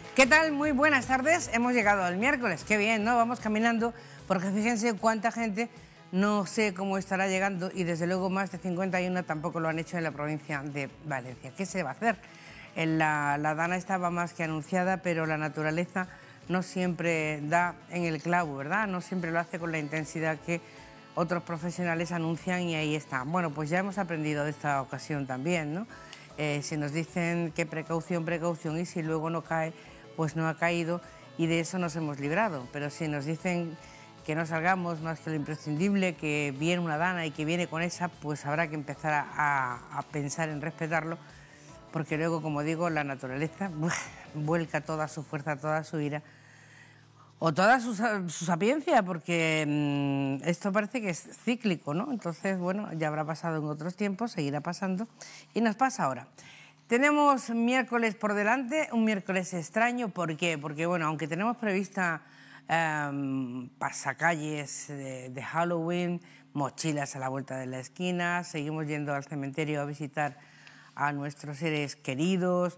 ¿Qué tal? Muy buenas tardes. Hemos llegado al miércoles. Qué bien, ¿no? Vamos caminando porque fíjense cuánta gente, no sé cómo estará llegando y desde luego más de 51 tampoco lo han hecho en la provincia de Valencia. ¿Qué se va a hacer? La Dana estaba más que anunciada, pero la naturaleza no siempre da en el clavo, ¿verdad? No siempre lo hace con la intensidad que otros profesionales anuncian y ahí está. Bueno, pues ya hemos aprendido de esta ocasión también, ¿no? Si nos dicen que precaución, precaución y si luego no cae, pues no ha caído y de eso nos hemos librado. Pero si nos dicen que no salgamos más que lo imprescindible, que viene una Dana y que viene con esa, pues habrá que empezar a pensar en respetarlo, porque luego, como digo, la naturaleza vuelca toda su fuerza, toda su ira o toda su sapiencia, porque esto parece que es cíclico, ¿no? Entonces, bueno, ya habrá pasado en otros tiempos, seguirá pasando y nos pasa ahora. Tenemos miércoles por delante, un miércoles extraño, ¿por qué? Porque, bueno, aunque tenemos prevista pasacalles de Halloween, mochilas a la vuelta de la esquina, seguimos yendo al cementerio a visitar a nuestros seres queridos,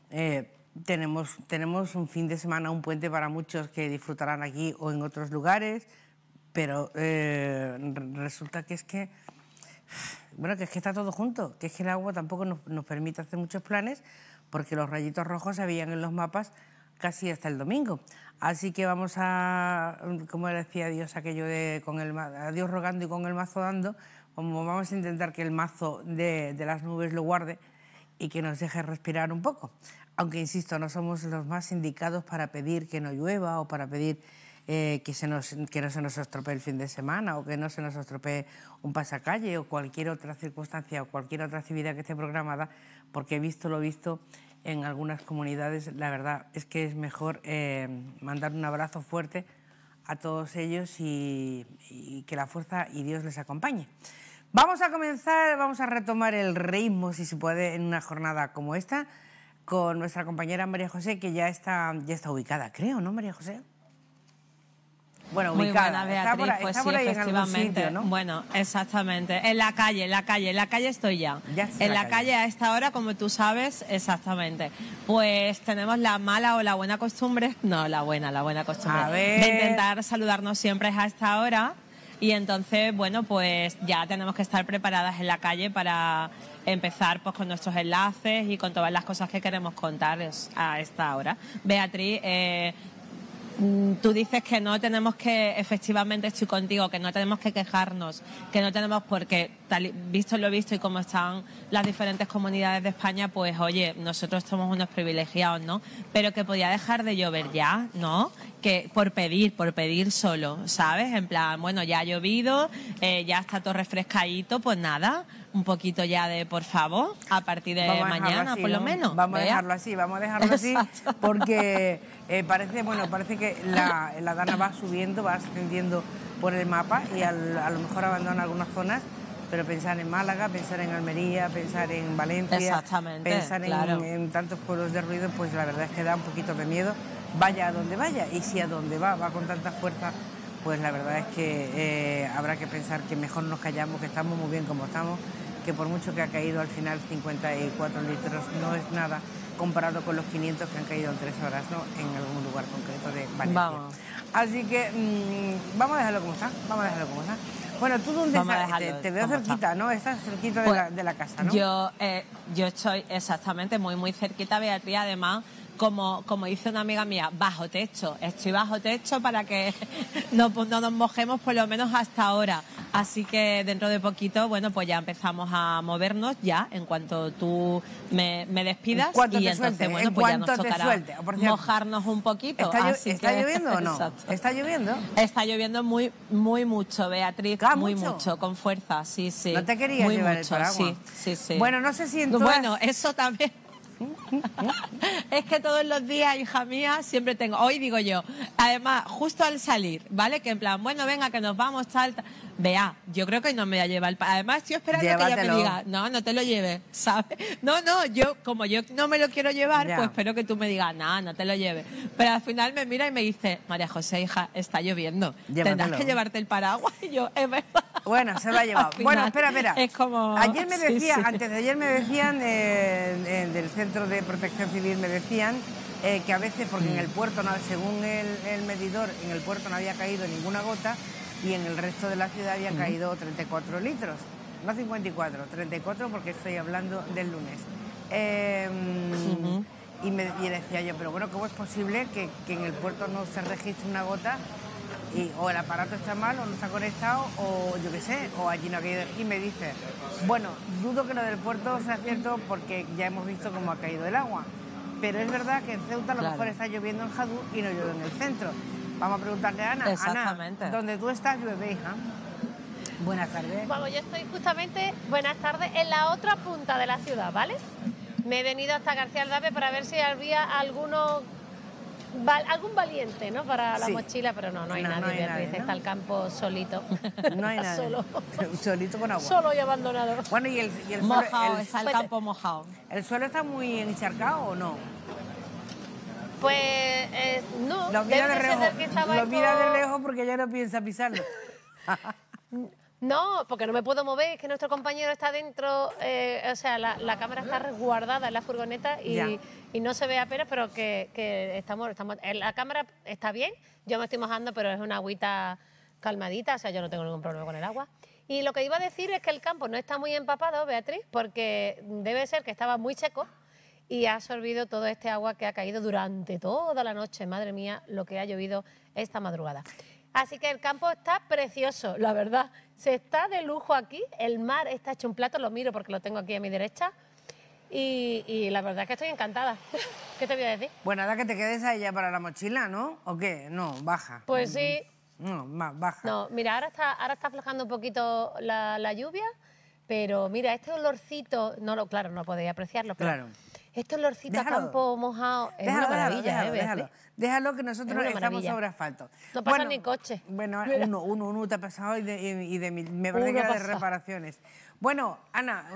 tenemos un fin de semana, un puente para muchos que disfrutarán aquí o en otros lugares, pero resulta que es que... Bueno, que es que está todo junto, que es que el agua tampoco nos permite hacer muchos planes porque los rayitos rojos se veían en los mapas casi hasta el domingo. Así que vamos a, como decía Dios, aquello de a Dios rogando y con el mazo dando, como vamos a intentar que el mazo de las nubes lo guarde y que nos deje respirar un poco. Aunque, insisto, no somos los más indicados para pedir que no llueva o para pedir que no se nos estropee el fin de semana o que no se nos estropee un pasacalle o cualquier otra circunstancia o cualquier otra actividad que esté programada, porque he visto lo visto en algunas comunidades, la verdad es que es mejor mandar un abrazo fuerte a todos ellos y que la fuerza y Dios les acompañe. Vamos a comenzar, vamos a retomar el ritmo, si se puede, en una jornada como esta, con nuestra compañera María José, que ya está ubicada, creo, ¿no, María José? Bueno, ubicada. Muy buena, Beatriz, está por ahí en algún sitio, ¿no? Bueno, exactamente. En la calle estoy ya. En la calle a esta hora, como tú sabes, exactamente. Pues tenemos la mala o la buena costumbre, no, la buena costumbre, de intentar saludarnos siempre a esta hora. Y entonces, bueno, pues ya tenemos que estar preparadas en la calle para empezar pues con nuestros enlaces y con todas las cosas que queremos contaros a esta hora. Beatriz, tú dices que no tenemos que, efectivamente estoy contigo, que no tenemos que quejarnos, que no tenemos porque, visto lo visto y como están las diferentes comunidades de España, pues oye, nosotros somos unos privilegiados, ¿no? Pero que podía dejar de llover ya, ¿no? Que por pedir solo, ¿sabes? En plan, bueno, ya ha llovido, ya está todo refrescadito, pues nada, un poquito ya de, por favor, a partir de mañana, así, por lo ¿no? menos. Vamos a dejarlo así, porque parece que la Dana va subiendo, va ascendiendo por el mapa y a lo mejor abandona algunas zonas, pero pensar en Málaga, pensar en Almería, pensar en Valencia, pensar en tantos pueblos de ruido, pues la verdad es que da un poquito de miedo, vaya a donde vaya, y si a donde va con tanta fuerza, pues la verdad es que habrá que pensar que mejor nos callamos, que estamos muy bien como estamos, que por mucho que ha caído al final 54 litros no es nada comparado con los 500 que han caído en 3 horas, ¿no? En algún lugar concreto de Valencia. Vamos. Así que vamos a dejarlo como está, Bueno, ¿tú dónde estás? Te veo cerquita, ¿no? Estás cerquita de la casa, ¿no? Yo estoy exactamente muy cerquita, Beatriz, además, como dice una amiga mía, bajo techo. Estoy bajo techo para que no nos mojemos por lo menos hasta ahora. Así que dentro de poquito, bueno, pues ya empezamos a movernos ya, en cuanto tú me despidas. Y entonces, bueno, pues ya nos tocará mojarnos un poquito. ¿Está lloviendo o no? Exacto. ¿Está lloviendo? Está lloviendo muy mucho, Beatriz. Muy mucho, con fuerza, sí. ¿No te querías llevar el paraguas? Sí. Bueno, no sé si en todas... Bueno, eso también... Es que todos los días, hija mía, siempre tengo, hoy digo yo, además, justo al salir, ¿vale? Que en plan, bueno, venga, que nos vamos, tal. Vea, yo creo que no me voy a llevar además estoy esperando que ella me diga, no te lo lleves, ¿sabes? Como yo no me lo quiero llevar, pues espero que tú me digas, no te lo lleves. Pero al final me mira y me dice, María José, hija, está lloviendo, tendrás que llevarte el paraguas. Y yo, es verdad. Bueno, se lo ha llevado. Bueno, espera. Es como... Ayer me decía, antes de ayer me decían del Centro de Protección Civil, me decían que a veces, porque en el puerto, según el medidor, en el puerto no había caído ninguna gota y en el resto de la ciudad había caído 34 litros. No 54, 34 porque estoy hablando del lunes. Y decía yo, pero bueno, ¿cómo es posible que en el puerto no se registre una gota? O el aparato está mal, o no está conectado, o yo qué sé, o allí no ha caído. Y me dice, bueno, dudo que lo del puerto sea cierto porque ya hemos visto cómo ha caído el agua. Pero es verdad que en Ceuta a lo mejor está lloviendo en Jadú y no llueve en el centro. Vamos a preguntarle a Ana. Exactamente. Ana, ¿dónde tú estás llueve, hija? Buenas tardes. Vamos, yo estoy justamente, buenas tardes, en la otra punta de la ciudad, ¿vale? Me he venido hasta García Aldave para ver si había algún valiente, ¿no? Para la mochila, pero no hay nadie. No hay nadie, ¿no? Está el campo solito. No hay nadie. Solo. Solito con agua. Solo y abandonado. Bueno, y el mojado, está el campo mojado. ¿El suelo está muy encharcado o no? Pues no. Lo mira de lejos porque ya no piensa pisarlo. No, porque no me puedo mover, es que nuestro compañero está dentro, o sea, la cámara está resguardada en la furgoneta y no se ve apenas, pero que estamos, la cámara está bien, yo me estoy mojando, pero es una agüita calmadita, o sea, yo no tengo ningún problema con el agua. Y lo que iba a decir es que el campo no está muy empapado, Beatriz, porque debe ser que estaba muy seco y ha absorbido todo este agua que ha caído durante toda la noche. Madre mía, lo que ha llovido esta madrugada. Así que el campo está precioso, la verdad. Se está de lujo aquí, el mar está hecho un plato, lo miro porque lo tengo aquí a mi derecha. Y la verdad es que estoy encantada. ¿Qué te voy a decir? Bueno, nada, que te quedes ahí ya para la mochila, ¿no? ¿O qué? No, baja. Pues sí. No, baja. No, mira, ahora está aflojando un poquito la lluvia, pero mira, este olorcito, claro, no podéis apreciarlo, pero claro. Este olorcito a campo mojado es una maravilla, déjalo que nosotros estamos sobre asfalto. No pasa ni coche. Bueno, uno te ha pasado me parece que era de reparaciones. Bueno, Ana,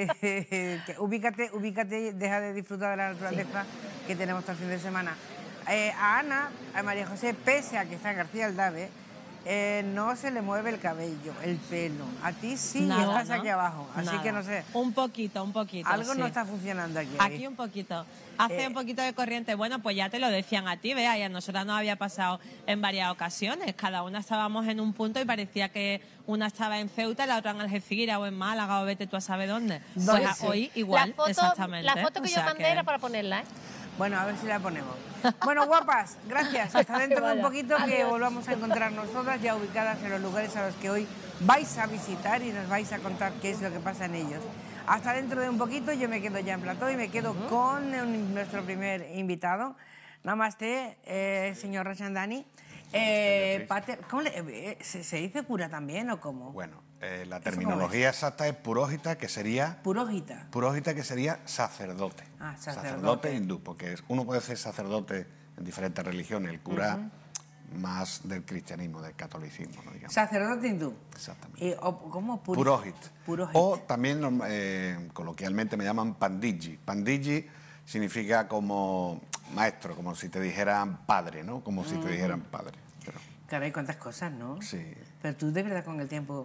ubícate, deja de disfrutar de la naturaleza que tenemos todo el fin de semana. A Ana, a María José, pese a que está en García Aldave, no se le mueve el cabello, el pelo. A ti sí, estás aquí abajo, así que no sé. Un poquito. Algo no está funcionando aquí. Aquí un poquito. Hace un poquito de corriente. Bueno, pues ya te lo decían a ti, vea, y a nosotras nos había pasado en varias ocasiones. Cada una estábamos en un punto y parecía que una estaba en Ceuta, la otra en Algeciras o en Málaga o vete tú a saber dónde. Pues hoy igual, exactamente. La foto que yo mandé era para ponerla, ¿eh? Bueno, a ver si la ponemos. Bueno, guapas, gracias. Hasta dentro de un poquito que volvamos a encontrarnos todas ya ubicadas en los lugares a los que hoy vais a visitar y nos vais a contar qué es lo que pasa en ellos. Hasta dentro de un poquito, yo me quedo ya en plató y me quedo con nuestro primer invitado. Namaste, señor Rachandani. Pater, ¿se dice cura también o cómo? Bueno, la terminología exacta es puróhita, que sería... ¿Puróhita? Puróhita, que sería sacerdote. Ah, sacerdote hindú, porque uno puede ser sacerdote en diferentes religiones, el cura más del cristianismo, del catolicismo, ¿no? Digamos. Sacerdote hindú. Exactamente. ¿Cómo? Puróhit. O también coloquialmente me llaman pandiji. Pandiji significa como maestro, como si te dijeran padre, ¿no? Como si te dijeran padre. Pero... Caray, cuántas cosas, ¿no? Sí. Pero tú de verdad con el tiempo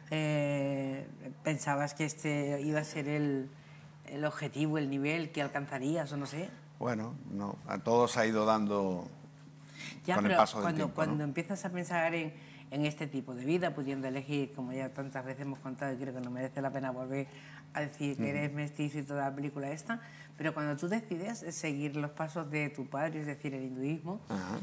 pensabas que este iba a ser el objetivo, el nivel que alcanzarías o no sé. Bueno, no, a todos se ha ido dando con el paso del tiempo. Cuando empiezas a pensar en este tipo de vida, pudiendo elegir, como ya tantas veces hemos contado, y creo que no merece la pena volver a decir que eres mestizo y toda la película esta, pero cuando tú decides seguir los pasos de tu padre, es decir, el hinduismo,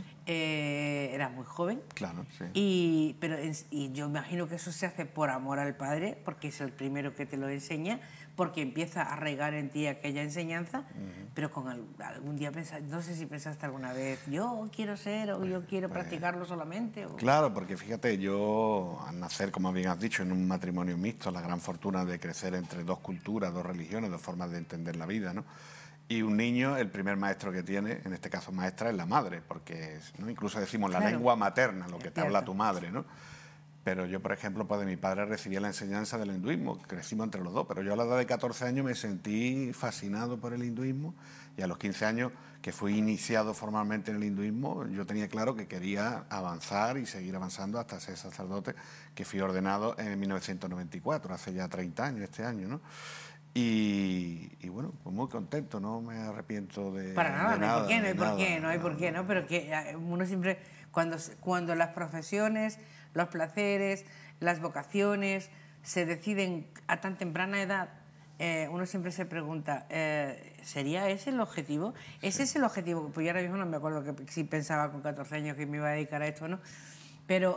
eras muy joven. Claro, sí. Y yo imagino que eso se hace por amor al padre, porque es el primero que te lo enseña, porque empieza a arraigar en ti aquella enseñanza, pero con algún día no sé si pensaste alguna vez, yo quiero ser o yo quiero practicarlo solamente. O... Claro, porque fíjate, yo al nacer, como bien has dicho, en un matrimonio mixto, la gran fortuna de crecer entre dos culturas, dos religiones, dos formas de entender la vida, ¿no? Y un niño, el primer maestro que tiene, en este caso maestra, es la madre, porque ¿no? Incluso decimos la lengua materna, lo que te habla tu madre, ¿no? Pero yo, por ejemplo, pues de mi padre recibía la enseñanza del hinduismo, crecimos entre los dos, pero yo a la edad de 14 años me sentí fascinado por el hinduismo y a los 15 años que fui iniciado formalmente en el hinduismo, yo tenía claro que quería avanzar y seguir avanzando hasta ser sacerdote, que fui ordenado en 1994, hace ya 30 años, este año, ¿no? Y bueno, pues muy contento, no me arrepiento de Para nada, de no hay por qué, nada, no hay por qué, ¿no? Pero que uno siempre, cuando las profesiones, los placeres, las vocaciones se deciden a tan temprana edad, uno siempre se pregunta, ¿sería ese el objetivo? ¿Ese es el objetivo? Pues yo ahora mismo no me acuerdo que si pensaba con 14 años que me iba a dedicar a esto, ¿no? Pero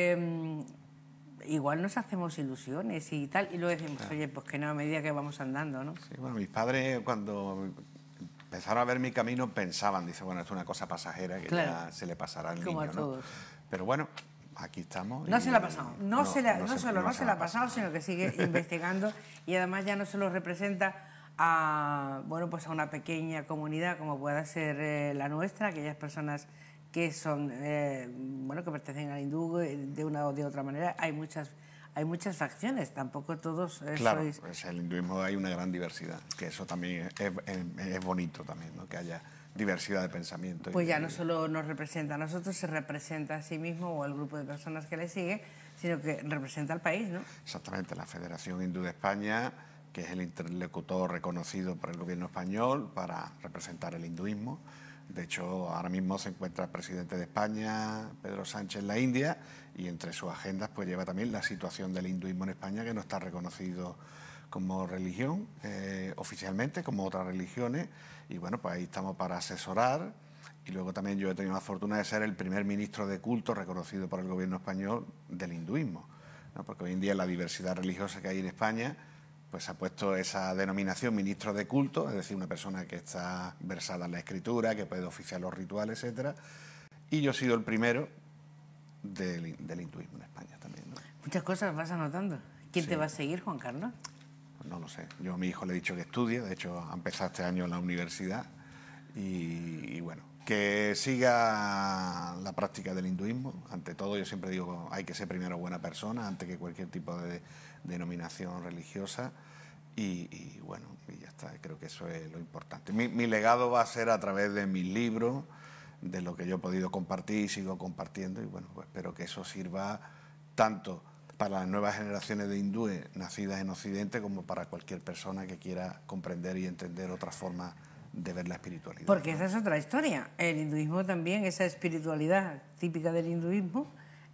igual nos hacemos ilusiones y tal, y luego decimos, claro, oye, pues que no, a medida que vamos andando, ¿no? Sí, bueno, mis padres cuando empezaron a ver mi camino pensaban, dice, bueno, esto es una cosa pasajera que claro, ya se le pasará al niño, como a todos, ¿no? Pero bueno, aquí estamos. No se la ha pasado, no solo no se la ha pasado, sino que sigue investigando y además ya no solo representa a, bueno, pues a una pequeña comunidad como pueda ser la nuestra, aquellas personas que son, bueno, que pertenecen al hindú de una o de otra manera. Hay muchas facciones, tampoco todos claro, sois... pues el hinduismo hay una gran diversidad, que eso también es bonito también, ¿no? Que haya diversidad de pensamiento. Pues ya no solo nos representa a nosotros, se representa a sí mismo o al grupo de personas que le sigue, sino que representa al país, ¿no? Exactamente, la Federación Hindú de España, que es el interlocutor reconocido por el gobierno español para representar el hinduismo. De hecho, ahora mismo se encuentra el presidente de España, Pedro Sánchez, en la India, y entre sus agendas pues lleva también la situación del hinduismo en España, que no está reconocido como religión oficialmente, como otras religiones, y bueno, pues ahí estamos para asesorar. Y luego también yo he tenido la fortuna de ser el primer ministro de culto reconocido por el gobierno español del hinduismo, ¿no? Porque hoy en día la diversidad religiosa que hay en España pues ha puesto esa denominación ministro de culto, es decir, una persona que está versada en la escritura, que puede oficiar los rituales, etcétera. Y yo he sido el primero del hinduismo en España también, ¿no? Muchas cosas vas anotando. ¿Quién te va a seguir, Juan Carlos? Pues no lo sé. Yo a mi hijo le he dicho que estudie, de hecho ha empezado este año en la universidad y bueno, que siga la práctica del hinduismo. Ante todo, yo siempre digo, hay que ser primero buena persona antes que cualquier tipo de denominación religiosa y bueno, y ya está, creo que eso es lo importante. Mi legado va a ser a través de mis libros, de lo que yo he podido compartir y sigo compartiendo, y bueno, pues espero que eso sirva tanto para las nuevas generaciones de hindúes nacidas en Occidente como para cualquier persona que quiera comprender y entender otra forma de ver la espiritualidad. Porque esa es otra historia. El hinduismo también, esa espiritualidad típica del hinduismo,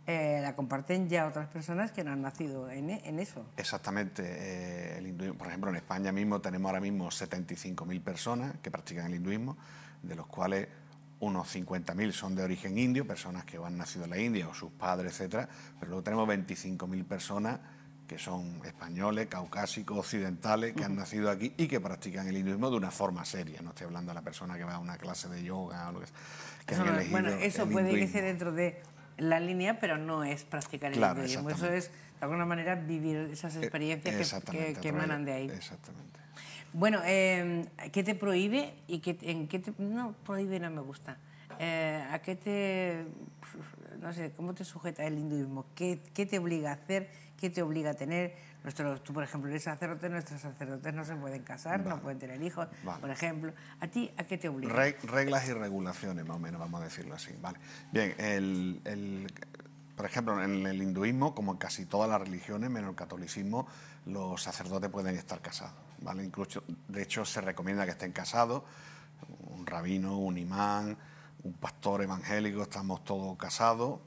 la comparten ya otras personas que no han nacido en eso. Exactamente. El hinduismo, por ejemplo, en España mismo tenemos ahora mismo 75.000 personas que practican el hinduismo, de los cuales unos 50.000 son de origen indio, personas que han nacido en la India o sus padres, etcétera, pero luego tenemos 25.000 personas que son españoles, caucásicos, occidentales, que han nacido aquí y que practican el hinduismo de una forma seria. No estoy hablando de la persona que va a una clase de yoga o lo que han elegido. Bueno, eso puede que sea dentro de la línea, pero no es practicar el hinduismo. Eso es, de alguna manera, vivir esas experiencias que emanan de ahí. Exactamente. Bueno, ¿qué te prohíbe y en qué te... No, prohíbe no me gusta. ¿A qué te... no sé, cómo te sujeta el hinduismo? ¿Qué te obliga a hacer? ¿Qué te obliga a tener? Tú, por ejemplo, eres sacerdote, nuestros sacerdotes no se pueden casar, no pueden tener hijos, por ejemplo. ¿A ti a qué te obliga? Reglas y regulaciones, más o menos, vamos a decirlo así. Vale. Bien, por ejemplo, en el hinduismo, como en casi todas las religiones, menos el catolicismo, los sacerdotes pueden estar casados, ¿vale? Incluso, de hecho, se recomienda que estén casados, un rabino, un imán, un pastor evangélico, estamos todos casados.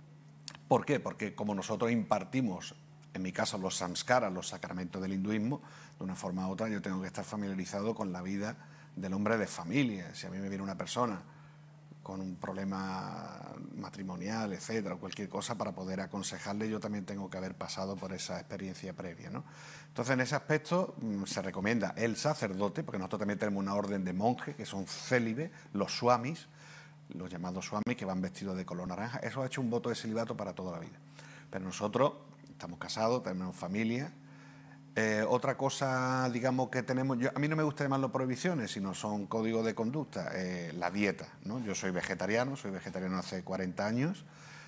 ¿Por qué? Porque como nosotros impartimos, en mi caso, los samskaras, los sacramentos del hinduismo, de una forma u otra yo tengo que estar familiarizado con la vida del hombre de familia. Si a mí me viene una persona con un problema matrimonial, etcétera, o cualquier cosa, para poder aconsejarle, yo también tengo que haber pasado por esa experiencia previa, ¿no? Entonces, en ese aspecto se recomienda el sacerdote, porque nosotros también tenemos una orden de monjes, que son célibes, los swamis, los llamados swamis, que van vestidos de color naranja. Eso ha hecho un voto de celibato para toda la vida. Pero nosotros estamos casados, tenemos familia. Otra cosa, digamos, que tenemos... a mí no me gusta llamarlo prohibiciones, sino son códigos de conducta. La dieta, ¿no? Yo soy vegetariano hace 40 años,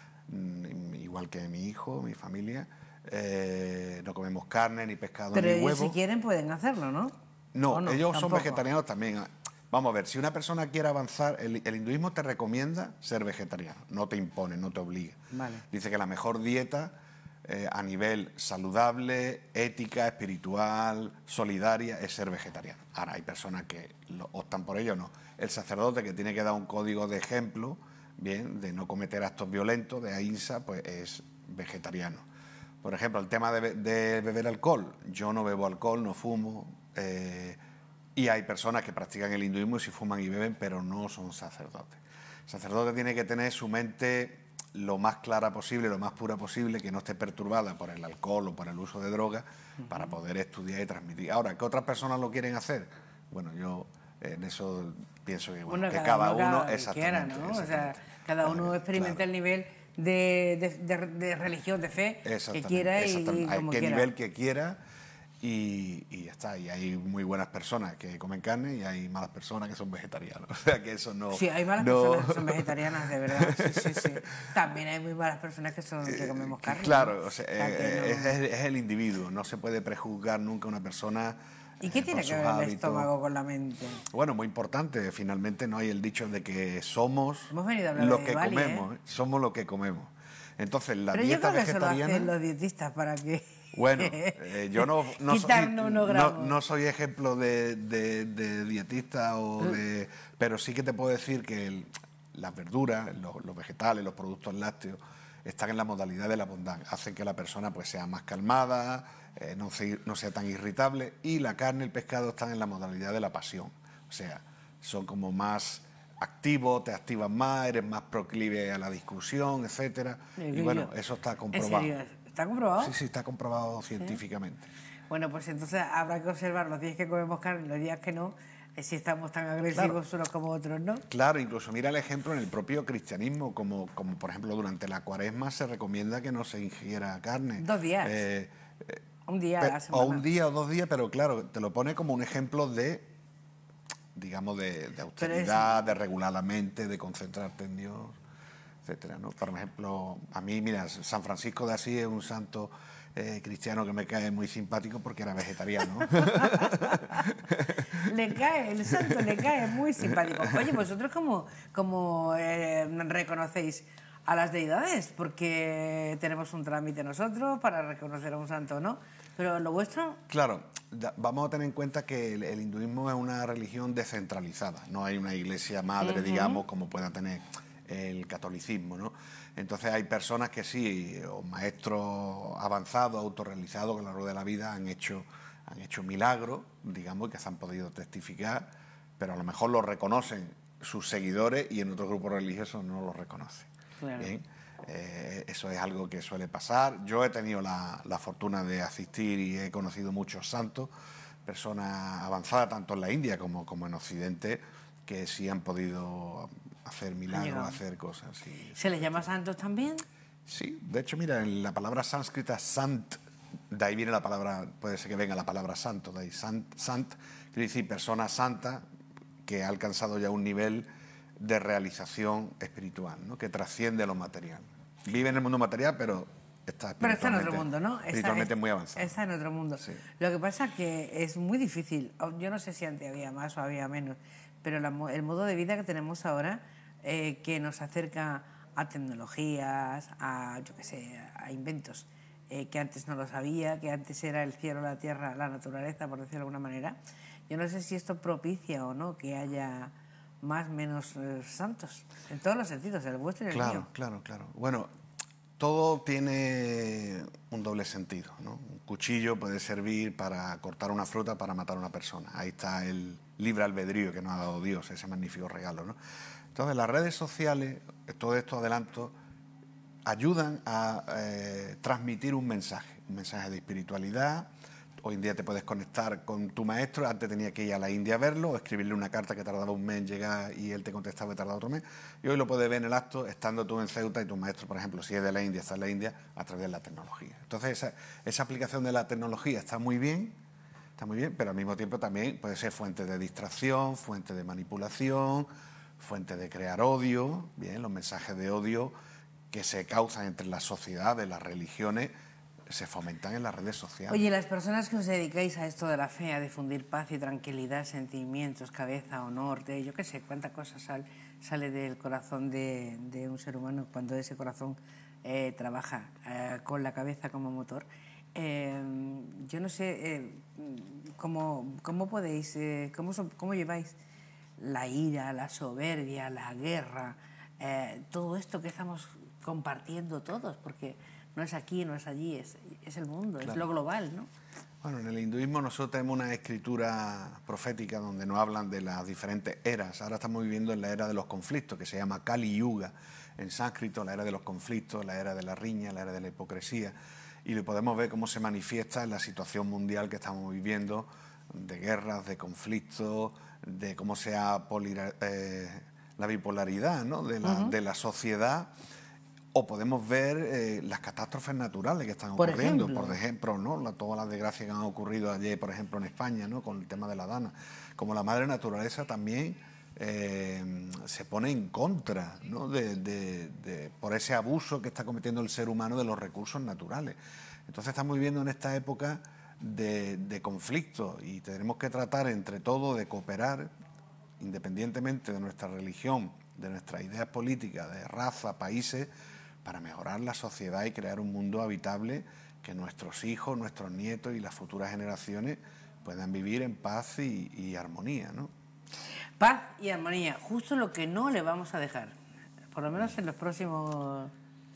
igual que mi hijo, mi familia. No comemos carne, ni pescado, ni huevo. Pero ellos, si quieren, pueden hacerlo, ¿no? No, ellos son vegetarianos también. Vamos a ver, si una persona quiere avanzar, el hinduismo te recomienda ser vegetariano, no te impone, no te obliga. Vale. Dice que la mejor dieta a nivel saludable, ética, espiritual, solidaria, es ser vegetariano. Ahora, hay personas que optan por ello o no. El sacerdote, que tiene que dar un código de ejemplo, bien, de no cometer actos violentos, de ahimsa, pues es vegetariano. Por ejemplo, el tema de beber alcohol. Yo no bebo alcohol, no fumo, y hay personas que practican el hinduismo y sí fuman y beben, pero no son sacerdotes. El sacerdote tiene que tener su mente lo más clara posible, lo más pura posible, que no esté perturbada por el alcohol o por el uso de drogas, para poder estudiar y transmitir. Ahora, ¿que otras personas lo quieren hacer? Bueno, yo en eso pienso que, bueno, que cada uno exactamente, quiera, ¿no? O sea, cada uno experimenta el nivel de religión, de fe que quiera y como qué quiera. nivel que quiera. Y ya está, y hay muy buenas personas que comen carne y hay malas personas que son vegetarianos. O sea que eso no... Sí, hay malas personas que son vegetarianas, de verdad. Sí. También hay muy malas personas que comemos carne. Claro, ¿no? o sea, es el individuo, no se puede prejuzgar nunca a una persona. ¿Y qué tiene que ver el estómago con la mente? Bueno, muy importante, finalmente no hay el dicho de que somos Hemos venido a hablar lo de que Bali, comemos, somos lo que comemos. Entonces, la Pero dieta yo creo vegetariana... que eso lo hacen los dietistas para que... Bueno, yo no soy ejemplo de dietista pero sí que te puedo decir que las verduras, los vegetales, los productos lácteos están en la modalidad de la bondad. Hacen que la persona pues sea más calmada, no sea tan irritable, y la carne y el pescado están en la modalidad de la pasión. O sea, son como más activos, te activan más, eres más proclive a la discusión, etcétera. Y bueno, eso está comprobado. ¿En serio? ¿Está comprobado? Sí, está comprobado científicamente. Bueno, pues entonces habrá que observar los días que comemos carne y los días que no, si estamos tan agresivos unos como otros, ¿no? Claro, incluso mira el ejemplo en el propio cristianismo, como por ejemplo durante la Cuaresma se recomienda que no se ingiera carne. 2 días. Un día a la semana. O un día o 2 días, pero claro, te lo pone como un ejemplo de, digamos, de austeridad, de regular la mente, de concentrarte en Dios, etcétera, ¿no? Por ejemplo, a mí, mira, San Francisco de Asís es un santo cristiano que me cae muy simpático porque era vegetariano. El santo le cae muy simpático. Oye, ¿vosotros cómo reconocéis a las deidades? Porque tenemos un trámite nosotros para reconocer a un santo, ¿no? Pero lo vuestro... Claro, vamos a tener en cuenta que el hinduismo es una religión descentralizada. No hay una iglesia madre, digamos, como pueda tener el catolicismo, ¿no? Entonces hay personas que sí, o maestros avanzados, autorrealizados, que a lo largo de la vida han hecho milagros, digamos, que se han podido testificar, pero a lo mejor lo reconocen sus seguidores y en otros grupos religiosos no lo reconocen. Claro. Bien, eso es algo que suele pasar. Yo he tenido la fortuna de asistir y he conocido muchos santos, personas avanzadas tanto en la India como en Occidente, que sí han podido hacer milagros, hacer cosas. Sí. ¿Se les llama santos también? Sí, de hecho, mira, en la palabra sánscrita sant, de ahí viene la palabra, puede ser que venga la palabra santo, de ahí sant quiere decir persona santa que ha alcanzado ya un nivel de realización espiritual, ¿no? Que trasciende lo material. Vive en el mundo material, pero está en otro mundo, ¿no? Espiritualmente muy avanzado. Está en otro mundo. Sí. Lo que pasa es que es muy difícil. Yo no sé si antes había más o había menos, pero el modo de vida que tenemos ahora, que nos acerca a tecnologías, a, yo qué sé, a inventos, que antes no lo sabía, que antes era el cielo, la tierra, la naturaleza, por decirlo de alguna manera. Yo no sé si esto propicia o no que haya más o menos santos, en todos los sentidos, el vuestro y el mío. Claro. Bueno, todo tiene un doble sentido, ¿no? Un cuchillo puede servir para cortar una fruta, para matar a una persona. Ahí está el libre albedrío que nos ha dado Dios, ese magnífico regalo, ¿no? Entonces, las redes sociales, todo esto adelanto, ayudan a transmitir un mensaje de espiritualidad. Hoy en día te puedes conectar con tu maestro, antes tenía que ir a la India a verlo, o escribirle una carta que tardaba un mes en llegar y él te contestaba que tardaba otro mes, y hoy lo puedes ver en el acto, estando tú en Ceuta y tu maestro, por ejemplo, si es de la India, está en la India, a través de la tecnología. Entonces, esa aplicación de la tecnología está muy bien, pero al mismo tiempo también puede ser fuente de distracción, fuente de manipulación, fuente de crear odio, bien, los mensajes de odio que se causan entre las sociedades, las religiones, se fomentan en las redes sociales. Oye, las personas que os dedicáis a esto de la fe, a difundir paz y tranquilidad, sentimientos, cabeza, honor, yo qué sé, cuántas cosas sale del corazón de un ser humano, cuando ese corazón trabaja con la cabeza como motor. Yo no sé cómo podéis, cómo lleváis la ira, la soberbia, la guerra, todo esto que estamos compartiendo todos, porque no es aquí, no es allí, es el mundo, claro. Es lo global, ¿no? Bueno, en el hinduismo nosotros tenemos una escritura profética donde nos hablan de las diferentes eras. Ahora estamos viviendo en la era de los conflictos, que se llama Kali Yuga, en sánscrito, la era de los conflictos, la era de la riña, la era de la hipocresía, y podemos ver cómo se manifiesta en la situación mundial que estamos viviendo, de guerras, de conflictos, de cómo se ha la bipolaridad, ¿no? de la sociedad. O podemos ver las catástrofes naturales que están ocurriendo, por ejemplo, ¿no? Todas las desgracias que han ocurrido ayer, por ejemplo, en España, ¿no? Con el tema de la Dana. Como la madre naturaleza también se pone en contra, ¿no? por ese abuso que está cometiendo el ser humano de los recursos naturales. Entonces estamos viviendo en esta época de conflicto y tenemos que tratar entre todos de cooperar, independientemente de nuestra religión, de nuestras ideas políticas, de raza, países, para mejorar la sociedad y crear un mundo habitable que nuestros hijos, nuestros nietos y las futuras generaciones puedan vivir en paz y armonía, ¿no? Paz y armonía, justo lo que no le vamos a dejar, por lo menos en los próximos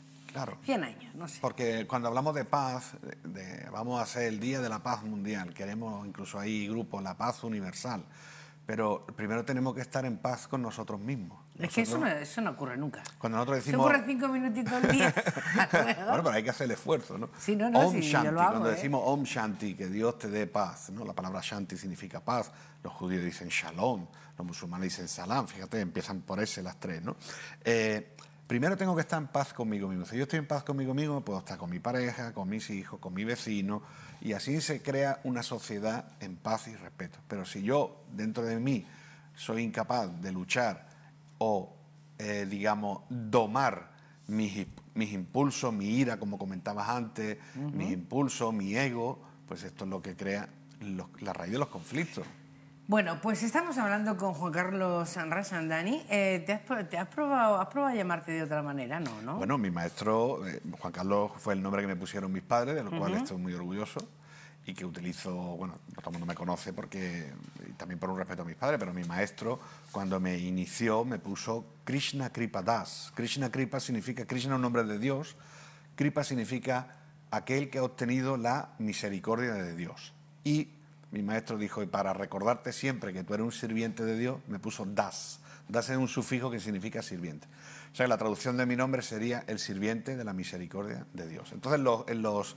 100 años, no sé. Porque cuando hablamos de paz, vamos a hacer el Día de la Paz Mundial, queremos incluso ahí grupos, la paz universal, pero primero tenemos que estar en paz con nosotros mismos. Es que eso no ocurre nunca. Cuando nosotros decimos... Se ocurre 5 minutitos al día. Bueno, pero hay que hacer el esfuerzo, ¿no? Sí, Om sí, Shanti, yo lo hago, cuando decimos Om Shanti, que Dios te dé paz, ¿no? La palabra Shanti significa paz, los judíos dicen Shalom, los musulmanes dicen Salam, fíjate, empiezan por ese las tres, ¿no? Primero tengo que estar en paz conmigo mismo. Si yo estoy en paz conmigo mismo, puedo estar con mi pareja, con mis hijos, con mi vecino, y así se crea una sociedad en paz y respeto. Pero si yo, dentro de mí, soy incapaz de luchar o, digamos, domar mis impulsos, mi ira, como comentabas antes, mis impulsos, mi ego, pues esto es lo que crea la raíz de los conflictos. Bueno, pues estamos hablando con Juan Carlos Rashandani. ¿Has probado a llamarte de otra manera? No. Bueno, mi maestro, Juan Carlos, fue el nombre que me pusieron mis padres, de lo cual estoy muy orgulloso. Y que utilizo, bueno, todo el mundo me conoce porque, y también por un respeto a mis padres, pero mi maestro, cuando me inició, me puso Krishna Kripa Das. Krishna Kripa significa, Krishna es un nombre de Dios, Kripa significa aquel que ha obtenido la misericordia de Dios. Y mi maestro dijo, y para recordarte siempre que tú eres un sirviente de Dios, me puso Das. Das es un sufijo que significa sirviente. O sea, la traducción de mi nombre sería el sirviente de la misericordia de Dios. Entonces, en los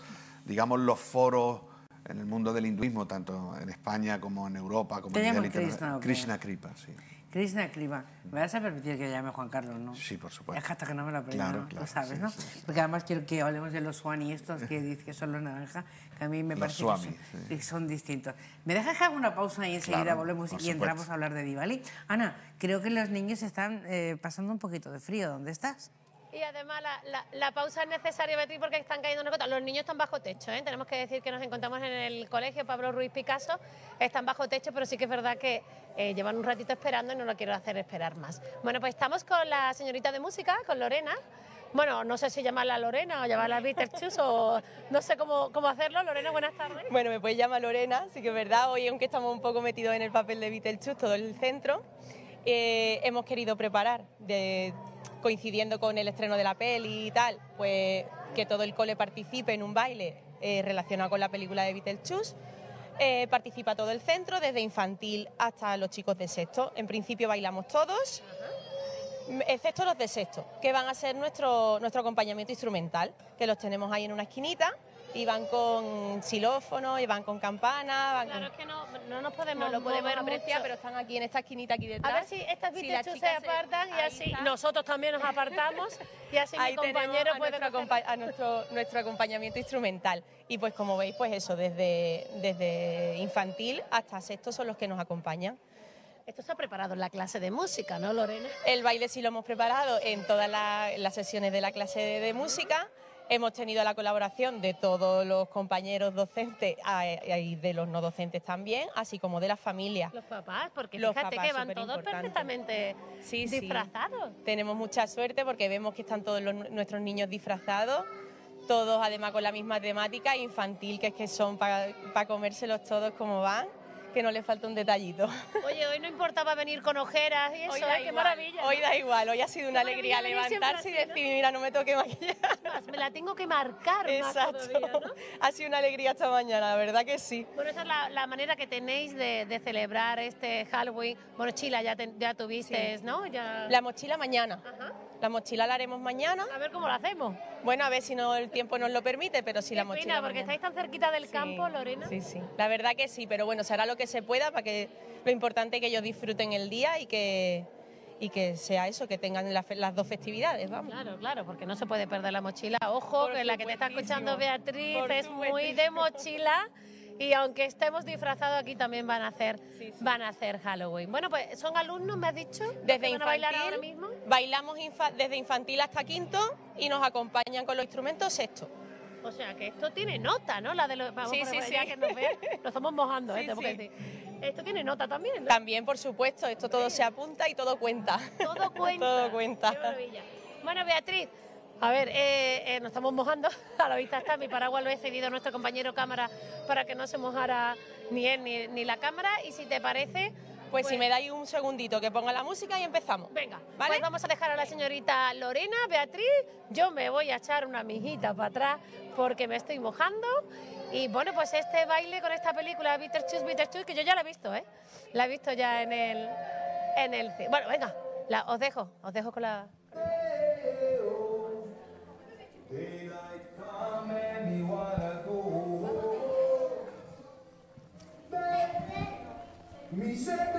foros en el mundo del hinduismo, tanto en España como en Europa, como en nivel internacional. Krishna Kripa, sí. Krishna Kripa. ¿Me vas a permitir que llame Juan Carlos, no? Sí, por supuesto. Es que hasta que no me lo aprendo, claro, tú sabes, sí, ¿no? Sí. Porque además quiero que hablemos de los Swani estos que dicen que son los naranjas, que a mí me parece que son distintos. ¿Me dejas que haga una pausa y enseguida volvemos y entramos a hablar de Diwali? Ana, creo que los niños están pasando un poquito de frío. ¿Dónde estás? Y además la pausa es necesaria, Beatriz, porque están cayendo una gota. Los niños están bajo techo, ¿eh? Tenemos que decir que nos encontramos en el colegio Pablo Ruiz Picasso. Están bajo techo, pero sí que es verdad que llevan un ratito esperando y no lo quiero hacer esperar más. Bueno, pues estamos con la señorita de música, con Lorena. Bueno, no sé si llamarla Lorena o llamarla Beetlejuice o no sé cómo hacerlo. Lorena, buenas tardes. Bueno, me puedes llamar Lorena, sí que es verdad. Hoy, aunque estamos un poco metidos en el papel de Beetlejuice, todo el centro, hemos querido preparar, coincidiendo con el estreno de la peli y tal, pues que todo el cole participe en un baile relacionado con la película de Beetlejuice. Participa todo el centro, desde infantil hasta los chicos de sexto. En principio bailamos todos, excepto los de sexto, que van a ser nuestro acompañamiento instrumental, que los tenemos ahí en una esquinita. Y van con xilófono, y van con campana. Claro, es que no nos podemos apreciar, pero están aquí en esta esquinita aquí detrás. A ver si estas Beetlejuice se apartan y así nosotros también nos apartamos y así mi compañero puede nuestro acompañamiento instrumental. Y pues como veis, pues eso, desde infantil hasta sexto son los que nos acompañan. Esto se ha preparado en la clase de música, ¿no, Lorena? El baile sí lo hemos preparado en todas las sesiones de la clase de música. Hemos tenido la colaboración de todos los compañeros docentes y de los no docentes también, así como de las familias. Los papás, porque los fíjate papás, que van todos perfectamente disfrazados. Sí. Tenemos mucha suerte porque vemos que están todos nuestros niños disfrazados, todos además con la misma temática infantil, que es que son para comérselos todos como van, que no les falta un detallito. Oye, hoy no importaba venir con ojeras y eso, qué maravilla. Hoy da igual, hoy ha sido una alegría levantarse y decir, mira, no me toque maquillar. Me la tengo que marcar más todavía, ¿no? Ha sido una alegría esta mañana, la verdad que sí. Bueno, esa es la manera que tenéis de celebrar este Halloween. Bueno, Chila, ya tuviste, sí, ¿no? Ya... La mochila mañana. Ajá. La mochila la haremos mañana. A ver cómo lo hacemos. Bueno, a ver si el tiempo nos lo permite, pero sí, la mochila porque mañana. estáis tan cerquita del campo, Lorena. Sí, sí. La verdad que sí, pero bueno, se hará lo que se pueda para que lo importante es que ellos disfruten el día y que sea eso, que tengan las dos festividades, vamos. Claro, porque no se puede perder la mochila. Ojo, que la que te está escuchando Beatriz es muy de mochila. Y aunque estemos disfrazados, aquí también van a hacer Halloween. Bueno, pues son alumnos, me has dicho, desde infantil, bailar ahora mismo. Bailamos desde infantil hasta quinto y nos acompañan con los instrumentos sexto. O sea, que esto tiene nota, ¿no? La de los, vamos sí. Que nos vean, nos estamos mojando, sí. Esto tiene nota también, ¿no? También, por supuesto, esto todo se apunta y todo cuenta. Todo cuenta. Todo cuenta. Qué maravilla. Bueno, Beatriz, a ver, nos estamos mojando, a la vista está, mi paraguas lo he cedido a nuestro compañero cámara para que no se mojara ni él ni la cámara, y si te parece... Pues si me dais un segundito que ponga la música y empezamos. Venga, ¿vale? Pues vamos a dejar a la señorita Lorena, Beatriz, yo me voy a echar una mijita para atrás porque me estoy mojando. Y bueno, pues este baile con esta película Beetlejuice, que yo ya la he visto, ¿eh? La he visto ya en el... Bueno, venga, os dejo con la... Mi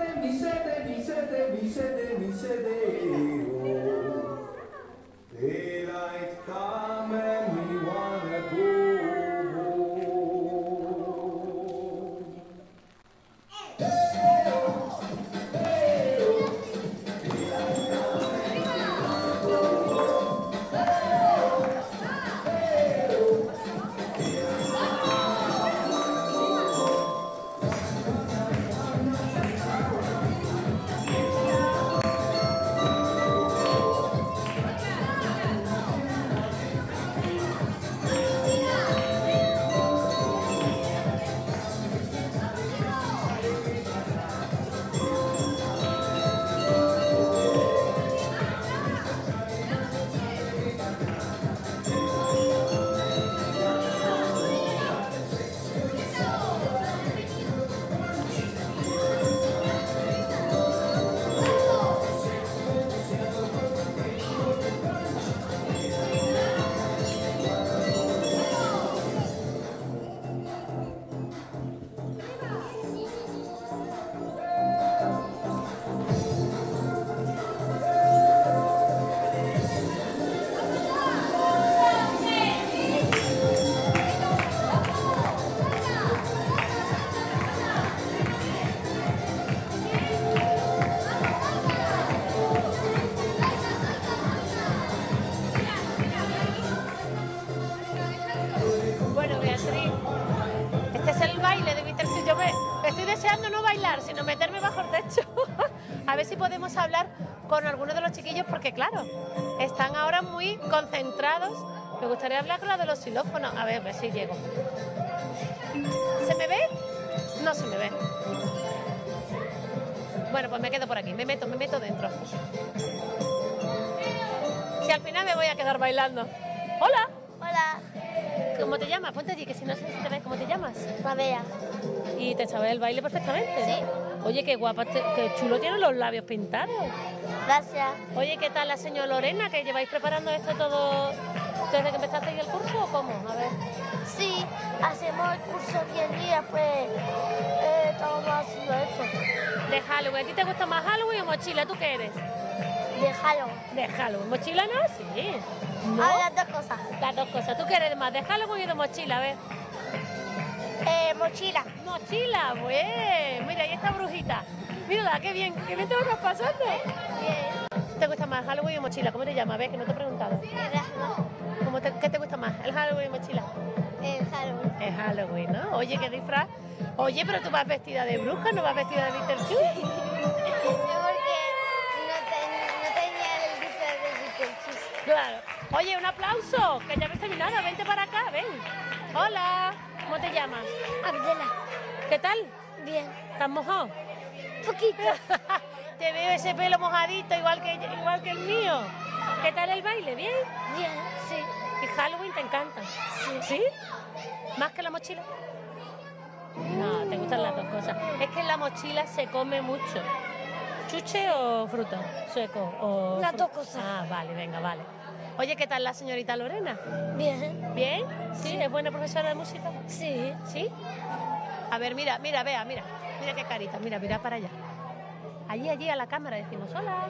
sede, oh. Daylight come and we wanna go home. Bueno, Beatriz, este es el baile de Beetlejuice. Yo me estoy deseando no bailar, sino meterme bajo el techo. A ver si podemos hablar con algunos de los chiquillos, porque claro, están ahora muy concentrados. Me gustaría hablar con la de los xilófonos. A ver si llego. ¿Se me ve? No se me ve. Bueno, pues me quedo por aquí, me meto dentro. Si al final me voy a quedar bailando. ¡Hola! Hola, ¿Cómo te llamas? Ponte allí, que si no sé si te ves. ¿Cómo te llamas? Mabea. ¿Y te sabes el baile perfectamente? Sí. Oye, qué guapa, qué chulo tienen los labios pintados. Gracias. Oye, ¿qué tal la señora Lorena? ¿Que lleváis preparando esto todo desde que empezasteis el curso o cómo? A ver. Sí, hacemos el curso 10 días, pues estamos haciendo esto. De Halloween. ¿A ti te gusta más Halloween o mochila? ¿Tú qué eres? De Halloween. De Halloween. ¿Mochila no? Sí. ¿No? Ah, las dos cosas. Las dos cosas. ¿Tú qué eres más? ¿De Halloween y de mochila? A ver. Mochila. Mochila, pues. Mira, ahí está brujita. Mírala, qué bien te lo estás pasando. Bien. ¿Te gusta más Halloween o mochila? ¿Cómo te llamas? ¿Ves que no te he preguntado? ¿Qué te gusta más? ¿El Halloween o mochila? El Halloween. Es Halloween, ¿no? Oye, qué disfraz. Oye, pero tú vas vestida de bruja, ¿no vas vestida de Beetlejuice? No, porque no tenía el disfraz de Beetlejuice. Claro. Oye, un aplauso, que ya hemos terminado. Vente para acá, ven. Hola, ¿cómo te llamas? Abdela. ¿Qué tal? Bien. ¿Estás mojado? Poquito. Te veo ese pelo mojadito, igual que el mío. ¿Qué tal el baile? ¿Bien? Bien, sí. ¿Y Halloween te encanta? Sí. ¿Sí? ¿Más que la mochila? No, te gustan las dos cosas. Es que en la mochila se come mucho. ¿Chuche o fruta? Seco. O Las dos cosas. Ah, vale, venga, vale. Oye, ¿qué tal la señorita Lorena? Bien. ¿Bien? ¿Sí? ¿Es buena profesora de música? Sí. ¿Sí? A ver, mira, vea, mira. Mira qué carita, mira para allá. Allí a la cámara decimos hola.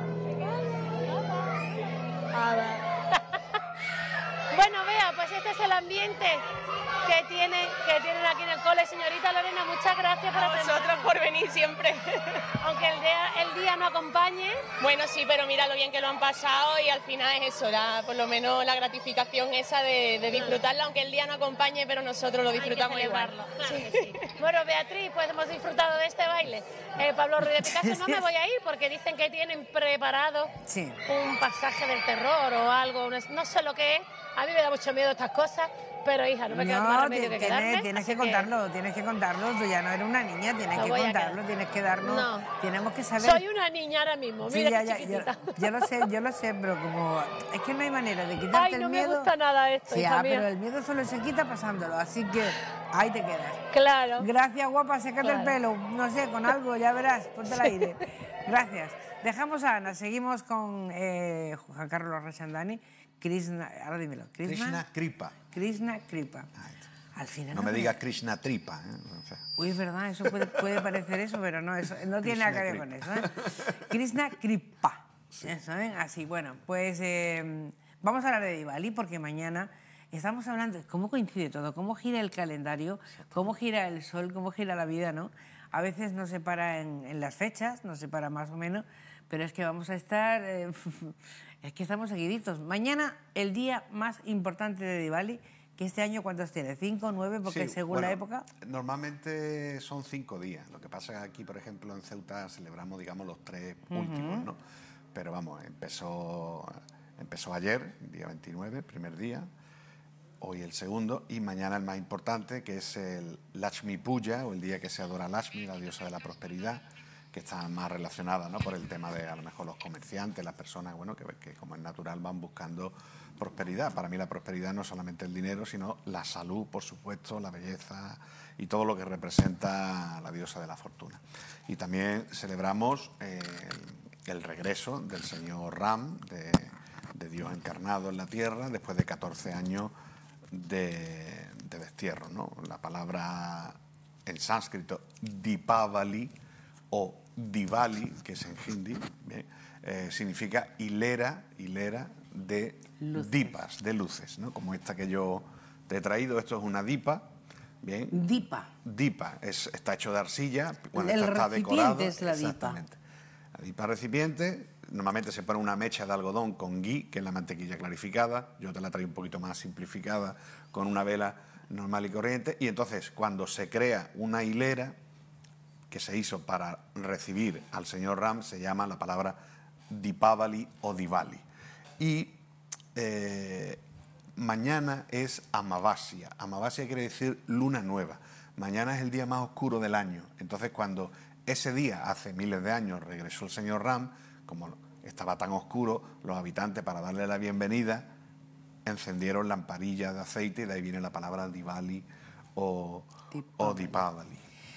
Bueno, vea, pues este es el ambiente que tienen aquí en el cole. Señorita Lorena, muchas gracias por atendernos. Vosotros por venir siempre. Aunque el día no acompañe. Bueno, sí, pero mira lo bien que lo han pasado y al final es eso, por lo menos la gratificación esa de disfrutarla, aunque el día no acompañe, pero nosotros lo disfrutamos igual. Claro que sí. Bueno, Beatriz, pues hemos disfrutado de este baile. Pablo Ruiz de Picasso, no me voy a ir porque dicen que tienen preparado un pasaje del terror o algo, no sé lo que es. A mí me da mucho miedo estas cosas, pero hija, no me queda más remedio que quedarme. Tienes que contarlo, tú ya no eres una niña, tienes que contarlo, tienes que darnos, tenemos que saber. Soy una niña ahora mismo, mira qué chiquitita. Yo lo sé, pero como es que no hay manera de quitarte el miedo. No me gusta nada esto, hija mía. Pero el miedo solo se quita pasándolo, así que ahí te quedas. Claro. Gracias, guapa, sécate el pelo, no sé, con algo, ya verás, ponte al aire. Gracias. Dejamos a Ana, seguimos con Juan Carlos Rechandani. Krishna, ahora dímelo. Krishna Kripa. Krishna Kripa. Al final no me digas Krishna Tripa. O sea. Uy, es verdad, eso puede parecer eso, pero no, eso no tiene nada que ver con eso. Krishna Kripa. Sí. ¿Saben? Así, bueno, pues vamos a hablar de Diwali porque mañana estamos hablando de cómo coincide todo, cómo gira el calendario, cómo gira el sol, cómo gira la vida, ¿no? A veces nos separa en las fechas, nos separa más o menos, pero es que vamos a estar... Es que estamos seguiditos. Mañana, el día más importante de Diwali, que este año, ¿cuántos tiene? ¿5, 9? Porque sí, según la época... Normalmente son 5 días. Lo que pasa es que aquí, por ejemplo, en Ceuta celebramos, digamos, los 3 últimos, ¿no? Pero vamos, empezó ayer, día 29, primer día, hoy el segundo, y mañana el más importante, que es el Lakshmi Puja, o el día que se adora a Lakshmi, la diosa de la prosperidad, que está más relacionada, ¿no?, por el tema de a lo mejor los comerciantes, las personas, bueno, que como es natural van buscando prosperidad. Para mí la prosperidad no es solamente el dinero, sino la salud, por supuesto, la belleza y todo lo que representa la diosa de la fortuna. Y también celebramos el regreso del señor Ram, de Dios encarnado en la tierra, después de 14 años de destierro, ¿no? La palabra en sánscrito Dipavali o Diwali, que es en hindi, significa hilera de dipas, de luces, ¿no? Como esta que yo te he traído. Esto es una dipa. Bien. Dipa está hecho de arcilla. Bueno, el está decorado. Es la exactamente. La dipa recipiente. Normalmente se pone una mecha de algodón con ghee, que es la mantequilla clarificada. Yo te la traigo un poquito más simplificada, con una vela normal y corriente. Y entonces, cuando se crea una hilera que se hizo para recibir al señor Ram, se llama la palabra Dipavali o Diwali. Y mañana es Amavasya. Amavasya quiere decir luna nueva. Mañana es el día más oscuro del año. Entonces, cuando ese día, hace miles de años, regresó el señor Ram, como estaba tan oscuro, los habitantes, para darle la bienvenida, encendieron lamparillas de aceite, y de ahí viene la palabra Diwali o Dipavali.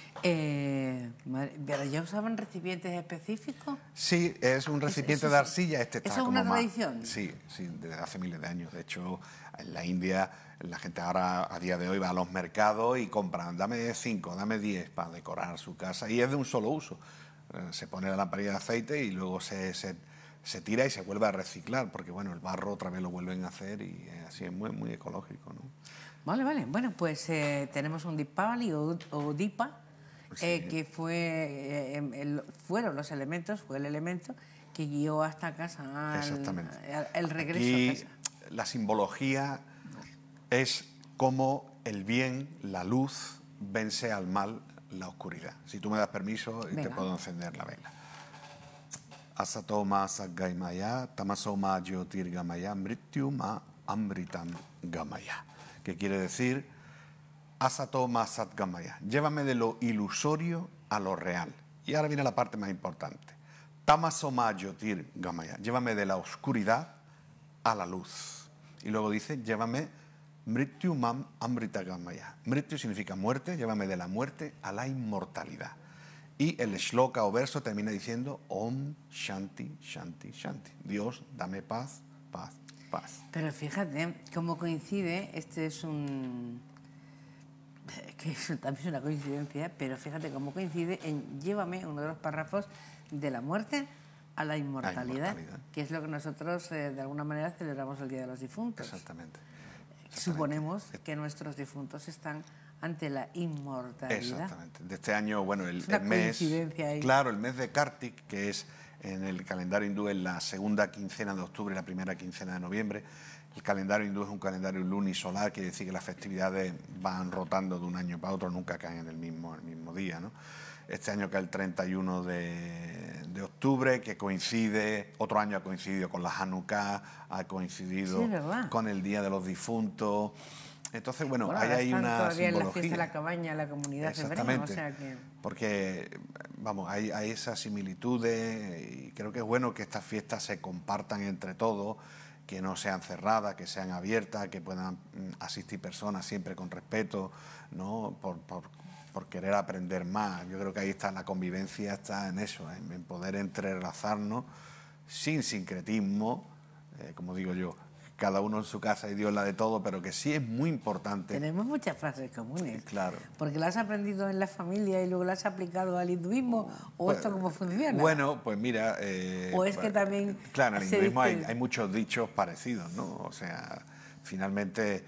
¿Pero ya usaban recipientes específicos? Sí, es un recipiente de arcilla. Este está ¿Eso es como una más, tradición? Sí, desde hace miles de años. De hecho, en la India, la gente ahora, a día de hoy, va a los mercados y compran, dame 5, dame 10 para decorar su casa. Y es de un solo uso. Se pone la lamparilla de aceite y luego se tira y se vuelve a reciclar, porque bueno, el barro otra vez lo vuelven a hacer y así es muy, muy ecológico, ¿no? Vale. Bueno, pues tenemos un Dipavali o Dipa, sí. Que fue el elemento que guió hasta casa, Exactamente. el regreso Aquí, a casa. la simbología es cómo el bien, la luz, vence al mal, la oscuridad. Si tú me das permiso, te puedo encender la vela. Asatoma Satgamaya, Tamasoma Jyotirgamaya, Mrityuma Amritam Gamaya. Que quiere decir, Asatoma Satgamaya, llévame de lo ilusorio a lo real. Y ahora viene la parte más importante. Tamasoma Jyotirgamaya, llévame de la oscuridad a la luz. Y luego dice, llévame Mrityumam Amritagamaya. Mrityu significa muerte, llévame de la muerte a la inmortalidad. Y el shloka o verso termina diciendo Om Shanti Shanti Shanti. Dios, dame paz, paz, paz. Pero fíjate cómo coincide, este es también es una coincidencia, pero fíjate cómo coincide en llévame, uno de los párrafos, de la muerte a la inmortalidad, que es lo que nosotros de alguna manera celebramos el Día de los Difuntos. Exactamente. Suponemos que nuestros difuntos están ante la inmortalidad. Exactamente. De este año, bueno, el mes... Ahí. Claro, el mes de Kartik, que es en el calendario hindú en la segunda quincena de octubre y la primera quincena de noviembre. El calendario hindú es un calendario lunisolar, quiere decir que las festividades van rotando de un año para otro, nunca caen en el mismo día, ¿no? Este año cae el 31 de octubre, que coincide, otro año ha coincidido con la Hanukkah, ha coincidido con el Día de los Difuntos. Entonces, bueno, hay ahí una todavía simbología. En la fiesta de la cabaña, la comunidad hebrea, o sea que... Porque, vamos, hay esas similitudes y creo que es bueno que estas fiestas se compartan entre todos, que no sean cerradas, que sean abiertas, que puedan asistir personas siempre con respeto, ¿no? Por querer aprender más. Yo creo que ahí está la convivencia, está en eso, en poder entrelazarnos sin sincretismo, como digo yo, cada uno en su casa y Dios la de todo, pero que sí es muy importante. Tenemos muchas frases comunes. Claro. Porque las has aprendido en la familia y luego las has aplicado al hinduismo, o pues, esto cómo funciona. Bueno, pues mira... o es que también... Claro, en el hinduismo hay muchos dichos parecidos, ¿no? O sea, finalmente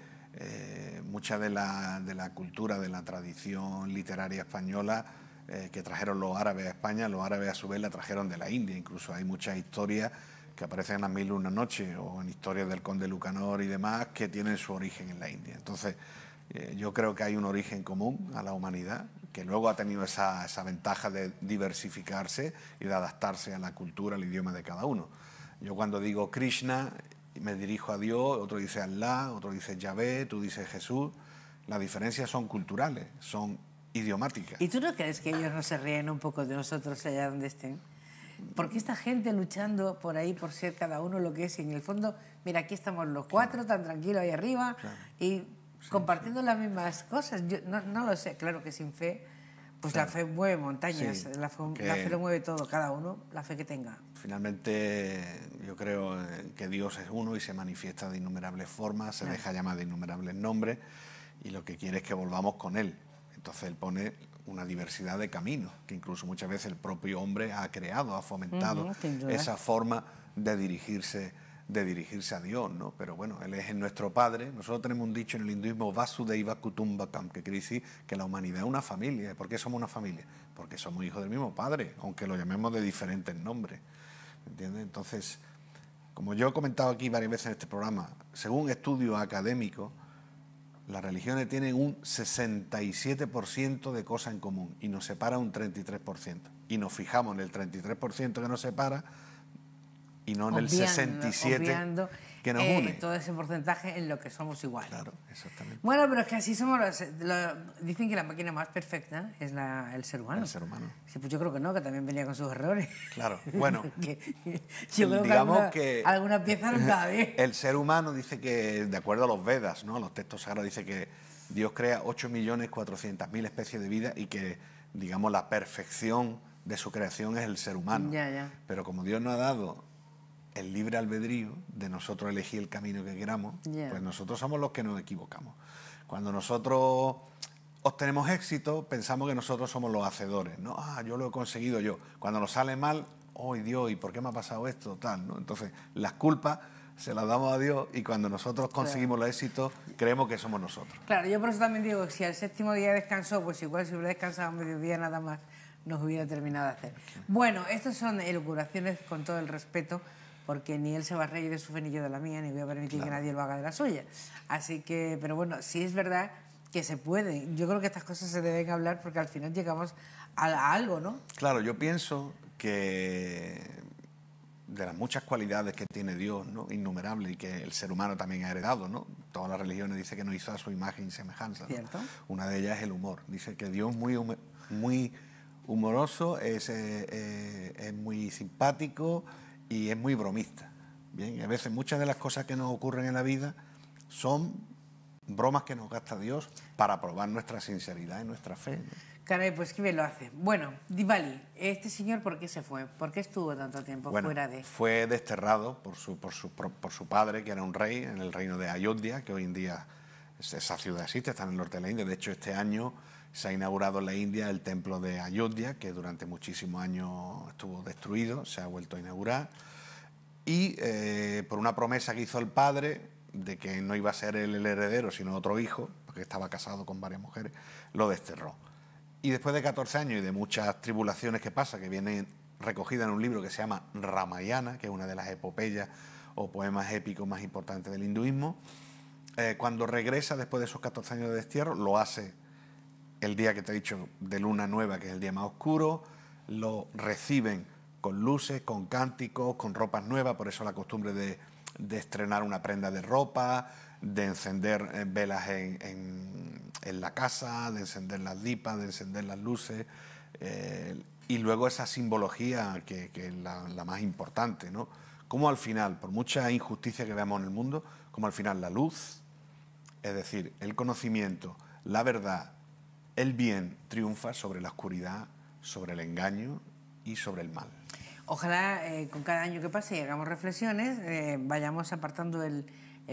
mucha de la cultura, de la tradición literaria española que trajeron los árabes a España, los árabes a su vez la trajeron de la India. Incluso hay muchas historias que aparecen en las Mil y una noches o en historias del conde Lucanor y demás que tienen su origen en la India. Entonces, yo creo que hay un origen común a la humanidad que luego ha tenido esa ventaja de diversificarse y de adaptarse a la cultura, al idioma de cada uno. Yo cuando digo Krishna me dirijo a Dios, otro dice Allah, otro dice Yahvé, tú dices Jesús. Las diferencias son culturales, son idiomáticas. ¿Y tú no crees que ellos no se ríen un poco de nosotros allá donde estén? Porque esta gente luchando por ahí, por ser cada uno lo que es, y en el fondo, mira, aquí estamos los cuatro, tan tranquilos ahí arriba, y compartiendo las mismas cosas. Yo no lo sé, claro que sin fe, pues la fe mueve montañas, la fe lo mueve todo, cada uno, la fe que tenga. Finalmente, yo creo que Dios es uno y se manifiesta de innumerables formas, se deja llamar de innumerables nombres, y lo que quiere es que volvamos con Él. Entonces Él pone una diversidad de caminos, que incluso muchas veces el propio hombre ha creado, ha fomentado esa forma de dirigirse a Dios, ¿no? Pero bueno, Él es nuestro Padre. Nosotros tenemos un dicho en el hinduismo, Vasudeiva Kutumbakam, que quiere decir que la humanidad es una familia. ¿Por qué somos una familia? Porque somos hijos del mismo Padre, aunque lo llamemos de diferentes nombres, ¿entiendes? Entonces, como yo he comentado aquí varias veces en este programa, según estudios académicos, las religiones tienen un 67% de cosas en común y nos separa un 33%. Y nos fijamos en el 33% que nos separa y no en el 67% que nos une. Todo ese porcentaje en lo que somos iguales. Claro, exactamente. Bueno, pero es que así somos dicen que la máquina más perfecta es el ser humano. El ser humano. Sí, pues yo creo que no, que también venía con sus errores. Claro, bueno. Yo creo que alguna pieza no estaba bien. El ser humano dice que, de acuerdo a los Vedas, ¿no? A los textos sagrados, dice que Dios crea 8.400.000 especies de vida y que, digamos, la perfección de su creación es el ser humano. Ya. Pero como Dios nos ha dado el libre albedrío de nosotros elegir el camino que queramos, pues nosotros somos los que nos equivocamos. Cuando nosotros obtenemos éxito, pensamos que nosotros somos los hacedores, ¿no? Yo lo he conseguido yo. Cuando nos sale mal, ¡ay, Dios! ¿Y por qué me ha pasado esto? Tal, ¿no? Entonces, las culpas se las damos a Dios y cuando nosotros conseguimos el éxito, creemos que somos nosotros. Claro, yo por eso también digo que si al séptimo día descansó, pues igual si hubiera descansado mediodía nada más, nos hubiera terminado de hacer. Bueno, estas son elucubraciones con todo el respeto, porque ni él se va a reír de su fe ni yo de la mía, ni voy a permitir que nadie lo haga de la suya. Así que, pero bueno, sí es verdad que se puede. Yo creo que estas cosas se deben hablar porque al final llegamos a algo, ¿no? Claro, yo pienso que de las muchas cualidades que tiene Dios, ¿no?, innumerables, y que el ser humano también ha heredado, ¿no? Todas las religiones dicen que nos hizo a su imagen y semejanza, ¿no? ¿Cierto? Una de ellas es el humor. Dice que Dios es muy humoroso, es muy simpático y es muy bromista. Bien, y a veces muchas de las cosas que nos ocurren en la vida son bromas que nos gasta Dios para probar nuestra sinceridad y nuestra fe, ¿no? Caray, pues qué bien lo hace. Bueno, Diwali, ¿este señor por qué se fue? ¿Por qué estuvo tanto tiempo fuera de...? Fue desterrado por su padre, que era un rey en el reino de Ayodhya, que hoy en día esa ciudad existe, está en el norte de la India. De hecho, este año se ha inaugurado en la India el templo de Ayodhya, que durante muchísimos años estuvo destruido, se ha vuelto a inaugurar. Y por una promesa que hizo el padre de que no iba a ser él el heredero, sino otro hijo, porque estaba casado con varias mujeres, lo desterró. Y después de 14 años y de muchas tribulaciones que pasa, que vienen recogidas en un libro que se llama Ramayana, que es una de las epopeyas o poemas épicos más importantes del hinduismo, cuando regresa después de esos 14 años de destierro, lo hace el día que te he dicho de luna nueva, que es el día más oscuro, lo reciben con luces, con cánticos, con ropas nuevas, por eso la costumbre de estrenar una prenda de ropa, de encender velas en la casa, de encender las dipas, de encender las luces, y luego esa simbología que es la más importante, ¿no? Como al final, por mucha injusticia que veamos en el mundo, como al final la luz, es decir, el conocimiento, la verdad, el bien triunfa sobre la oscuridad, sobre el engaño y sobre el mal. Ojalá con cada año que pase y hagamos reflexiones, vayamos apartando el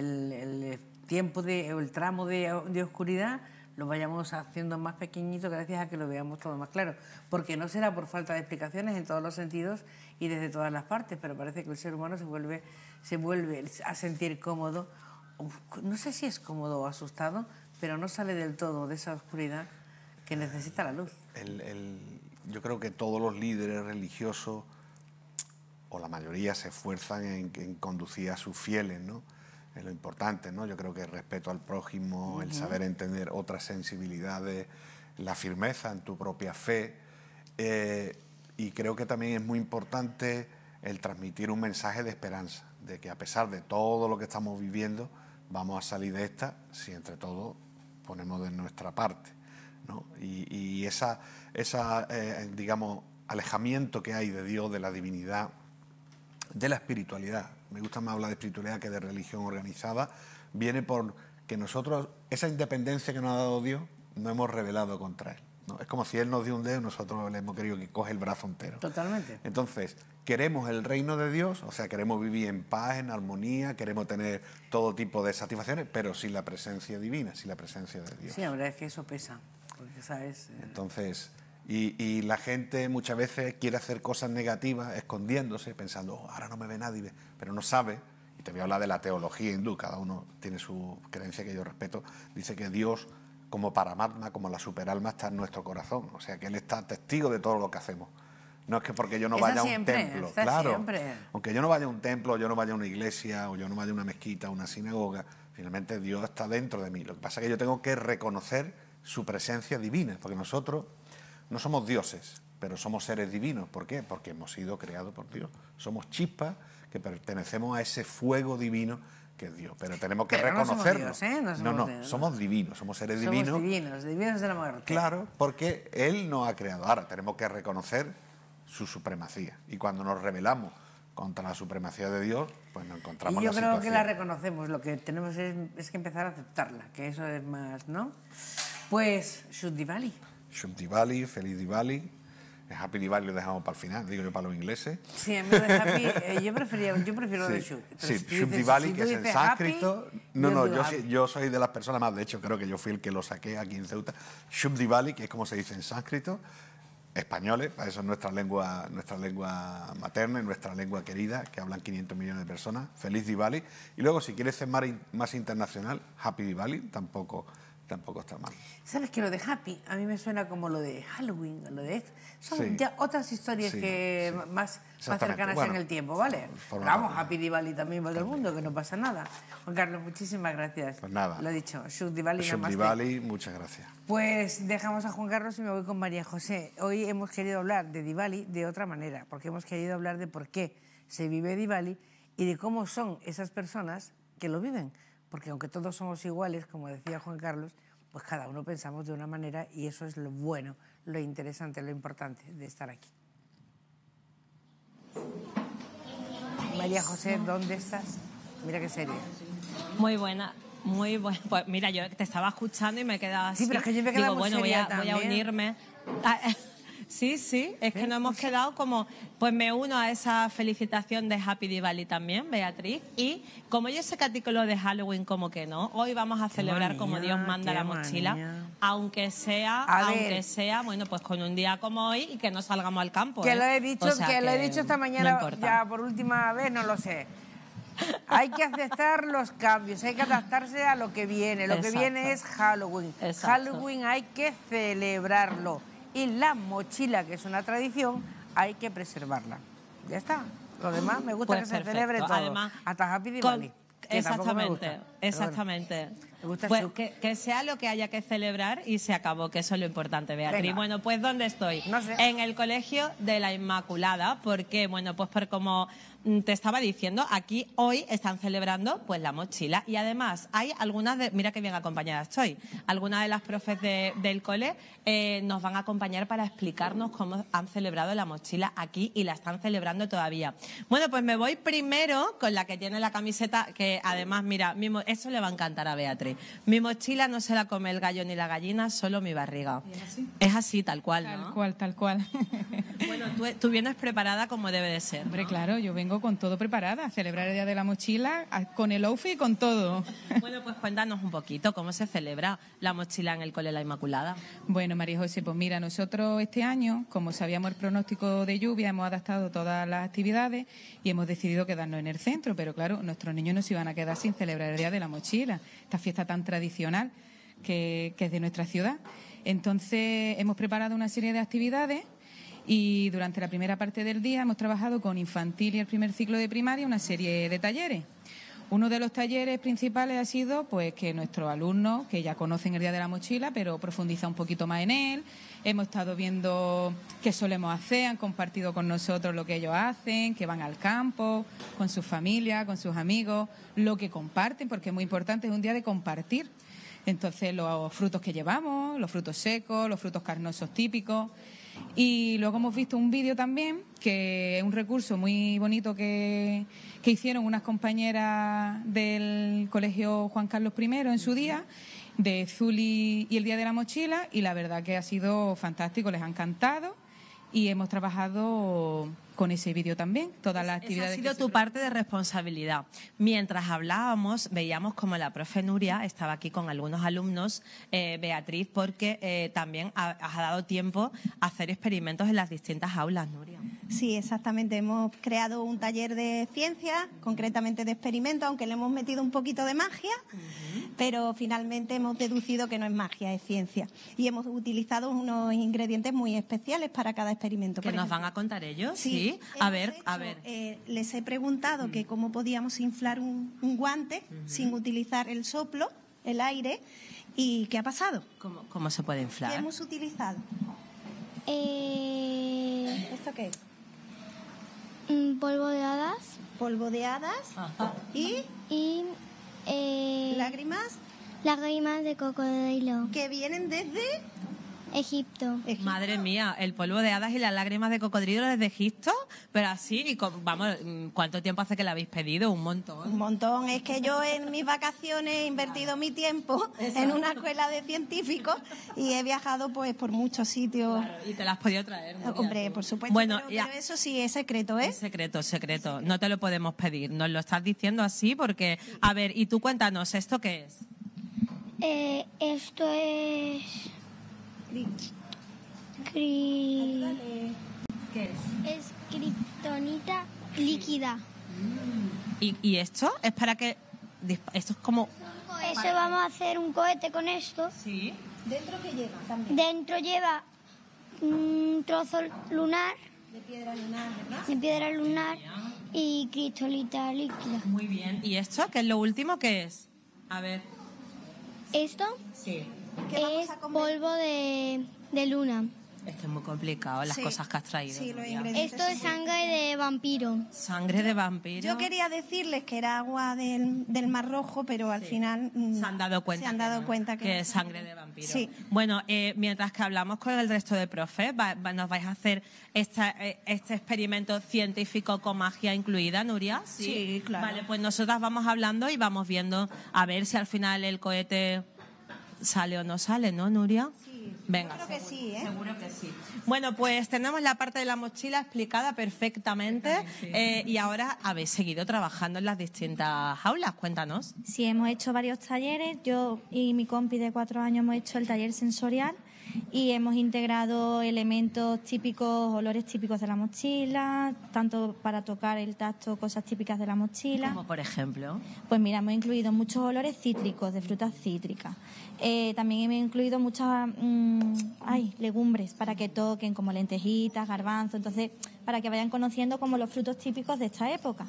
tiempo o el tramo de oscuridad, lo vayamos haciendo más pequeñito gracias a que lo veamos todo más claro. Porque no será por falta de explicaciones en todos los sentidos y desde todas las partes, pero parece que el ser humano se vuelve a sentir cómodo, no sé si es cómodo o asustado, pero no sale del todo de esa oscuridad que necesita la luz. Yo creo que todos los líderes religiosos, o la mayoría, se esfuerzan en conducir a sus fieles, ¿no? Es lo importante, ¿no? Yo creo que el respeto al prójimo, el saber entender otras sensibilidades, la firmeza en tu propia fe, y creo que también es muy importante el transmitir un mensaje de esperanza, de que a pesar de todo lo que estamos viviendo, vamos a salir de esta si entre todos ponemos de nuestra parte, ¿no? Y digamos, alejamiento que hay de Dios, de la divinidad, de la espiritualidad, me gusta más hablar de espiritualidad que de religión organizada, viene por que nosotros, esa independencia que nos ha dado Dios, no hemos rebelado contra Él, ¿no? Es como si Él nos dio un dedo y nosotros le hemos querido que coge el brazo entero. Totalmente. Entonces, queremos el reino de Dios, o sea, queremos vivir en paz, en armonía, queremos tener todo tipo de satisfacciones, pero sin la presencia divina, sin la presencia de Dios. Sí, la verdad es que eso pesa, porque, ¿sabes? Entonces... Y la gente muchas veces quiere hacer cosas negativas escondiéndose, pensando, ahora no me ve nadie, pero no sabe, y te voy a hablar de la teología hindú, cada uno tiene su creencia que yo respeto, dice que Dios, como Paramatma, como la superalma, está en nuestro corazón, o sea que Él está testigo de todo lo que hacemos. No es que porque yo no vaya a un templo, claro, siempre. Aunque yo no vaya a un templo, yo no vaya a una iglesia, o yo no vaya a una mezquita, a una sinagoga, finalmente Dios está dentro de mí. Lo que pasa es que yo tengo que reconocer su presencia divina, porque nosotros no somos dioses, pero somos seres divinos. ¿Por qué? Porque hemos sido creados por Dios. Somos chispas que pertenecemos a ese fuego divino que es Dios. Pero tenemos que reconocerlo. No somos Dios, ¿eh? No, somos divinos, somos seres divinos. Somos divinos de la muerte. Claro, porque Él nos ha creado. Ahora tenemos que reconocer su supremacía. Y cuando nos rebelamos contra la supremacía de Dios, pues nos encontramos y yo en la creo situación. que la reconocemos. Lo que tenemos es que empezar a aceptarla, que eso es más, ¿no? Pues, Shubh Diwali. Shubh Diwali, feliz Diwali. Happy Diwali lo dejamos para el final, digo yo para los ingleses. Sí, a mí lo de Happy, yo prefiero lo de Shubh. Sí, Shubh Diwali, que es en sánscrito. Yo soy de las personas más, de hecho creo que yo fui el que lo saqué aquí en Ceuta. Shubh Diwali, que es como se dice en sánscrito, españoles, para eso es nuestra lengua materna y nuestra lengua querida, que hablan 500 millones de personas. Feliz Diwali. Y luego, si quieres ser más internacional, Happy Diwali, tampoco tampoco está mal. ¿Sabes que lo de Happy a mí me suena como lo de Halloween, lo de esto? Son Sí. ya otras historias Sí, que sí. más Exactamente. cercanas Bueno, en el tiempo, ¿vale? forma Vamos, parte. Happy Diwali también para todo el mundo, que no pasa nada. Juan Carlos, muchísimas gracias. Pues nada. Lo he dicho, Shuk Diwali, Shuk namaste. Diwali, muchas gracias. Pues dejamos a Juan Carlos y me voy con María José. Hoy hemos querido hablar de Diwali de otra manera, porque hemos querido hablar de por qué se vive Diwali y de cómo son esas personas que lo viven. Porque aunque todos somos iguales, como decía Juan Carlos, pues cada uno pensamos de una manera y eso es lo bueno, lo interesante, lo importante de estar aquí. María José, ¿dónde estás? Mira qué seria. Muy buena. Muy bueno. Pues mira, yo te estaba escuchando y me he quedado así. Sí, pero es que yo me he quedado Digo, muy bueno, seria voy a también. unirme. Sí, es que nos hemos quedado como... Pues me uno a esa felicitación de Happy Diwali también, Beatriz. Y como yo sé que a ti con lo de Halloween como que no, hoy vamos a celebrar como Dios manda qué la mochila. manía. Aunque sea, bueno, pues con un día como hoy y que no salgamos al campo. Que ¿eh? lo he dicho, O sea, que lo he dicho esta mañana, no importa. ya por última vez, no lo sé. Hay que aceptar los cambios, hay que adaptarse a lo que viene. Lo que Exacto. viene es Halloween. Exacto. Halloween hay que celebrarlo. Y la mochila, que es una tradición, hay que preservarla. Ya está. Lo demás me gusta Pues que se perfecto. celebre todo. Además, hasta Happy Diwali. que tampoco me gusta. Exactamente. Me gusta Pues Shuk. que sea lo que haya que celebrar y se acabó, que eso es lo importante, Beatriz. Venga. Bueno, pues ¿dónde estoy? No sé. En el Colegio de la Inmaculada, porque, bueno, pues por como te estaba diciendo, aquí hoy están celebrando pues la mochila y además hay algunas de, mira qué bien acompañada estoy, algunas de las profes del cole nos van a acompañar para explicarnos cómo han celebrado la mochila aquí y la están celebrando todavía. Bueno, pues me voy primero con la que tiene la camiseta, que además, mira, eso le va a encantar a Beatriz. Mi mochila no se la come el gallo ni la gallina, solo mi barriga. ¿Y es así? Es así, tal cual, ¿no? Tal cual. Bueno, tú vienes preparada como debe de ser, Hombre, ¿no? claro, yo vengo con todo preparada, a celebrar el Día de la Mochila, con el outfit y con todo. Bueno, pues cuéntanos un poquito cómo se celebra la mochila en el Cole La Inmaculada. Bueno, María José, pues mira, nosotros este año, como sabíamos el pronóstico de lluvia, hemos adaptado todas las actividades y hemos decidido quedarnos en el centro, pero claro, nuestros niños no se iban a quedar sin celebrar el Día de la Mochila, esta fiesta tan tradicional que es de nuestra ciudad. Entonces, hemos preparado una serie de actividades y durante la primera parte del día hemos trabajado con infantil y el primer ciclo de primaria una serie de talleres. Uno de los talleres principales ha sido pues que nuestros alumnos, que ya conocen el Día de la Mochila, pero profundiza un poquito más en él. Hemos estado viendo qué solemos hacer, han compartido con nosotros lo que ellos hacen, que van al campo, con sus familias, con sus amigos, lo que comparten, porque es muy importante, es un día de compartir. Entonces, los frutos que llevamos, los frutos secos, los frutos carnosos típicos. Y luego hemos visto un vídeo también, que es un recurso muy bonito que hicieron unas compañeras del Colegio Juan Carlos I en su día, de Zuli y el Día de la Mochila, y la verdad que ha sido fantástico, les ha encantado y hemos trabajado con ese vídeo también, todas las actividades. Esa ha sido tu parte de responsabilidad. Mientras hablábamos, veíamos como la profe Nuria estaba aquí con algunos alumnos, Beatriz, porque también has dado tiempo a hacer experimentos en las distintas aulas, Nuria. Sí, exactamente. Hemos creado un taller de ciencia, concretamente de experimentos, aunque le hemos metido un poquito de magia, pero finalmente hemos deducido que no es magia, es ciencia. Y hemos utilizado unos ingredientes muy especiales para cada experimento. ¿Que Por nos ejemplo, van a contar ellos? Sí. A ver. Les he preguntado que cómo podíamos inflar un guante sin utilizar el soplo, el aire, y ¿qué ha pasado? ¿Cómo se puede ¿Qué inflar? hemos utilizado? ¿Esto qué es? Polvo de hadas Polvo de hadas y y lágrimas lágrimas de cocodrilo. que vienen desde Egipto. Egipto. Madre mía, el polvo de hadas y las lágrimas de cocodrilo desde Egipto, pero así, vamos, ¿cuánto tiempo hace que la habéis pedido? Un montón. Un montón. Es que yo en mis vacaciones he invertido mi tiempo en una escuela de científicos y he viajado pues por muchos sitios. Claro, y te las has podido traer, Nuria, Hombre, tú. por supuesto. Bueno, pero eso sí es secreto, ¿eh? Es secreto. No te lo podemos pedir. Nos lo estás diciendo así porque... A ver, y tú cuéntanos, ¿esto qué es? Esto es ¿Qué es? es kriptonita líquida. ¿Y esto es para que Esto es como... Eso vamos a hacer un cohete con esto. Sí. ¿Dentro qué lleva también? Dentro lleva un trozo lunar, De piedra lunar, ¿verdad? de piedra lunar y cristolita líquida. Muy bien. ¿Y esto, que es lo último, qué es? A ver. Esto Sí. ¿Qué vamos es a comer? polvo de luna. Esto es muy complicado, las Sí. cosas que has traído. Sí, los Nuria. ingredientes. Esto es sangre de vampiro. Sangre de vampiro. Yo quería decirles que era agua del Mar Rojo, pero al final Se han dado cuenta. se han dado no, cuenta que es sangre de vampiro. Sí. Bueno, mientras que hablamos con el resto de profes, nos vais a hacer este experimento científico con magia incluida, Nuria. Sí, claro. Vale, pues nosotras vamos hablando y vamos viendo a ver si al final el cohete sale o no sale, ¿no, Nuria? Sí. Venga, Yo creo que sí, ¿eh? Seguro que sí. Bueno, pues tenemos la parte de la mochila explicada perfectamente y ahora habéis seguido trabajando en las distintas aulas. Cuéntanos. Sí, hemos hecho varios talleres. Yo y mi compi de 4 años hemos hecho el taller sensorial y hemos integrado elementos típicos, olores típicos de la mochila, tanto para tocar el tacto, cosas típicas de la mochila. Como por ejemplo. Pues mira, hemos incluido muchos olores cítricos, de frutas cítricas. También hemos incluido muchas legumbres para que toquen, como lentejitas, garbanzos, entonces para que vayan conociendo como los frutos típicos de esta época.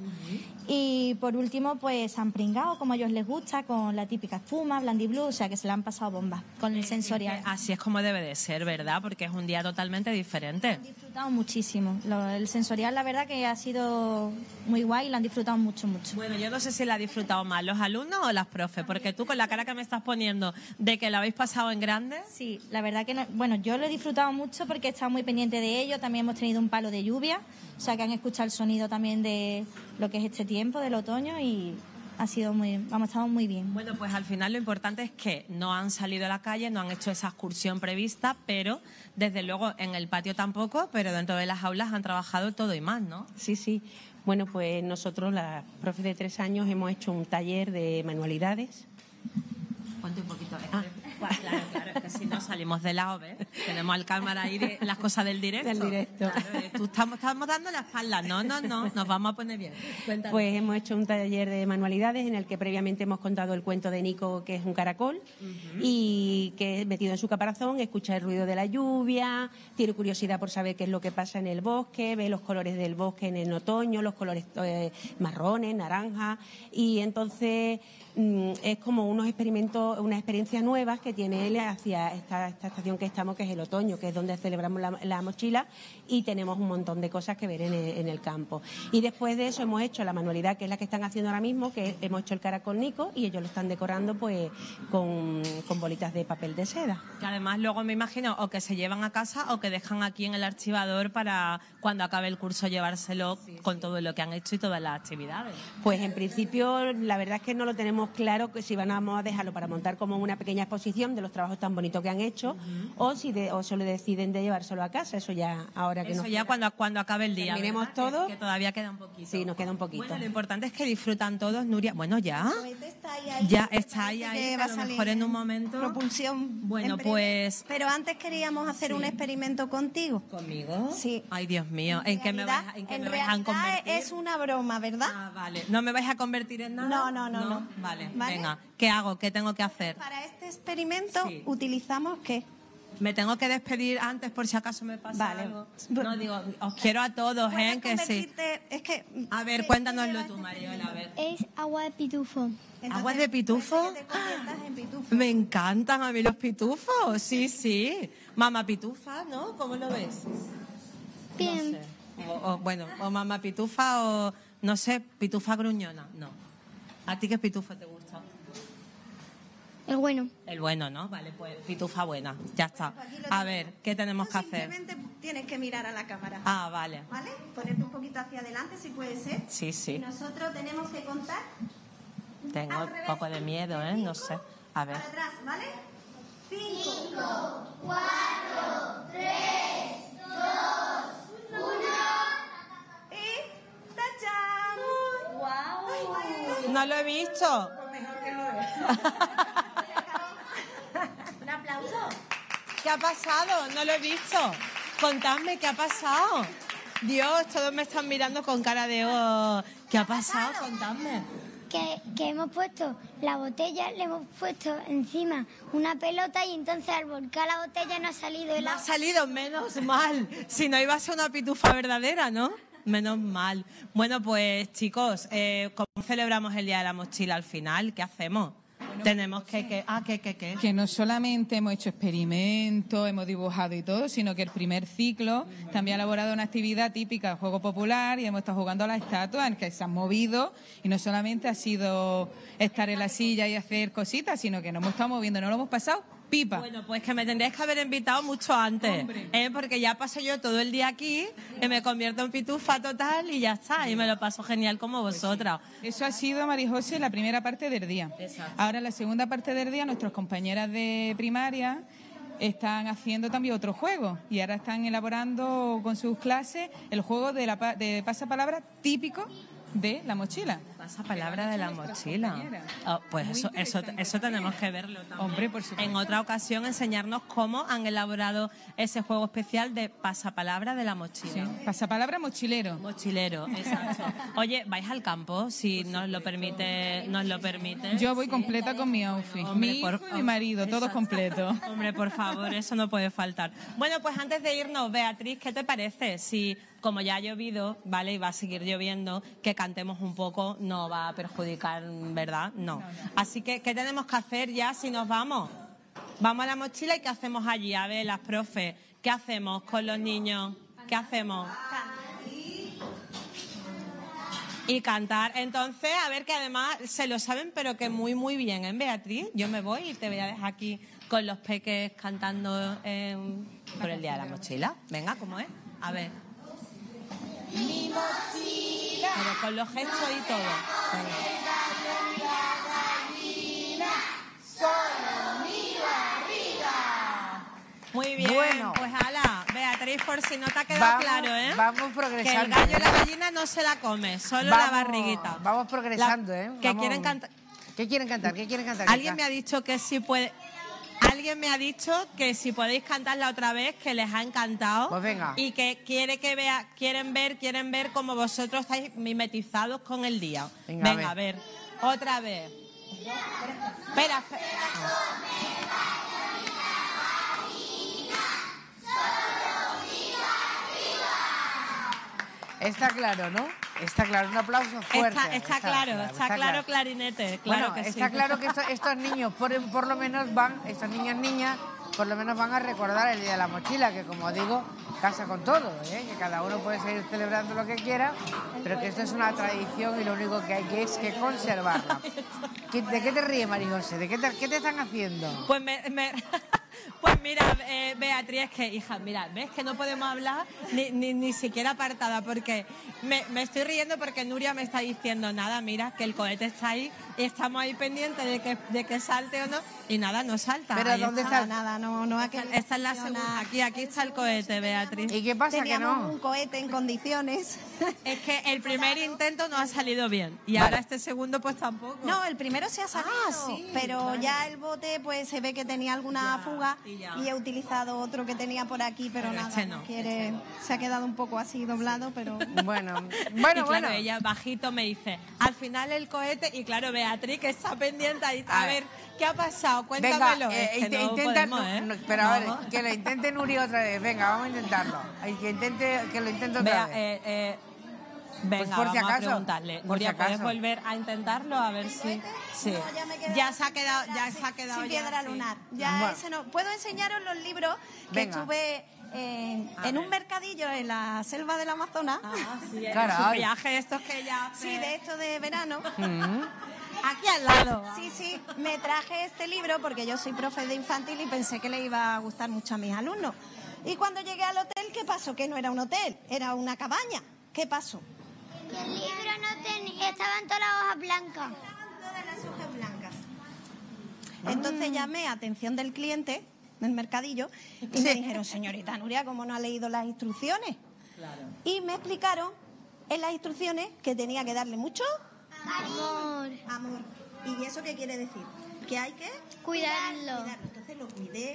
Y por último, pues han pringado, como a ellos les gusta, con la típica espuma, Blandy Blue, o sea que se la han pasado bomba con el sensorial. Así es como debe de ser, ¿verdad? Porque es un día totalmente diferente. Han disfrutado muchísimo. El sensorial, la verdad que ha sido muy guay y lo han disfrutado mucho, mucho. Bueno, yo no sé si la han disfrutado más los alumnos o las profes, porque tú con la cara que me estás poniendo de que la habéis pasado en grande. Sí, la verdad que bueno, yo lo he disfrutado mucho porque he estado muy pendiente de ello. También hemos tenido un palo de lluvia, o sea que han escuchado el sonido también de lo que es este tiempo del otoño y hemos estado muy bien. Bueno, pues al final lo importante es que no han salido a la calle, no han hecho esa excursión prevista, pero desde luego en el patio tampoco, pero dentro de las aulas han trabajado todo y más, ¿no? Sí, sí. Bueno, pues nosotros, las profes de 3 años, hemos hecho un taller de manualidades. Ponte un poquito. Claro, es que si no salimos de lado, ¿ves? Tenemos al cámara ahí de las cosas del directo. Del directo. Claro, estamos dando la espalda. No, nos vamos a poner bien. Cuéntanos. Pues hemos hecho un taller de manualidades en el que previamente hemos contado el cuento de Nico, que es un caracol, y que metido en su caparazón escucha el ruido de la lluvia, tiene curiosidad por saber qué es lo que pasa en el bosque, ve los colores del bosque en el otoño, los colores marrones, naranjas, y entonces es como unos experimentos, unas experiencias nuevas que tiene él hacia esta estación que estamos, que es el otoño, que es donde celebramos la mochila, y tenemos un montón de cosas que ver en el campo. Y después de eso hemos hecho la manualidad, que es la que están haciendo ahora mismo, que hemos hecho el caracol Nico, y ellos lo están decorando pues con bolitas de papel de seda. Que además luego me imagino o que se llevan a casa o que dejan aquí en el archivador para cuando acabe el curso llevárselo con todo lo que han hecho y todas las actividades. Pues en principio la verdad es que no lo tenemos claro, que si vamos a dejarlo para montar como una pequeña exposición de los trabajos tan bonitos que han hecho, o solo deciden de llevárselo a casa. Eso ya ahora que eso nos ya cuando acabe el día, terminemos ¿verdad? todo, que todavía queda un poquito. Sí, nos queda un poquito. Bueno, lo importante es que disfrutan todos, Nuria. Bueno, ya está ahí, que va a lo salir mejor en un momento. propulsión. Bueno, en breve. pues. Pero antes queríamos hacer un experimento contigo. ¿Conmigo? Sí. Ay, Dios mío, ¿en qué me vais a convertir? Es una broma, ¿verdad? Ah, vale. ¿No me vais a convertir en nada? No. Vale, ¿Vale? venga. ¿Qué hago? ¿Qué tengo que hacer? Para este experimento Sí. utilizamos ¿qué? ¿Me tengo que despedir antes por si acaso me pasa Vale. algo? No, digo, os quiero a todos, Puedes que sí. convertirte- Es que, A ver, cuéntanoslo tú, Mariola, a ver. Es agua de pitufo. entonces, ¿Aguas de pitufo? puede que te conviertas en pitufo. Me encantan a mí los pitufos, sí. Mamá pitufa, ¿no? ¿Cómo lo ves? Bien. No sé. Bueno, o mamá pitufa o, no sé, pitufa gruñona. No. ¿A ti qué pitufo te gusta? El bueno. El bueno, ¿no? Vale, pues pitufa buena. Ya está. A ver, ¿qué tenemos que hacer? Simplemente tienes que mirar a la cámara. Ah, vale. ¿Vale? Ponerte un poquito hacia adelante, si puede ser. Sí, Y sí. nosotros tenemos que contar Tengo al un revés. poco de miedo, ¿eh? No sé. A ver. para atrás, ¿vale? 5, y ¡tachán! No lo he visto. Un aplauso. ¿Qué ha pasado? No lo he visto. Contadme qué ha pasado. Dios, todos me están mirando con cara de... oh, ¿qué ha pasado? Contadme. que hemos puesto la botella, le hemos puesto encima una pelota y entonces al volcar la botella no ha salido el No agua. ha salido, menos mal. Si no iba a ser una pitufa verdadera, ¿no? Menos mal. Bueno, pues chicos, ¿cómo celebramos el Día de la Mochila al final? ¿Qué hacemos? Tenemos ¿qué? Que no solamente hemos hecho experimentos, hemos dibujado y todo, sino que el primer ciclo también ha elaborado una actividad típica de juego popular y hemos estado jugando a las estatuas en que se han movido y no solamente ha sido estar en la silla y hacer cositas, sino que nos hemos estado moviendo, no lo hemos pasado pipa. Bueno, pues que me tendríais que haber invitado mucho antes, porque ya paso yo todo el día aquí, y me convierto en pitufa total y ya está, y me lo paso genial como vosotras. Eso ha sido, María José, la primera parte del día. Exacto. Ahora, la segunda parte del día, nuestras compañeras de primaria están haciendo también otro juego y ahora están elaborando con sus clases el juego de pasapalabra típico de la mochila. Pasapalabra de la mochila. Oh, pues eso tenemos que verlo también. Hombre, por supuesto. En otra ocasión enseñarnos cómo han elaborado ese juego especial de pasapalabra de la mochila. Sí, pasapalabra mochilero. Mochilero, exacto. Oye, ¿vais al campo? Si nos lo permite. Yo voy completa con mi outfit. Hombre, mi hijo y mi marido, todos completos. Hombre, por favor, eso no puede faltar. Bueno, pues antes de irnos, Beatriz, ¿qué te parece? Si, como ya ha llovido, ¿vale? Y va a seguir lloviendo, que cantemos un poco, no va a perjudicar, ¿verdad? No. Así que, ¿qué tenemos que hacer ya si nos vamos? Vamos a la mochila y ¿qué hacemos allí? A ver, las profes, ¿qué hacemos con los niños? ¿Qué hacemos? Y cantar. Entonces, a ver, que además se lo saben, pero que muy, muy bien, ¿eh, Beatriz? Yo me voy y te voy a dejar aquí con los peques cantando por el Día de la Mochila. Venga, ¿cómo es? A ver. Mi mochila. Pero con los gestos y todo. Venga. Solo mi barriga. Muy bien, Bueno. pues ala, Beatriz, por si no te ha quedado claro, ¿eh? Vamos Que el progresando. gallo y la gallina no se la come, solo la barriguita. Vamos progresando, ¿eh? Que Vamos. quieren cantar. ¿Qué quieren cantar? ¿Qué quieren cantar? Alguien me ha dicho que si puede. Alguien me ha dicho que si podéis cantarla otra vez, que les ha encantado. Pues venga. Y que quieren ver cómo vosotros estáis mimetizados con el día. Venga, a ver. Otra vez. Espera. Está claro, ¿no? Está claro, un aplauso fuerte. Está claro, clarinete. Claro Bueno, que está sí. claro que estos niños por lo menos van, estos niños niñas, por lo menos van a recordar el Día de la Mochila, que como digo, casa con todo, ¿eh? Que cada uno puede seguir celebrando lo que quiera, pero que esto es una tradición y lo único que hay que es que conservarla. ¿De qué te ríes, María José? ¿Qué te están haciendo? Pues pues mira, Beatriz, que hija, mira, ves que no podemos hablar ni siquiera apartada, porque me estoy riendo porque Nuria me está diciendo, nada, mira, que el cohete está ahí y estamos ahí pendientes de que salte o no, y nada, no salta. Pero ahí ¿dónde está? Nada, no ha querido. Esta es la segunda, aquí está el cohete, Beatriz. ¿Y qué pasa Teníamos que no? un cohete en condiciones. Es que el primer intento no ha salido bien, y ahora este segundo pues tampoco. No, el primero se ha salido, sí, pero claro. ya el bote pues se ve que tenía alguna fuga y he utilizado otro que tenía por aquí, pero Pero nada, este no. se ha quedado un poco así doblado, pero Bueno, Y bueno. claro, ella bajito me dice, al final el cohete, y claro, Beatriz, que está pendiente ahí, a ver, ¿qué ha pasado? Cuéntamelo. Venga, Es que no intenta, podemos, ¿eh? pero a ver, No. que lo intente Nuria otra vez. Venga, vamos a intentarlo. Que lo intente otra vez. Venga, por si vamos a acaso, preguntarle. por Nuria, si ¿puedes acaso. volver a intentarlo? A ver si... Sí. Ya se ha quedado sin ya, piedra sí. lunar. Ya Bueno. ese no. Puedo enseñaros los libros que Venga. estuve en un mercadillo en la selva del Amazonas. Ah, sí, Caray. su viaje estos que ya hace... Sí, de esto de verano. Aquí al lado. Sí, me traje este libro porque yo soy profe de infantil y pensé que le iba a gustar mucho a mis alumnos. Y cuando llegué al hotel, ¿qué pasó? Que no era un hotel, era una cabaña. ¿Qué pasó? Que el libro no tenía, estaban todas las hojas blancas. Todas las hojas blancas. Entonces llamé a atención del cliente del mercadillo y me dijeron, señorita Nuria, ¿cómo no ha leído las instrucciones? Claro. Y me explicaron en las instrucciones que tenía que darle mucho amor. ¿Y eso qué quiere decir? Que hay que Cuidarlo. Entonces lo cuidé.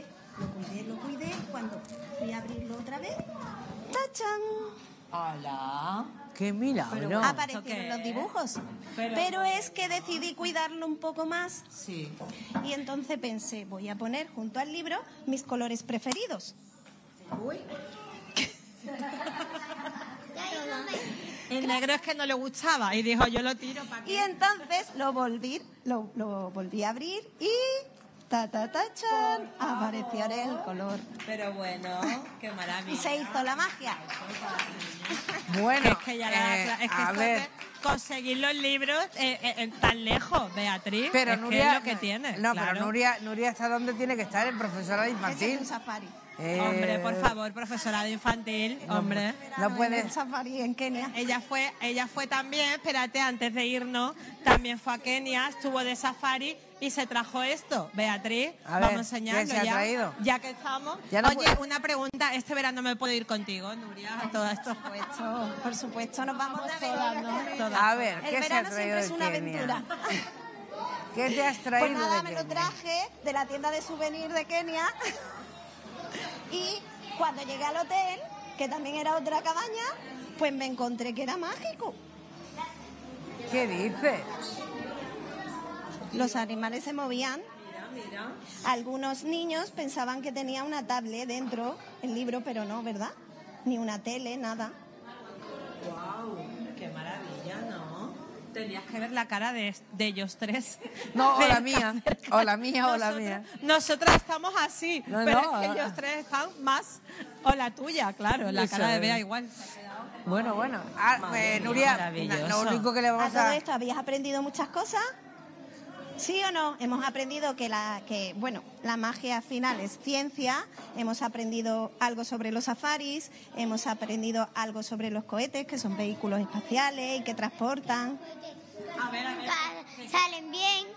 Cuando fui a abrirlo otra vez, ¡tachán! Hola. ¡Qué milagro! Aparecieron los dibujos. Pero es que decidí cuidarlo un poco más. Sí. Y entonces pensé, voy a poner junto al libro mis colores preferidos. Uy. El negro es que no le gustaba y dijo, yo lo tiro para aquí. Y entonces lo volví a abrir y chan, apareció el color. Pero bueno, qué maravilla. Y se hizo la magia. Bueno, es que ya a ver, conseguir los libros tan lejos, Beatriz. Pero es Nuria, que es lo que tiene. No, claro. pero Nuria está donde tiene que estar, en profesora de infantil. Es un safari. Hombre, por favor, profesora de infantil, hombre. No puede. El safari en Kenia. Ella fue también, espérate, antes de irnos, también fue a Kenia, estuvo de safari y se trajo esto. Beatriz, a ver, vamos a enseñarlo ¿qué se ha ya. traído? Ya que estamos. Ya no Oye, puede. una pregunta, este verano me puedo ir contigo, Nuria, a todo esto. Por supuesto, nos vamos todas, ¿no? Todas. A ver, El ¿qué se ha verano traído siempre es de una Kenia? aventura. ¿Qué te has traído Pues nada, de me Kenia? lo traje de la tienda de souvenir de Kenia. Y cuando llegué al hotel, que también era otra cabaña, pues me encontré que era mágico. ¿Qué dices? Los animales se movían. Algunos niños pensaban que tenía una tablet dentro, el libro, pero no, ¿verdad? Ni una tele, nada. ¡Guau! ¡Qué maravilla, ¿no? Tenías que ver la cara de ellos tres. No, o la Cerca, mía, cerca. o la mía, o la mía. Nosotras estamos así, No, pero no. es que ellos tres están más... O la tuya, claro, la Eso cara de es. Bea igual. Bueno. Madre mía, Nuria, maravilloso. lo único que le A vamos todo a... esto, ¿habías aprendido muchas cosas? ¿Sí o no? Hemos aprendido que la magia final es ciencia, hemos aprendido algo sobre los safaris, hemos aprendido algo sobre los cohetes, que son vehículos espaciales y que transportan. A ver. Salen bien.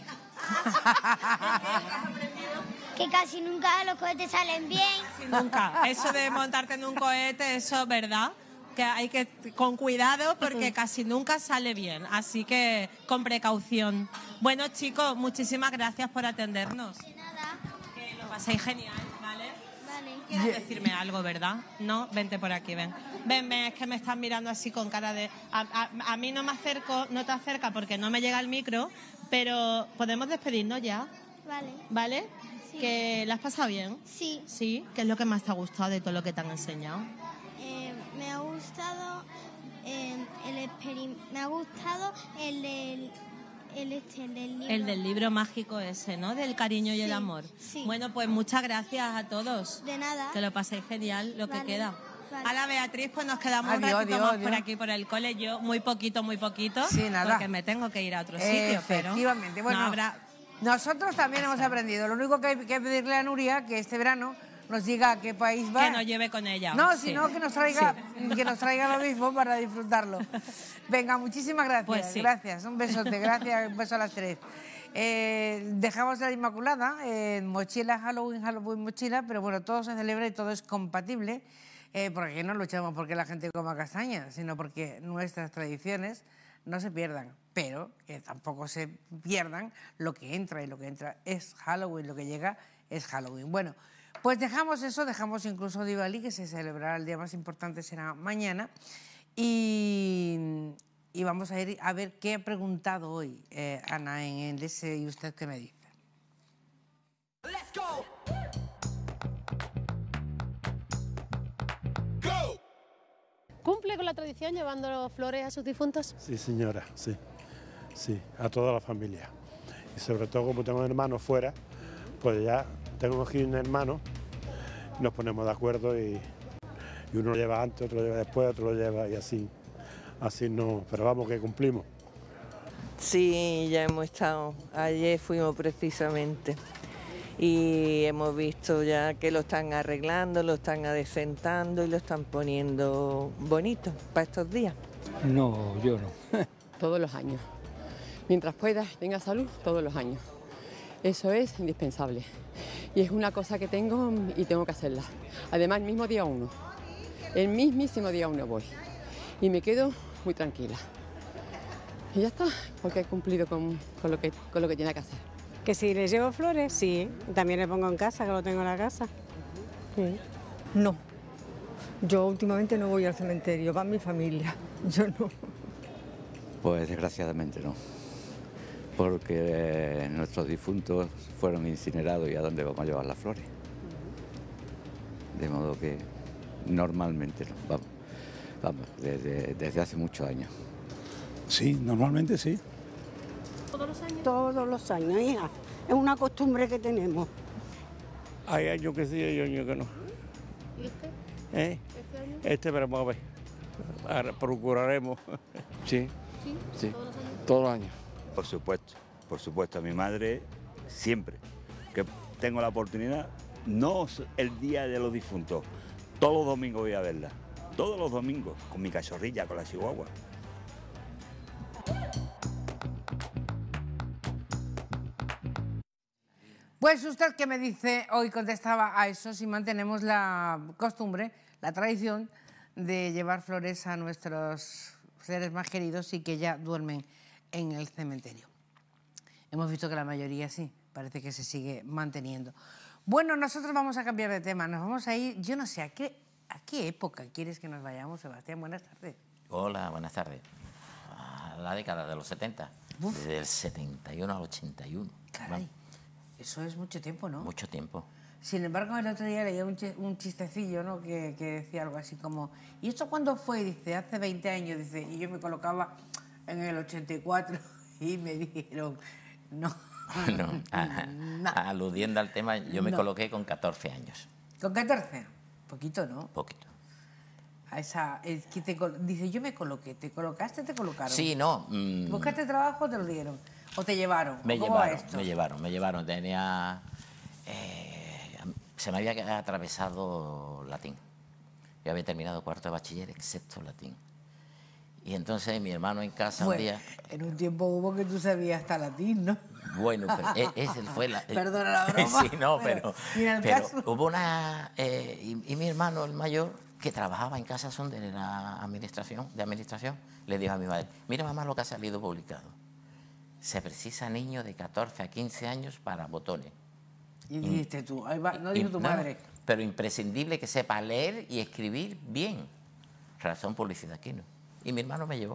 Que casi nunca los cohetes salen bien. Nunca. Eso de montarte en un cohete, eso es verdad. Que hay que con cuidado porque casi nunca sale bien. Así que con precaución. Bueno, chicos, muchísimas gracias por atendernos. De nada. Que lo paséis genial, ¿vale? Vale. ¿Quieres decirme algo, verdad? No, vente por aquí, ven. Ven, es que me están mirando así con cara de... A mí no me acerco, no te acerca porque no me llega el micro, pero podemos despedirnos ya, Vale. ¿vale? Sí. ¿Que la has pasado bien? Sí. Sí. ¿Qué es lo que más te ha gustado de todo lo que te han enseñado? Me ha gustado me ha gustado el del libro. El del libro mágico ese, ¿no? Del cariño y el Sí, amor. sí. Bueno, pues muchas gracias a todos. De nada. Que lo paséis genial, lo que Vale, queda. vale. A la Beatriz, pues nos quedamos un Adiós, ratito adiós, más por adiós. aquí, por el cole. Yo muy poquito, Sí, nada. porque me tengo que ir a otro sitio, pero Efectivamente. Bueno, no habrá... nosotros también hemos aprendido. Lo único que hay que pedirle a Nuria, que este verano nos diga a qué país va. Que nos lleve con ella. No, sí. sino que nos traiga lo mismo para disfrutarlo. Venga, muchísimas gracias. Pues sí. Gracias, un besote, gracias, un beso a las tres. Dejamos a la Inmaculada, mochila Halloween mochila, pero bueno, todo se celebra y todo es compatible, porque aquí no luchamos porque la gente coma castaña, sino porque nuestras tradiciones no se pierdan, pero que tampoco se pierdan lo que entra, y lo que entra es Halloween, lo que llega es Halloween. Bueno, pues dejamos eso, dejamos incluso Diwali, que se celebrará el día más importante, será mañana, y vamos a ir a ver qué ha preguntado hoy Ana en el ese y usted qué me dice. ¿Cumple con la tradición llevando flores a sus difuntos? Sí, señora, sí, sí, a toda la familia. Y sobre todo como tengo hermanos fuera, pues ya tengo aquí un hermano, nos ponemos de acuerdo y uno lo lleva antes, otro lo lleva después, otro lo lleva y así no, pero vamos que cumplimos. Sí, ya hemos estado, ayer fuimos precisamente y hemos visto ya que lo están arreglando, lo están adecentando y lo están poniendo bonito para estos días. No, yo no. Todos los años. Mientras pueda, tenga salud, todos los años. Eso es indispensable. Y es una cosa que tengo y tengo que hacerla. Además, el mismo día 1. El mismísimo día 1 voy. Y me quedo muy tranquila. Y ya está, porque he cumplido con lo que tenía que hacer. Que si le llevo flores, sí. También le pongo en casa, que lo tengo en la casa. Sí. No, Yo últimamente no voy al cementerio, va mi familia, yo no. Pues desgraciadamente no, porque nuestros difuntos fueron incinerados y a dónde vamos a llevar las flores. De modo que normalmente no, vamos, desde hace muchos años. Sí, normalmente sí. ¿Todos los años? Todos los años, hija. Es una costumbre que tenemos. Hay años que sí, hay años que no. ¿Y este? ¿Eh? ¿Este año? Pero vamos a ver. Ahora procuraremos. ¿Sí? Sí. ¿Todos los años? Todos los años. Por supuesto, a mi madre siempre que tengo la oportunidad, no el día de los difuntos, todos los domingos voy a verla, todos los domingos, con mi cachorrilla, con la chihuahua. Pues usted qué me dice, hoy contestaba a eso, si mantenemos la costumbre, la tradición de llevar flores a nuestros seres más queridos y que ya duermen en el cementerio. Hemos visto que la mayoría sí, parece que se sigue manteniendo. Bueno, nosotros vamos a cambiar de tema, nos vamos a ir, yo no sé, ¿a qué época quieres que nos vayamos, Sebastián? Buenas tardes. Hola, buenas tardes. A la década de los 70, desde el 71 al 81. Caray, eso es mucho tiempo, ¿no? Mucho tiempo. Sin embargo, el otro día leía un chistecillo, ¿no? que decía algo así como, ¿y esto cuándo fue? Dice, hace 20 años, dice, y yo me colocaba en el 84 y me dijeron, no. No, aludiendo al tema, yo me coloqué con 14 años. ¿Con 14? Poquito, ¿no? Poquito. A esa, dice, yo me coloqué, ¿te colocaste, te colocaron? Sí, no. ¿Buscaste trabajo o te lo dieron? ¿O te llevaron? Me ¿Cómo llevaron. Tenía... se me había atravesado latín. Yo había terminado cuarto de bachiller, excepto latín. Y entonces mi hermano en casa un día... En un tiempo hubo que tú sabías hasta latín, ¿no? Bueno, pero ese fue la... Perdona la broma. Sí, no, pero hubo una... y mi hermano, el mayor, que trabajaba en Casa Son de la administración, le dijo a mi madre, mira mamá lo que ha salido publicado. Se precisa niño de 14 a 15 años para botones. Y dijiste tú, ahí va, no dijo tu madre. Pero imprescindible que sepa leer y escribir bien. Razón Publicidad Aquino. Y mi hermano me llevó.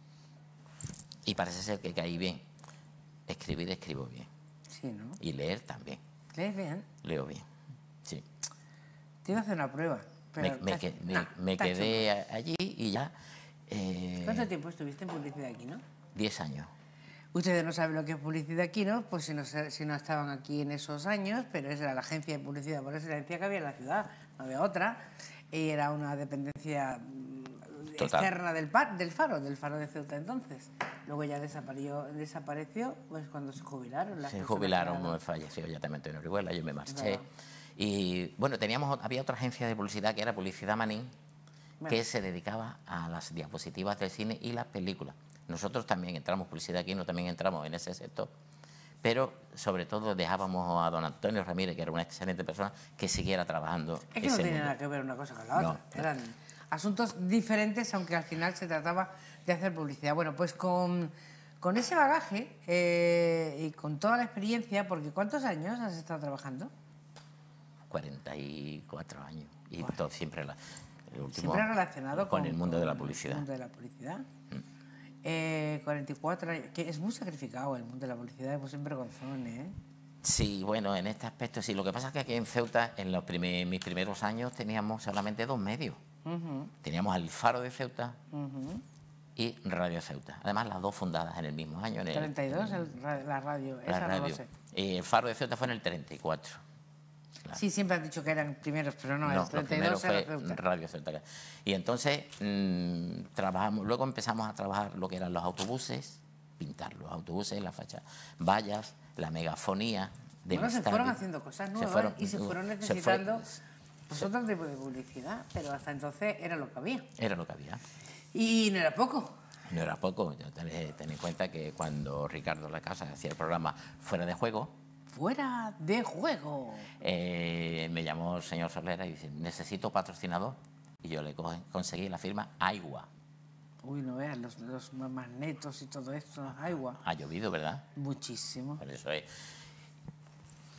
Y parece ser que caí bien. Escribir, escribo bien. Sí, ¿no? Y leer también. ¿Lees bien? Leo bien, sí. Te iba a hacer una prueba. Pero me quedé allí y ya... ¿Cuánto tiempo estuviste en Publicidad Aquino? 10 años. Ustedes no saben lo que es Publicidad Aquino, pues si no estaban aquí en esos años, pero esa era la agencia de publicidad por excelencia que había en la ciudad, no había otra, y era una dependencia externa del Faro de Ceuta entonces. Luego ya desapareció pues cuando se jubilaron. Se jubilaron, me falleció ya también en Orihuela, yo me marché. Y bueno, había otra agencia de publicidad que era Publicidad Manín, que se dedicaba a las diapositivas del cine y las películas. Nosotros también entramos, Publicidad Aquino también entramos en ese sector, pero sobre todo dejábamos a don Antonio Ramírez, que era una excelente persona, que siguiera trabajando. Es que no tiene nada que ver una cosa con la otra. Eran asuntos diferentes, aunque al final se trataba de hacer publicidad. Bueno, pues con ese bagaje y con toda la experiencia, porque ¿cuántos años has estado trabajando? 44 años. Y todo siempre siempre relacionado con el mundo de la publicidad. El mundo de la publicidad. 44 años, que es muy sacrificado el mundo de la publicidad, es muy vergonzón, ¿eh? Sí, bueno, en este aspecto sí. Lo que pasa es que aquí en Ceuta, en mis primeros años, teníamos solamente 2 medios. Teníamos el Faro de Ceuta y Radio Ceuta. Además, las dos fundadas en el mismo año. En el 32, la radio, esa no lo sé. Y el Faro de Ceuta fue en el 34. Claro. Sí, siempre has dicho que eran primeros, pero no, el 32 fue era Ceuta. Radio Ceuta. Y entonces luego empezamos a trabajar lo que eran los autobuses, pintar los autobuses, la fachada, vallas, la megafonía. Se fueron haciendo cosas nuevas y se fueron necesitando otro tipo de publicidad, pero hasta entonces era lo que había. Era lo que había. Y no era poco. No era poco. Ten en cuenta que cuando Ricardo Lacasa hacía el programa Fuera de Juego... ¡Fuera de Juego! Me llamó el señor Solera y dice, necesito patrocinador. Y yo le conseguí la firma Aigua. Uy, no veas, los magnetos y todo esto, Aigua. Ha llovido, ¿verdad? Muchísimo. Por eso es.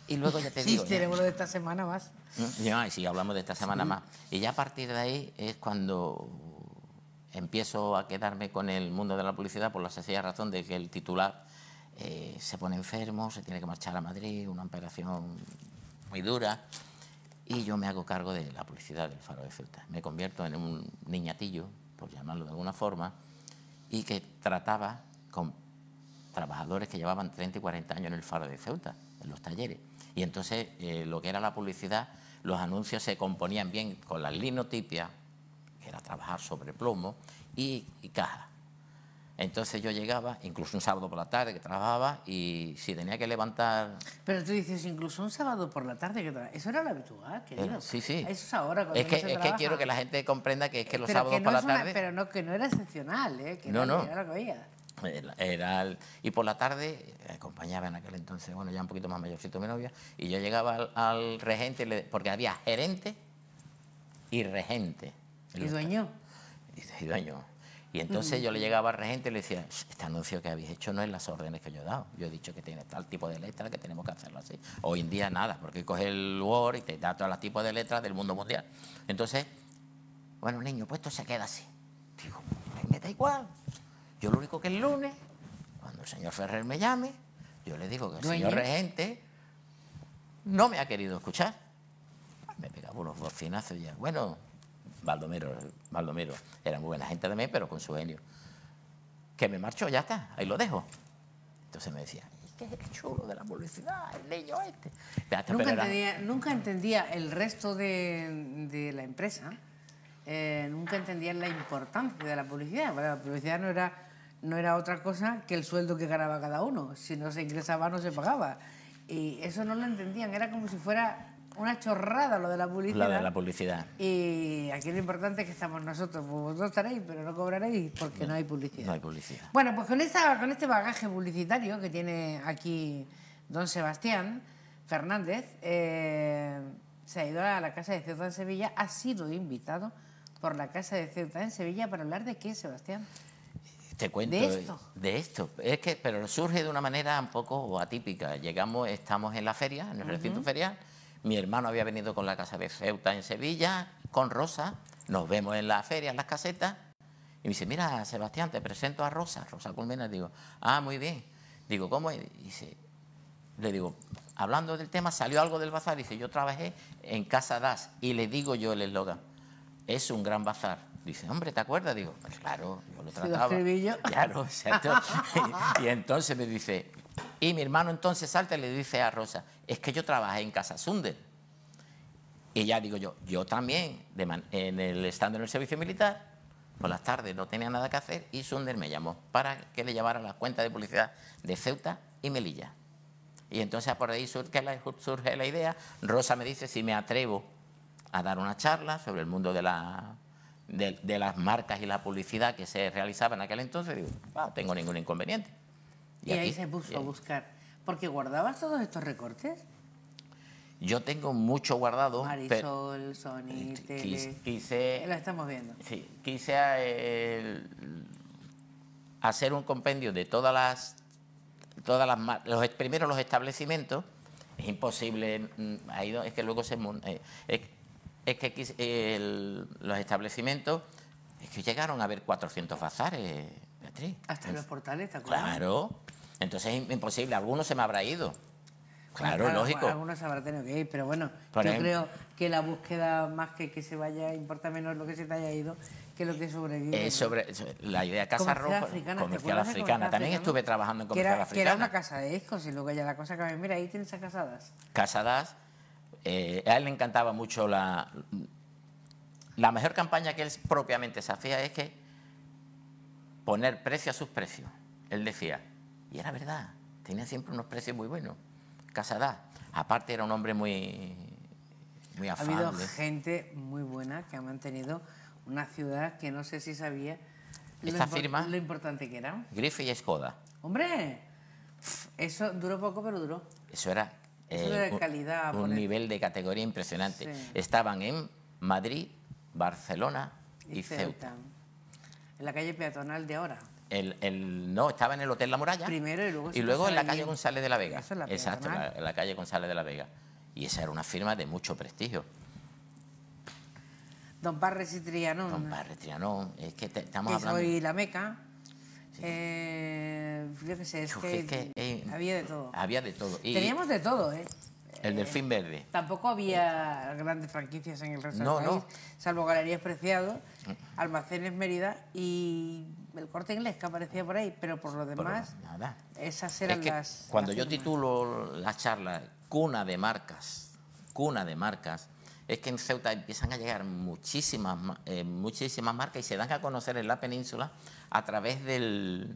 Y luego ya te Sí, digo... tenemos lo de esta semana más. Sí, hablamos de esta semana más. Y ya a partir de ahí es cuando empiezo a quedarme con el mundo de la publicidad por la sencilla razón de que el titular se pone enfermo, se tiene que marchar a Madrid, una operación muy dura, y yo me hago cargo de la publicidad del Faro de Ceuta. Me convierto en un niñatillo, por llamarlo de alguna forma, y que trataba con trabajadores que llevaban 30 y 40 años en el Faro de Ceuta, en los talleres. Y entonces lo que era la publicidad, los anuncios se componían bien con la linotipia, que era trabajar sobre plomo, y caja. Entonces yo llegaba, incluso un sábado por la tarde que trabajaba, y si tenía que levantar... Pero tú dices, incluso un sábado por la tarde que trabajaba. Eso era lo habitual, querido. Sí, sí. Eso es ahora cuando es que quiero que la gente comprenda que es que los sábados por la tarde... Pero no, que no era excepcional, que no. Era lo que veía. Y por la tarde acompañaba en aquel entonces, bueno, ya un poquito más mayorcito mi novia, y yo llegaba al regente, porque había gerente y regente. ¿Y dueño? Y dueño. Y entonces yo le llegaba al regente y le decía, este anuncio que habéis hecho no es las órdenes que yo he dado. Yo he dicho que tiene tal tipo de letra, que tenemos que hacerlo así. Hoy en día nada, porque coge el Word y te da todos los tipos de letras del mundo mundial. Entonces, bueno, niño, pues esto se queda así. Digo, me da igual. Yo lo único que el lunes, cuando el señor Ferrer me llame, yo le digo que el señor regente no me ha querido escuchar. Me pegaba unos bocinazos y ya, bueno... Baldomero era muy buena gente también, pero con su genio. Que me marchó, ya está, ahí lo dejo. Entonces me decía, es que es el chulo de la publicidad, el niño este. Nunca entendía el resto de la empresa, nunca entendía la importancia de la publicidad. Bueno, la publicidad no era otra cosa que el sueldo que ganaba cada uno. Si no se ingresaba, no se pagaba. Y eso no lo entendían, era como si fuera... una chorrada lo de la publicidad. Lo de la publicidad. Y aquí lo importante es que estamos nosotros. Pues vosotros estaréis, pero no cobraréis porque no hay publicidad. No hay publicidad. Bueno, pues con este bagaje publicitario que tiene aquí don Sebastián Fernández, se ha ido a la Casa de Ceuta en Sevilla, ha sido invitado por la Casa de Ceuta en Sevilla para hablar de qué, Sebastián. Te cuento de esto. Es que, pero surge de una manera un poco atípica. Estamos en la feria, en el recinto ferial. Mi hermano había venido con la Casa de Ceuta en Sevilla, con Rosa. Nos vemos en la feria, en las casetas. Y me dice, mira, Sebastián, te presento a Rosa. Rosa Colmena. Digo, muy bien. Digo, ¿cómo es? Le digo, hablando del tema, salió algo del bazar. Dice, yo trabajé en Casa Das. Y le digo yo el eslogan, es un gran bazar. Dice, hombre, ¿te acuerdas? Digo, pues claro, yo lo trataba. ¿Lo escribí yo? Claro, exacto. Y entonces me dice... Y mi hermano entonces salta y le dice a Rosa, es que yo trabajé en Casa Sunder. Y ya digo yo también, estando en el servicio militar, por las tardes no tenía nada que hacer y Sunder me llamó para que le llevara la cuenta de publicidad de Ceuta y Melilla. Y entonces por ahí surge la idea. Rosa me dice si me atrevo a dar una charla sobre el mundo de las marcas y la publicidad que se realizaba en aquel entonces. Digo, no tengo ningún inconveniente. Y ahí se puso a buscar. ¿Porque guardabas todos estos recortes? Yo tengo mucho guardado. Marisol, Sony, Tele... Lo estamos viendo. Sí, quise hacer un compendio de primero los establecimientos. Es imposible, es que luego los establecimientos, es que llegaron a haber 400 bazares. Hasta en los portales, ¿te acuerdas? Claro. Entonces es imposible. Algunos se me habrá ido. Claro, lógico. Algunos se habrá tenido que ir, pero bueno, yo creo que la búsqueda, más que se vaya, importa menos lo que se te haya ido que lo que sobrevive. Es sobre la idea de Casa Roja, Comercial Africana. También estuve trabajando en Comercial Africana. Que era una casa de discos y luego ya la cosa que... Mira, ahí tienes a Casa Das. Casa Das. A él le encantaba mucho la mejor campaña que él propiamente se hacía es que poner precio a sus precios. Él decía, y era verdad, tenía siempre unos precios muy buenos. Casa Das. Aparte era un hombre muy afable. Ha habido gente muy buena que ha mantenido una ciudad que no sé si sabía lo importante que era. Grife y Skoda. ¡Hombre! Eso duró poco, pero duró. Eso era de calidad, un nivel de categoría impresionante. Sí. Estaban en Madrid, Barcelona y Ceuta. En la calle peatonal de ahora. No, estaba en el Hotel La Muralla. Primero y luego en la calle González de la Vega. Eso es la Exacto, en la calle González de la Vega. Y esa era una firma de mucho prestigio. Don Parres y Trianón. Don Parres y Trianón. Es que estamos hablando... Soy la Meca. Sí. Yo qué sé, es que había de todo. Había de todo. Y teníamos de todo, ¿eh? El Delfín Verde. Tampoco había grandes franquicias en el resto del país, salvo Galerías Preciado, Almacenes Mérida y el Corte Inglés que aparecía por ahí, pero por lo demás, nada. Esas eran las... Cuando yo titulo la charla Cuna de marcas, es que en Ceuta empiezan a llegar muchísimas marcas y se dan a conocer en la península a través del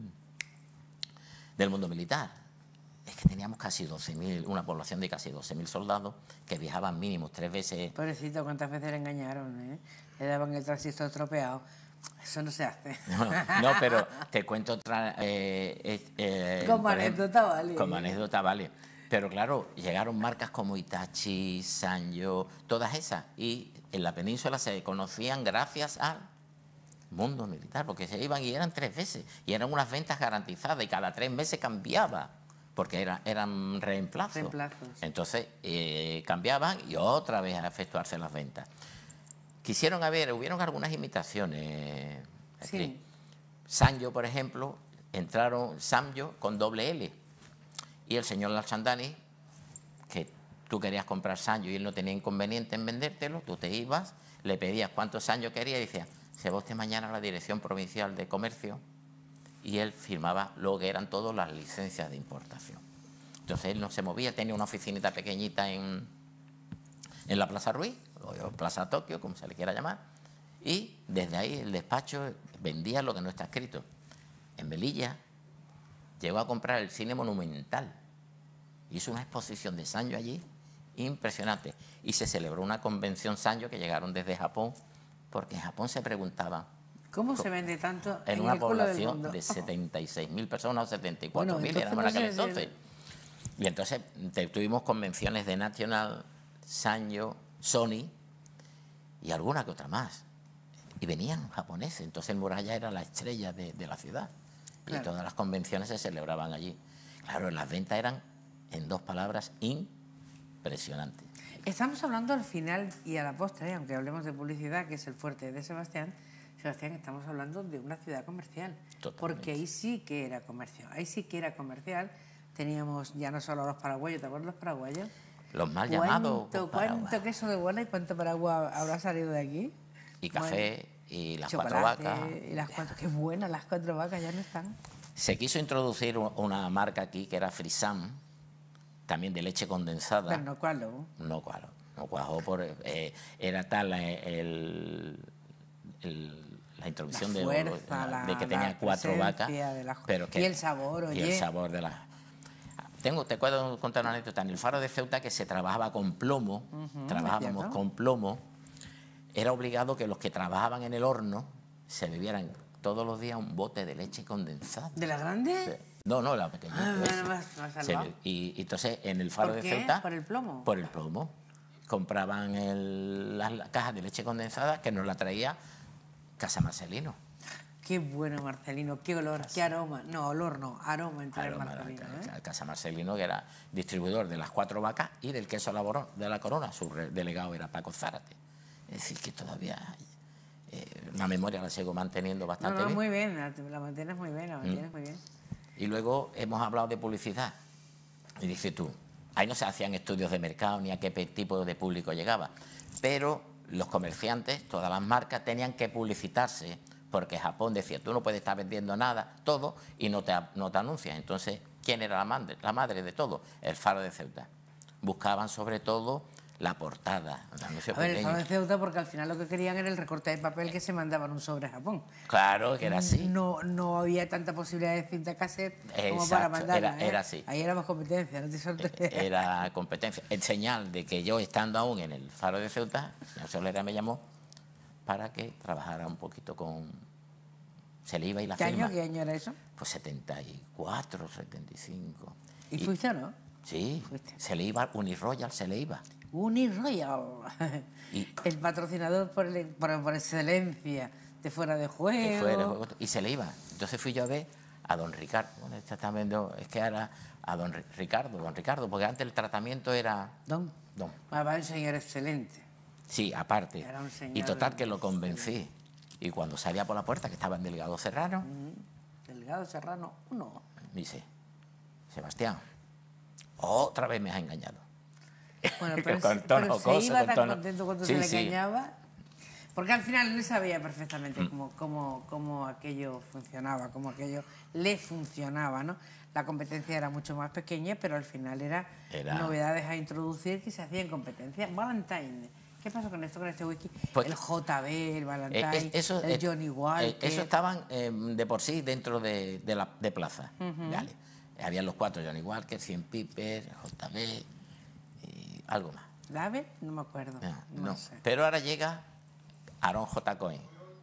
mundo militar. Es que teníamos casi 12.000, una población de casi 12.000 soldados que viajaban mínimo 3 veces. Pobrecito, ¿cuántas veces le engañaron? Le daban el transistor estropeado. Eso no se hace. No, pero te cuento otra... como anécdota vale. Como anécdota vale. Pero claro, llegaron marcas como Hitachi, Sanyo, todas esas. Y en la península se conocían gracias al mundo militar, porque se iban y eran 3 veces. Y eran unas ventas garantizadas y cada 3 meses cambiaba, porque eran reemplazos. Entonces cambiaban y otra vez a efectuarse las ventas. Hubieron algunas imitaciones. Sí. Sanyo, por ejemplo, entraron Sanyo con doble L. Y el señor Larchandani, que tú querías comprar Sanyo y él no tenía inconveniente en vendértelo, tú te ibas, le pedías cuántos Sanyo quería y decía, se va usted mañana a la Dirección Provincial de Comercio, y él firmaba lo que eran todas las licencias de importación. Entonces él no se movía, tenía una oficinita pequeñita en la Plaza Ruiz, o Plaza Tokio, como se le quiera llamar, y desde ahí el despacho vendía lo que no está escrito. En Melilla llegó a comprar el Cine Monumental, hizo una exposición de Sanyo allí impresionante, y se celebró una convención Sanyo que llegaron desde Japón, porque en Japón se preguntaban ¿cómo se vende tanto en una población de 76.000 personas o 74.000 éramos en aquel entonces. Y entonces tuvimos convenciones de National, Sanyo, Sony y alguna que otra más. Y venían japoneses, entonces el Muralla era la estrella de la ciudad. Claro. Y todas las convenciones se celebraban allí. Claro, las ventas eran, en 2 palabras, impresionantes. Estamos hablando al final y a la postre, aunque hablemos de publicidad, que es el fuerte de Sebastián, estamos hablando de una ciudad comercial. Totalmente. Porque ahí sí que era comercio. Ahí sí que era comercial. Teníamos ya no solo los paraguayos, ¿te acuerdas los paraguayos? Los mal llamados. ¿Cuánto queso de bola y cuánto paraguas habrá salido de aquí? Y café, y las chocolate, 4 vacas. Y las 4, qué buenas, las 4 vacas ya no están. Se quiso introducir una marca aquí que era Frisam, también de leche condensada. Pero no cuajó. No cuajó por... era tal la introducción de que tenía 4 vacas. Pero que, y el sabor, oye. Y el sabor de las... Te puedo contar una anécdota. En el Faro de Ceuta, que se trabajaba con plomo, trabajábamos con plomo, era obligado que los que trabajaban en el horno se bebieran todos los días un bote de leche condensada. ¿De la grande? No, la pequeñita. Y entonces en el Faro de Ceuta... ¿Por el plomo? Por el plomo. Compraban las cajas de leche condensada que nos la traía Casa Marcelino. Qué bueno, Marcelino, qué olor, qué aroma. No, olor no, aroma entre el Marcelino. Casa Marcelino, que era distribuidor de las 4 vacas y del queso de la Corona. Su delegado era Paco Zárate. Es decir, que todavía la memoria la sigo manteniendo bastante bien. Muy bien, la mantienes muy bien, muy bien. Y luego hemos hablado de publicidad. Y dices tú, ahí no se hacían estudios de mercado ni a qué tipo de público llegaba. Pero los comerciantes, todas las marcas, tenían que publicitarse, porque Japón decía, tú no puedes estar vendiendo nada, todo, y no te anuncias. Entonces, ¿quién era la madre de todo? El Faro de Ceuta. Buscaban sobre todo la portada. El Faro de Ceuta, porque al final lo que querían era el recorte de papel que se mandaban un sobre a Japón. Claro, que era así. No había tanta posibilidad de cinta cassette como para mandarla. Era así. Ahí era más competencia, no te sorprendes. Era competencia. En señal de que yo, estando aún en el Faro de Ceuta, el señor Solera me llamó para que trabajara un poquito con Saliva y la firma. ¿Qué año era eso? Pues 74, 75. ¿Y fuiste o no? Sí, se le iba, Uniroyal se le iba. Uniroyal, el patrocinador por excelencia de fuera de juego. Y se le iba. Entonces fui yo a ver a don Ricardo. Bueno, está viendo, es que era a don Ricardo, porque antes el tratamiento era... Don. Era un señor excelente. Sí, aparte. Era un señor Y total que lo convencí. Y cuando salía por la puerta, que estaba en Delgado Serrano... Delgado Serrano 1. Me dice, Sebastián, otra vez me has engañado. Bueno, pero, con tono jocoso, se iba con tan tono... contento cuando Sí, se le sí. engañaba, porque al final él sabía perfectamente cómo aquello funcionaba, cómo aquello le funcionaba, ¿no? La competencia era mucho más pequeña, pero al final era novedades a introducir que se hacían competencia. Valentine, ¿qué pasó con esto, con este whisky? Pues, el JB, el Valentine, el Johnny Walker... Eso estaban de por sí dentro de Plaza. ¿Vale? Habían los 4, Johnny Walker, 100 Piper, JB y algo más. ¿Lave? No me acuerdo. No. sé. Pero ahora llega Aaron J. Cohen.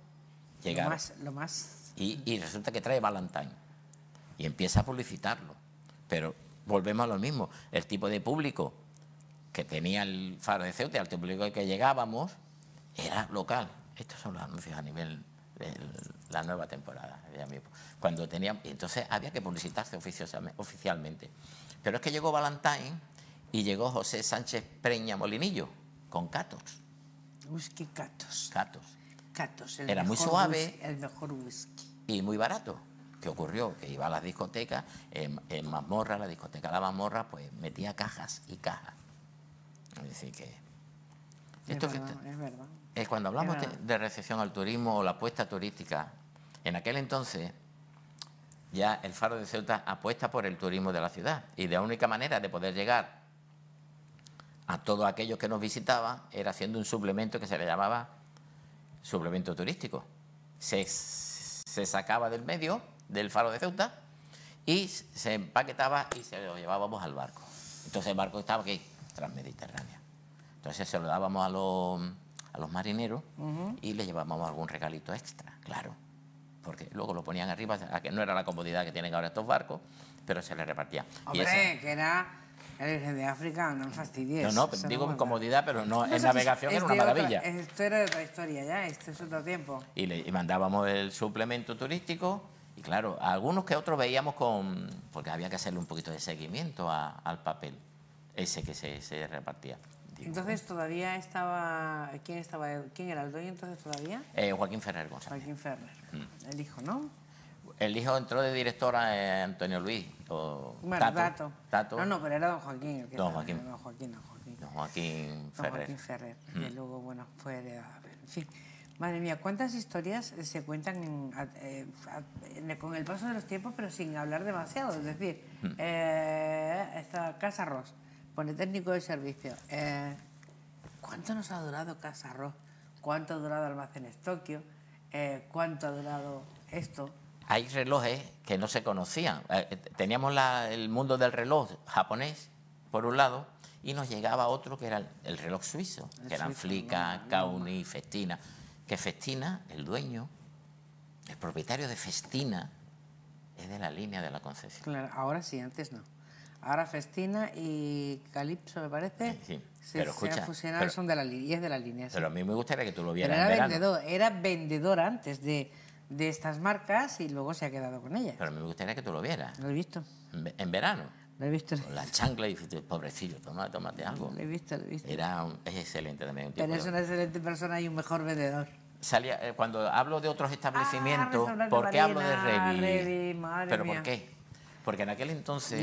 Lo más... Y resulta que trae Valentine. Y empieza a publicitarlo. Pero volvemos a lo mismo. El tipo de público que tenía el Faro de Ceuta, el público al que llegábamos, era local. Estos son los anuncios a nivel de la nueva temporada. Cuando teníamos, entonces había que publicitarse oficialmente. Pero es que llegó Valentine y llegó José Sánchez Preña Molinillo con Catos. Whisky Catos. Catos. Era muy suave. El mejor whisky. Y muy barato. ¿Qué ocurrió? Que iba a las discotecas, en Mazmorra, la discoteca La Mazmorra, pues metía cajas y cajas. Es decir, que... Es verdad. Cuando hablamos de recepción al turismo o la apuesta turística, en aquel entonces ya el Faro de Ceuta apuesta por el turismo de la ciudad. Y la única manera de poder llegar a todos aquellos que nos visitaban era haciendo un suplemento que se le llamaba suplemento turístico. Se sacaba del medio del Faro de Ceuta y se empaquetaba y se lo llevábamos al barco. Entonces el barco estaba aquí, Transmediterránea. Entonces se lo dábamos a los marineros y les llevábamos algún regalito extra, claro. Porque luego lo ponían arriba, a que no era la comodidad que tienen ahora estos barcos, pero se les repartía. Hombre, que era el Virgen de África, no me fastidies. No, digo comodidad, pero no, en navegación era una maravilla. Esto era de otra historia ya, esto es otro tiempo. Y mandábamos el suplemento turístico y claro, a algunos que otros veíamos porque había que hacerle un poquito de seguimiento al papel, ese que se repartía. Entonces todavía estaba... ¿Quién era el dueño entonces todavía? Joaquín Ferrer González. Joaquín Ferrer. El hijo, ¿no? El hijo entró de directora Antonio Luis. Bueno, Tato. No, pero era don Joaquín. Don Joaquín Ferrer. Don Joaquín Ferrer. Y luego, bueno, fue heredado. En fin, madre mía, ¿cuántas historias se cuentan con el paso de los tiempos, pero sin hablar demasiado? Es decir, esta Casa Ros, pone técnico de servicio. ¿Cuánto nos ha durado Casa Ros? ¿Cuánto ha durado Almacenes Tokio? ¿Cuánto ha durado esto? Hay relojes que no se conocían. Teníamos el mundo del reloj japonés, por un lado, y nos llegaba otro que era el reloj suizo, que eran Flica, Kauni, Festina. Que Festina, el dueño, el propietario de Festina, es de la línea de la Concepción. Claro, ahora sí, antes no. Ahora Festina y Calypso, me parece, pero escucha, se han fusionado, son de la línea, y es de la línea. Pero a mí me gustaría que tú lo vieras pero en verano. Era vendedor antes de estas marcas y luego se ha quedado con ellas. Pero a mí me gustaría que tú lo vieras. Lo he visto. En verano. Lo he visto. Con la chancla y dices, pobrecillo, tómate algo. Lo he visto. Es excelente también. Pero es una excelente persona y un mejor vendedor. Cuando hablo de otros establecimientos, ¿por qué hablo de Revi? ¿Pero por qué? Porque en aquel entonces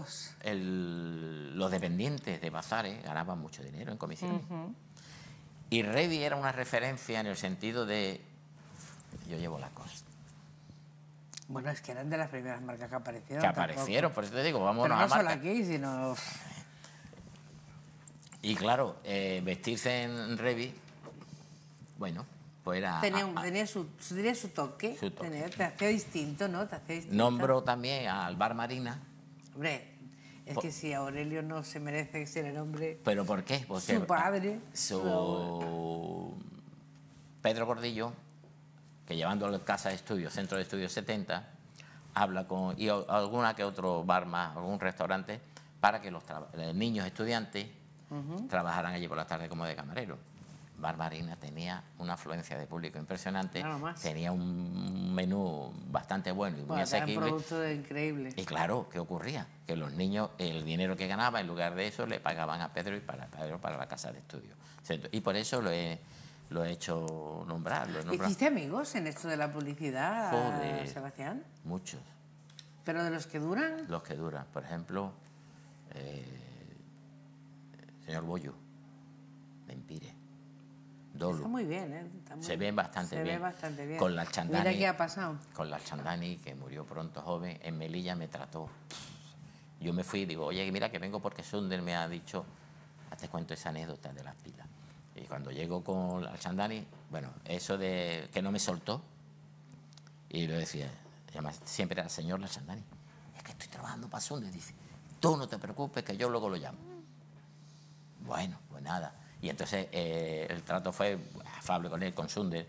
los dependientes de bazares ganaban mucho dinero en comisiones. Y Revi era una referencia en el sentido de yo llevo la cosa. Bueno, es que eran de las primeras marcas que aparecieron. Por eso te digo, vámonos a marca. Pero no solo aquí, sino... Y claro, vestirse en Revi, bueno, pues era... Tenía su toque. Te hacía distinto, ¿no? Nombro también al Bar Marina. Hombre, es que si Aurelio no se merece ser el hombre... ¿Pero por qué? Porque su padre... Pedro Gordillo, que llevándolo a casa de estudios, Centro de Estudios 70, habla con... y alguna que otro bar más, algún restaurante, para que los niños estudiantes trabajaran allí por la tarde como de camarero. Barbarina tenía una afluencia de público impresionante, tenía un menú bastante bueno y muy asequible. Un producto increíble. Y claro, ¿qué ocurría? Que los niños, el dinero que ganaba, en lugar de eso, le pagaban a Pedro y para la casa de estudio. Y por eso lo he hecho nombrar. ¿Hiciste amigos en esto de la publicidad, Joder, Sebastián? Muchos. ¿Pero de los que duran? Los que duran. Por ejemplo, señor Bollo, de Empire. Dolo. Está muy bien, ¿eh? Se ve bastante bien. Con la Chandani. Mira qué ha pasado. Con la Chandani, que murió pronto joven, en Melilla me trató. Yo me fui y digo, oye, mira que vengo porque Sunder me ha dicho, te cuento esa anécdota de las pilas. Y cuando llego con la Chandani, bueno, eso de que no me soltó, y lo decía, además, siempre era señor la Chandani, es que estoy trabajando para Sunder, dice, tú no te preocupes que yo luego lo llamo. Bueno, pues nada. Y entonces el trato fue afable con él, con Sunder.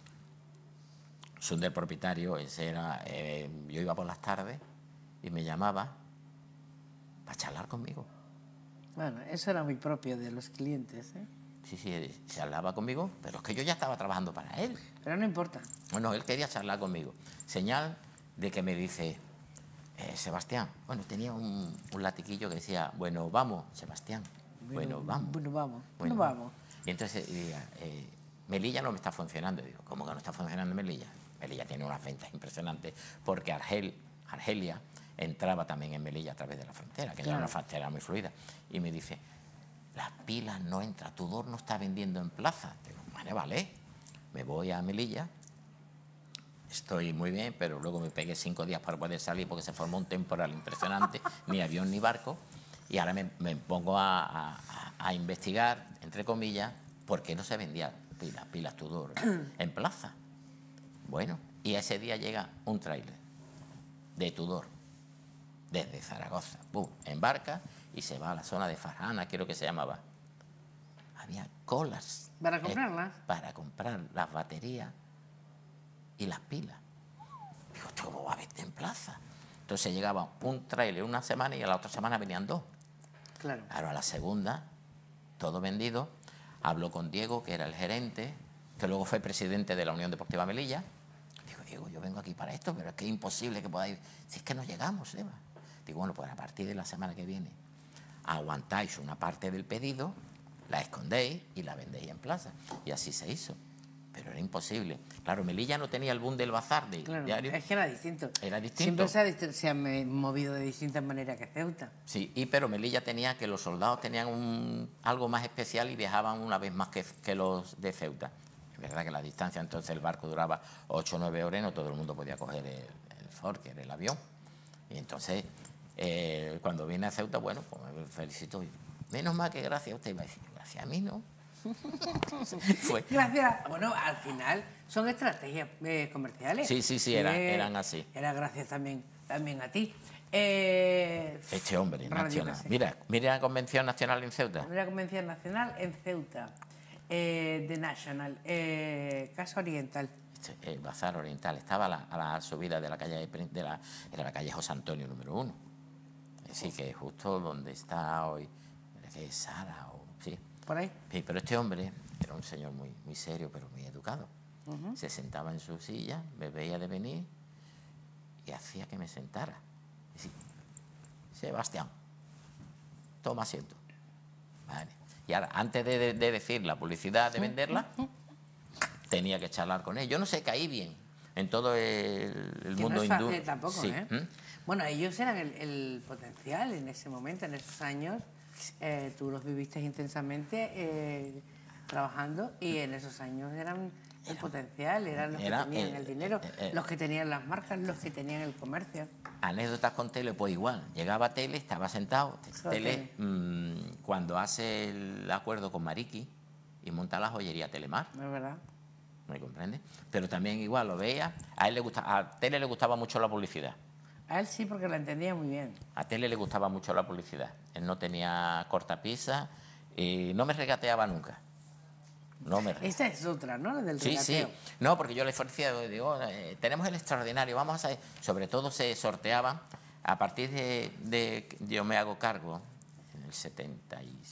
Sunder propietario, ese era, yo iba por las tardes y me llamaba para charlar conmigo. Bueno, eso era muy propio de los clientes, ¿eh? Sí, se hablaba conmigo, pero es que yo ya estaba trabajando para él. Pero no importa. Bueno, él quería charlar conmigo. Señal de que me dice, Sebastián, bueno, tenía un latiquillo que decía, bueno, vamos, Sebastián. Bueno, vamos. Bueno, vamos. Y entonces Melilla no me está funcionando. Digo, ¿cómo que no está funcionando Melilla? Melilla tiene unas ventas impresionantes porque Argelia entraba también en Melilla a través de la frontera, que era una frontera muy fluida. Y me dice, las pilas no entran, Tudor no está vendiendo en plaza. Digo, vale. Me voy a Melilla, estoy muy bien, pero luego me pegué 5 días para poder salir porque se formó un temporal impresionante, ni avión ni barco. Y ahora me pongo a investigar, entre comillas, por qué no se vendía pilas Tudor en plaza. Bueno, y ese día llega un tráiler de Tudor, desde Zaragoza, embarca y se va a la zona de Farjana, creo que se llamaba. Había colas. ¿Para comprarlas? Para comprar las baterías y las pilas. Digo, ¿cómo va a vender en plaza? Entonces llegaba un tráiler una semana y a la otra semana venían 2. Claro. A la segunda, todo vendido. Habló con Diego, que era el gerente, que luego fue presidente de la Unión Deportiva Melilla. Digo, Diego, yo vengo aquí para esto, pero es que es imposible que podáis... Si es que no llegamos, Eva. Digo, bueno, pues a partir de la semana que viene aguantáis una parte del pedido, la escondéis y la vendéis en plaza. Y así se hizo. Pero era imposible. Claro, Melilla no tenía el boom del bazar de diario. Es que era distinto. Era distinto. Siempre se han movido de distintas maneras que Ceuta. Sí, pero Melilla tenía que los soldados tenían algo más especial y viajaban una vez más que los de Ceuta. Es verdad que la distancia, entonces el barco duraba 8 o 9 horas y no todo el mundo podía coger el Ford, que era el avión. Y entonces, cuando viene a Ceuta, bueno, pues me felicito. Menos mal que gracias a usted. Iba a decir, gracias a mí, ¿no? Gracias. Bueno, al final son estrategias comerciales. Sí, eran así. Era gracias también a ti. Este hombre nacional. Mira la Convención Nacional en Ceuta. Mira la Convención Nacional en Ceuta. The National. Casa Oriental. El Bazar Oriental. Estaba a la subida de la calle era la calle José Antonio número 1. Así que justo donde está hoy, que es Sara o sí. ¿Por ahí? Sí, pero este hombre era un señor muy, muy serio, pero muy educado. Se sentaba en su silla, me veía de venir y hacía que me sentara. Y decía, Sebastián, toma asiento. Vale. Y ahora, antes de decir la publicidad, de venderla, tenía que charlar con él. Yo no sé, caí bien en todo el mundo hindú. No es fácil tampoco, sí. ¿eh? Bueno, ellos eran el potencial en ese momento, en esos años. Tú los viviste intensamente trabajando y en esos años eran el potencial, eran los que tenían el dinero, los que tenían las marcas, los que tenían el comercio. Anécdotas con Tele, pues igual. Llegaba Tele, estaba sentado. Tele, cuando hace el acuerdo con Mariqui y monta la joyería Telemar. Es verdad. ¿Me comprende? Pero también igual lo veía. A Tele le gustaba mucho la publicidad. A él sí, porque la entendía muy bien. A Tele le gustaba mucho la publicidad. Él no tenía cortapisa y no me regateaba nunca. Esa es otra, ¿no? La del regateo. Sí. No, porque yo le ofrecía, digo, tenemos el extraordinario, vamos a hacer... Sobre todo se sorteaba a partir de yo me hago cargo en el 74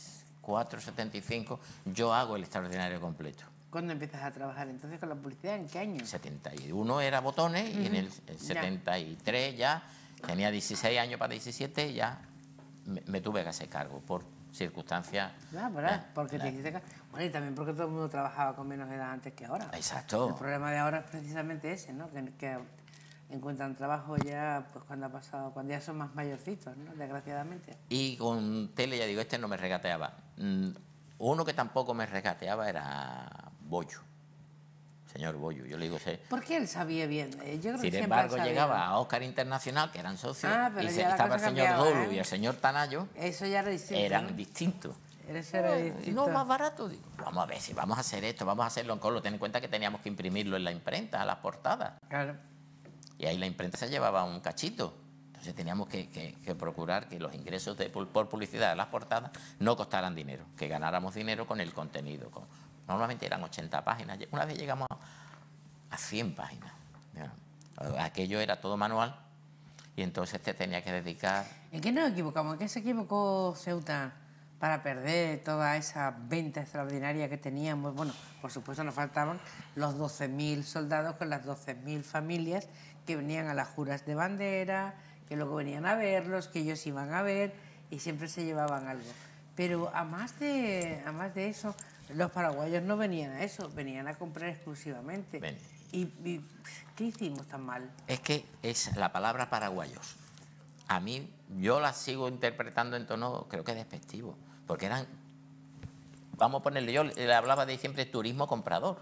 74, 75, yo hago el extraordinario completo. ¿Cuándo empiezas a trabajar entonces con la publicidad? ¿En qué año? 71 era botones y en el 73 ya tenía 16 años para 17 y ya me tuve que hacer cargo por circunstancias. Porque te hiciste cargo. Bueno, y también porque todo el mundo trabajaba con menos edad antes que ahora. Exacto. El problema de ahora es precisamente ese, ¿no? Que encuentran trabajo ya pues cuando ya son más mayorcitos, ¿no? Desgraciadamente. Y con tele, ya digo, no me regateaba. Uno que tampoco me regateaba era Bollo. Señor Bollo, yo le digo... Porque él sabía bien. Yo creo Sin que embargo, llegaba a Oscar Internacional, que eran socios, y estaba el señor Dolo y el señor Tanayo. Eso ya era distinto. Eran distintos. Y no, más barato. Digo, vamos a ver, si vamos a hacer esto, vamos a hacerlo en color. Ten en cuenta que teníamos que imprimirlo en la imprenta, a las portadas. Claro. Y ahí la imprenta se llevaba un cachito. Entonces teníamos que procurar que los ingresos por publicidad de las portadas no costaran dinero, que ganáramos dinero con el contenido. Normalmente eran 80 páginas. Una vez llegamos a 100 páginas. Aquello era todo manual y entonces te tenía que dedicar... ¿En qué nos equivocamos? ¿En qué se equivocó Ceuta para perder toda esa venta extraordinaria que teníamos? Bueno, por supuesto nos faltaban los 12.000 soldados con las 12.000 familias que venían a las juras de bandera, que luego venían a verlos, que ellos iban a ver y siempre se llevaban algo. Pero a más de eso, los paraguayos no venían a eso, venían a comprar exclusivamente. ¿Y qué hicimos tan mal? Es que es la palabra paraguayos. A mí, yo la sigo interpretando en tono, creo que despectivo, porque eran, vamos a ponerle, yo le hablaba de siempre turismo comprador.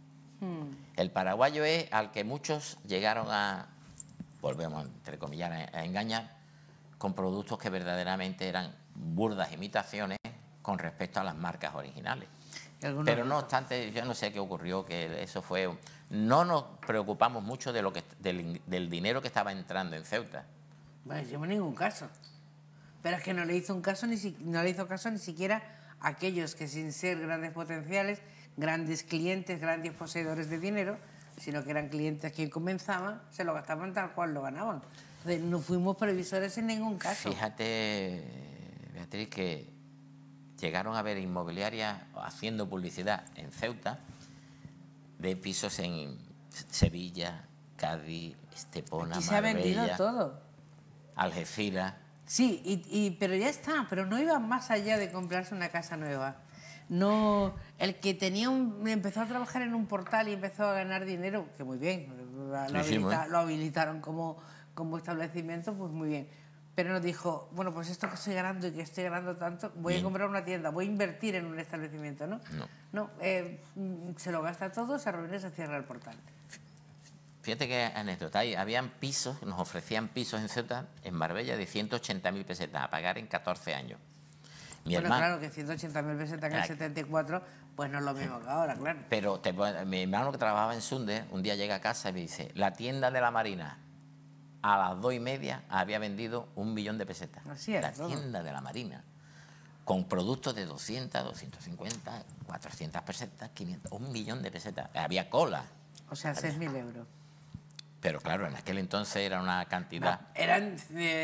El paraguayo es al que muchos llegaron a, volvemos entre comillas, a engañar con productos que verdaderamente eran burdas imitaciones con respecto a las marcas originales. Pero no obstante, yo no sé qué ocurrió, que eso fue... No nos preocupamos mucho de del dinero que estaba entrando en Ceuta. Bueno, yo en ningún caso. Pero es que no le hizo caso ni siquiera a aquellos que sin ser grandes potenciales, grandes clientes, grandes poseedores de dinero, sino que eran clientes que comenzaban, se lo gastaban tal cual lo ganaban. Entonces, no fuimos previsores en ningún caso. Fíjate, Beatriz, que llegaron a ver inmobiliarias haciendo publicidad en Ceuta de pisos en Sevilla, Cádiz, Estepona, Marbella. Se ha vendido todo. Algeciras. Sí, pero ya está, pero no iba más allá de comprarse una casa nueva. No, el que empezó a trabajar en un portal y empezó a ganar dinero, que muy bien, lo habilitaron como establecimiento, pues muy bien. Pero nos dijo, bueno, pues esto que estoy ganando y que estoy ganando tanto, voy a comprar una tienda, voy a invertir en un establecimiento, ¿no? No, se lo gasta todo, se arruina y se cierra el portal. Fíjate que anécdota, habían pisos, nos ofrecían pisos en Ceuta, en Marbella, de 180.000 pesetas a pagar en 14 años. Claro, que 180.000 pesetas en el 74, pues no es lo mismo que ahora, claro. Pero mi hermano que trabajaba en Sunde, un día llega a casa y me dice, la tienda de la Marina a las 2:30 había vendido 1 millón de pesetas. Así es, la tienda de la Marina, con productos de 200, 250, 400 pesetas, 500, 1 millón de pesetas. Había cola. O sea, 6.000 euros. Pero claro, en aquel entonces era una cantidad... No, eran,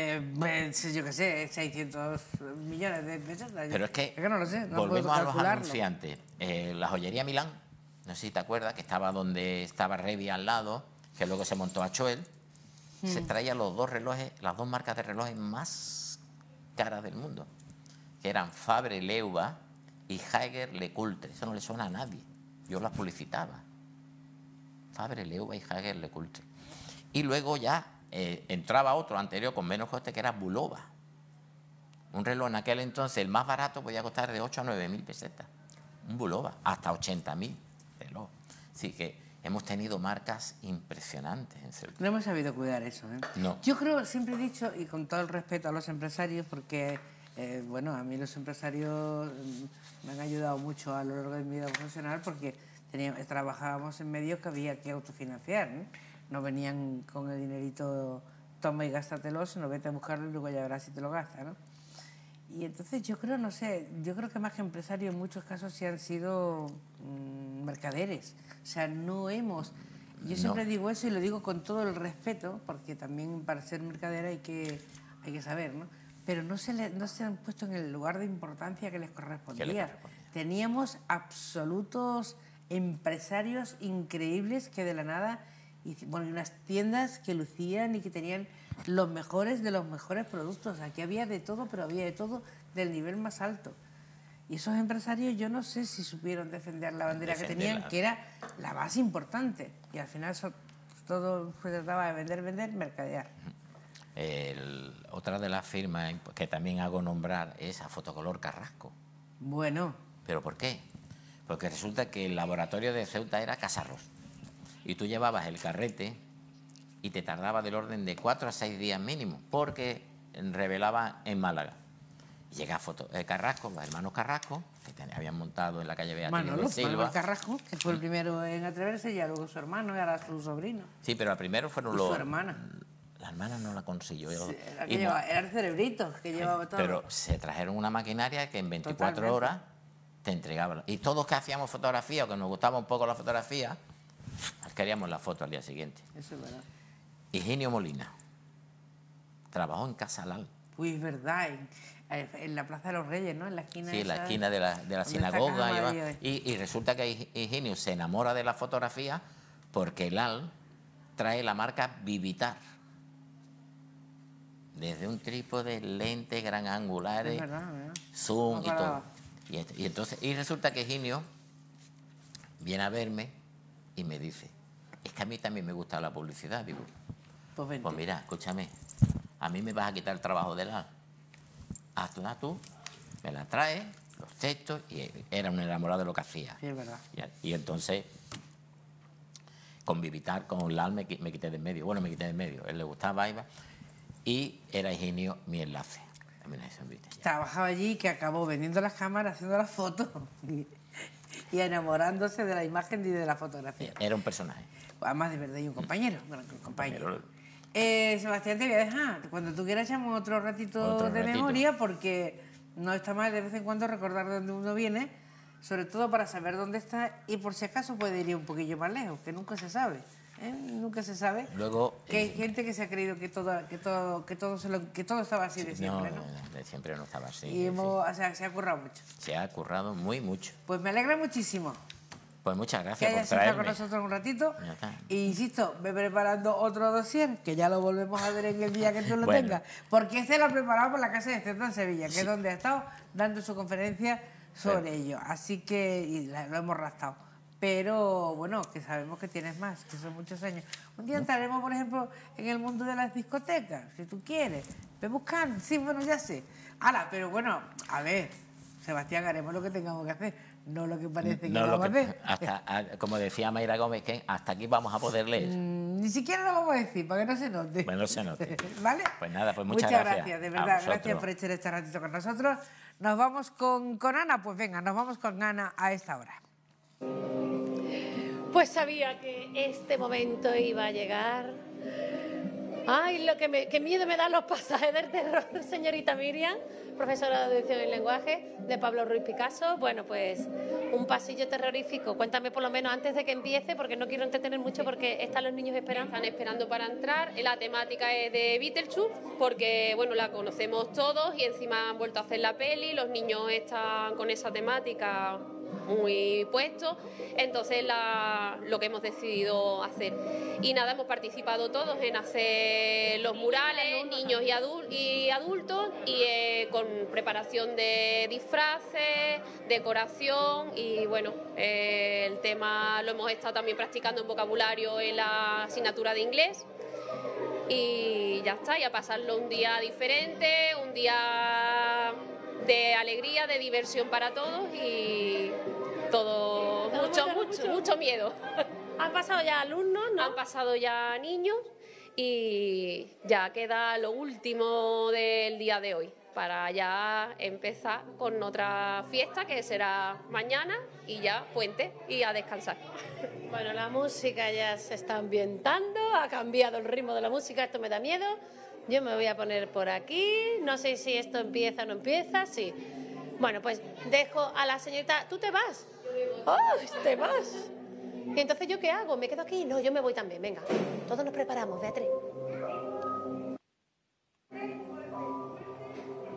yo qué sé, 600 millones de pesetas. Pero es que no lo sé, no volvemos a los anunciantes. La joyería Milán, no sé si te acuerdas, que estaba donde estaba Revi al lado, que luego se montó a Choel, se traía los dos relojes, las dos marcas de relojes más caras del mundo, que eran Fabre Leuba y Jaeger LeCoultre. Eso no le suena a nadie. Yo las publicitaba. Fabre Leuba y Jaeger LeCoultre. Y luego ya entraba otro anterior con menos coste, que era Bulova. Un reloj en aquel entonces, el más barato, podía costar de 8 a 9.000 pesetas. Un Bulova, hasta 80.000 reloj. Así que hemos tenido marcas impresionantes en Ceuta. No hemos sabido cuidar eso, ¿eh? No. Yo creo, siempre he dicho, y con todo el respeto a los empresarios, porque, bueno, a mí los empresarios me han ayudado mucho a lo largo de mi vida profesional, porque trabajábamos en medios que había que autofinanciar, ¿no? No venían con el dinerito, toma y gástatelo, sino vete a buscarlo y luego ya verás si te lo gastas, ¿no? Y entonces yo creo, no sé, yo creo que más que empresarios en muchos casos sí han sido mercaderes. O sea, no hemos... Yo siempre digo eso y lo digo con todo el respeto, porque también para ser mercadera hay que saber, ¿no? pero no se han puesto en el lugar de importancia que les correspondía. Teníamos absolutos empresarios increíbles que de la nada, y unas tiendas que lucían y que tenían los mejores de los mejores productos. Aquí había de todo, pero había de todo del nivel más alto. Y esos empresarios yo no sé si supieron defender la bandera que tenían, que era la más importante. Y al final todo se trataba de vender, mercadear. Otra de las firmas que también hago nombrar es a Fotocolor Carrasco. Bueno. ¿Pero por qué? Porque resulta que el laboratorio de Ceuta era Casarros. Y tú llevabas el carrete y te tardaba del orden de 4 a 6 días mínimo, porque revelaba en Málaga. Y llega Carrasco, los hermanos Carrasco, que habían montado en la calle Beatriz Silva. Manolo Carrasco, que fue el primero en atreverse, y luego su hermano, y ahora su sobrino. Sí, pero al primero fueron su hermana. La hermana no la consiguió. Sí, era el cerebrito que llevaba todo. Pero se trajeron una maquinaria que en 24 horas te entregaba. Y todos que hacíamos fotografía, o que nos gustaba un poco la fotografía, queríamos la foto al día siguiente. Eso es verdad. Higinio Molina trabajó en Casalal. Uy, es verdad, en la Plaza de los Reyes, ¿no? En la esquina. Sí, en la esquina de la sinagoga. Y resulta que Higinio se enamora de la fotografía porque el AL trae la marca Vivitar. Desde un trípode, lentes, gran angulares, zoom y todo. Y resulta que Higinio viene a verme y me dice, es que a mí también me gusta la publicidad. Digo, pues mira, escúchame, a mí me vas a quitar el trabajo del AL. Hazla tú, me la traes, los textos, y era un enamorado de lo que hacía. Sí, es verdad. Y entonces, con Vivitar, con el AL me quité de en medio. Bueno, me quité de en medio. Él le gustaba, iba, y era Higinio mi enlace. Trabajaba allí, que acabó vendiendo las cámaras, haciendo las fotos y enamorándose de la imagen y de la fotografía. Era un personaje. Además, de verdad, y un compañero. Sebastián, te voy a dejar. Cuando tú quieras echamos otro ratito de memoria, porque no está mal de vez en cuando recordar de dónde uno viene, sobre todo para saber dónde está y por si acaso puede ir un poquillo más lejos, que nunca se sabe. Nunca se sabe. Luego, que hay gente que se ha creído que todo estaba así de siempre, ¿no? De siempre no estaba así. Y se ha currado mucho. Se ha currado mucho. Pues me alegra muchísimo. Pues muchas gracias por traerme. Que hayas estado con nosotros un ratito. E insisto, ve preparando otro dossier, que ya lo volvemos a ver en el día que tú lo tengas. Porque este lo ha preparado por la Casa de Ceuta en Sevilla, que es donde ha estado dando su conferencia sobre ello. Así que lo hemos raptado. Pero bueno, que sabemos que tienes más, que son muchos años. Un día entraremos, por ejemplo, en el mundo de las discotecas, si tú quieres. Ve buscando, sí, bueno, ya sé. Ahora, pero bueno, a ver, Sebastián, haremos lo que tengamos que hacer, no lo que parece que vamos a hacer. Como decía Mayra Gómez, que hasta aquí vamos a poder leer. Ni siquiera lo vamos a decir, para que no se note. Bueno, no se note. ¿Vale? Pues nada, pues muchas gracias. De verdad, gracias por echar este ratito con nosotros. Nos vamos con Ana, pues venga, nos vamos con Ana a esta hora. Pues sabía que este momento iba a llegar. Ay, qué miedo me dan los pasajes del terror, señorita Miriam, profesora de audición y lenguaje de Pablo Ruiz Picasso. Bueno, pues un pasillo terrorífico. Cuéntame por lo menos antes de que empiece, porque no quiero entretener mucho porque están los niños esperando. Están esperando para entrar. La temática es de Beetlejuice, porque bueno, la conocemos todos y encima han vuelto a hacer la peli. Los niños están con esa temática muy puesto, entonces lo que hemos decidido hacer. Y nada, hemos participado todos en hacer los murales, niños y adultos, y con preparación de disfraces, decoración, y bueno, el tema lo hemos estado también practicando en vocabulario en la asignatura de inglés. Y ya está, y a pasarlo un día diferente, un día de alegría, de diversión para todos y todo mucho miedo. Han pasado ya alumnos, ¿no? Han pasado ya niños y ya queda lo último del día de hoy para ya empezar con otra fiesta que será mañana y ya puente y a descansar. Bueno, la música ya se está ambientando, ha cambiado el ritmo de la música, esto me da miedo. Yo me voy a poner por aquí, no sé si esto empieza o no empieza, sí. Bueno, pues dejo a la señorita... ¿Tú te vas? ¡Oh, te vas! ¿Y entonces yo qué hago? ¿Me quedo aquí? No, yo me voy también, venga. Todos nos preparamos, Beatriz.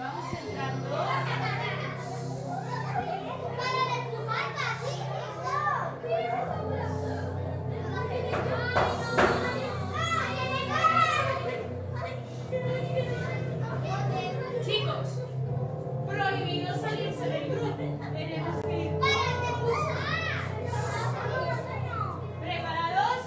Chicos, prohibido salirse del grupo. Tenemos que ir. ¿Preparados?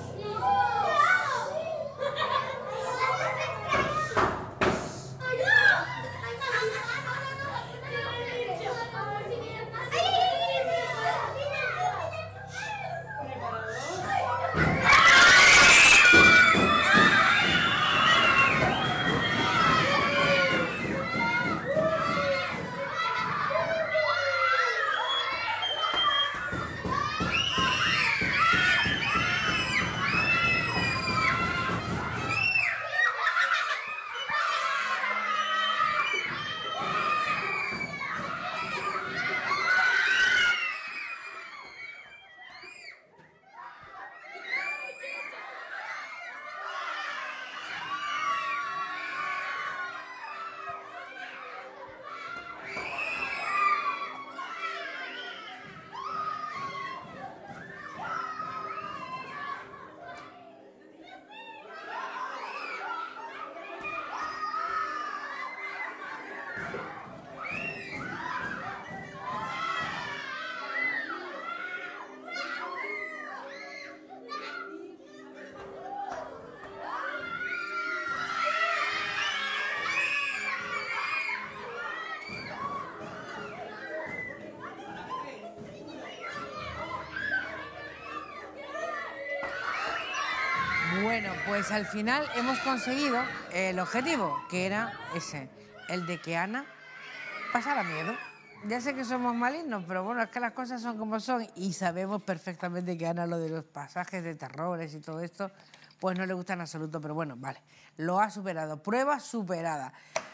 Bueno, pues al final hemos conseguido el objetivo, que era ese, el de que Ana pasara miedo. Ya sé que somos malignos, pero bueno, es que las cosas son como son y sabemos perfectamente que Ana lo de los pasajes de terrores y todo esto, pues no le gusta en absoluto, pero bueno, vale, lo ha superado, prueba superada.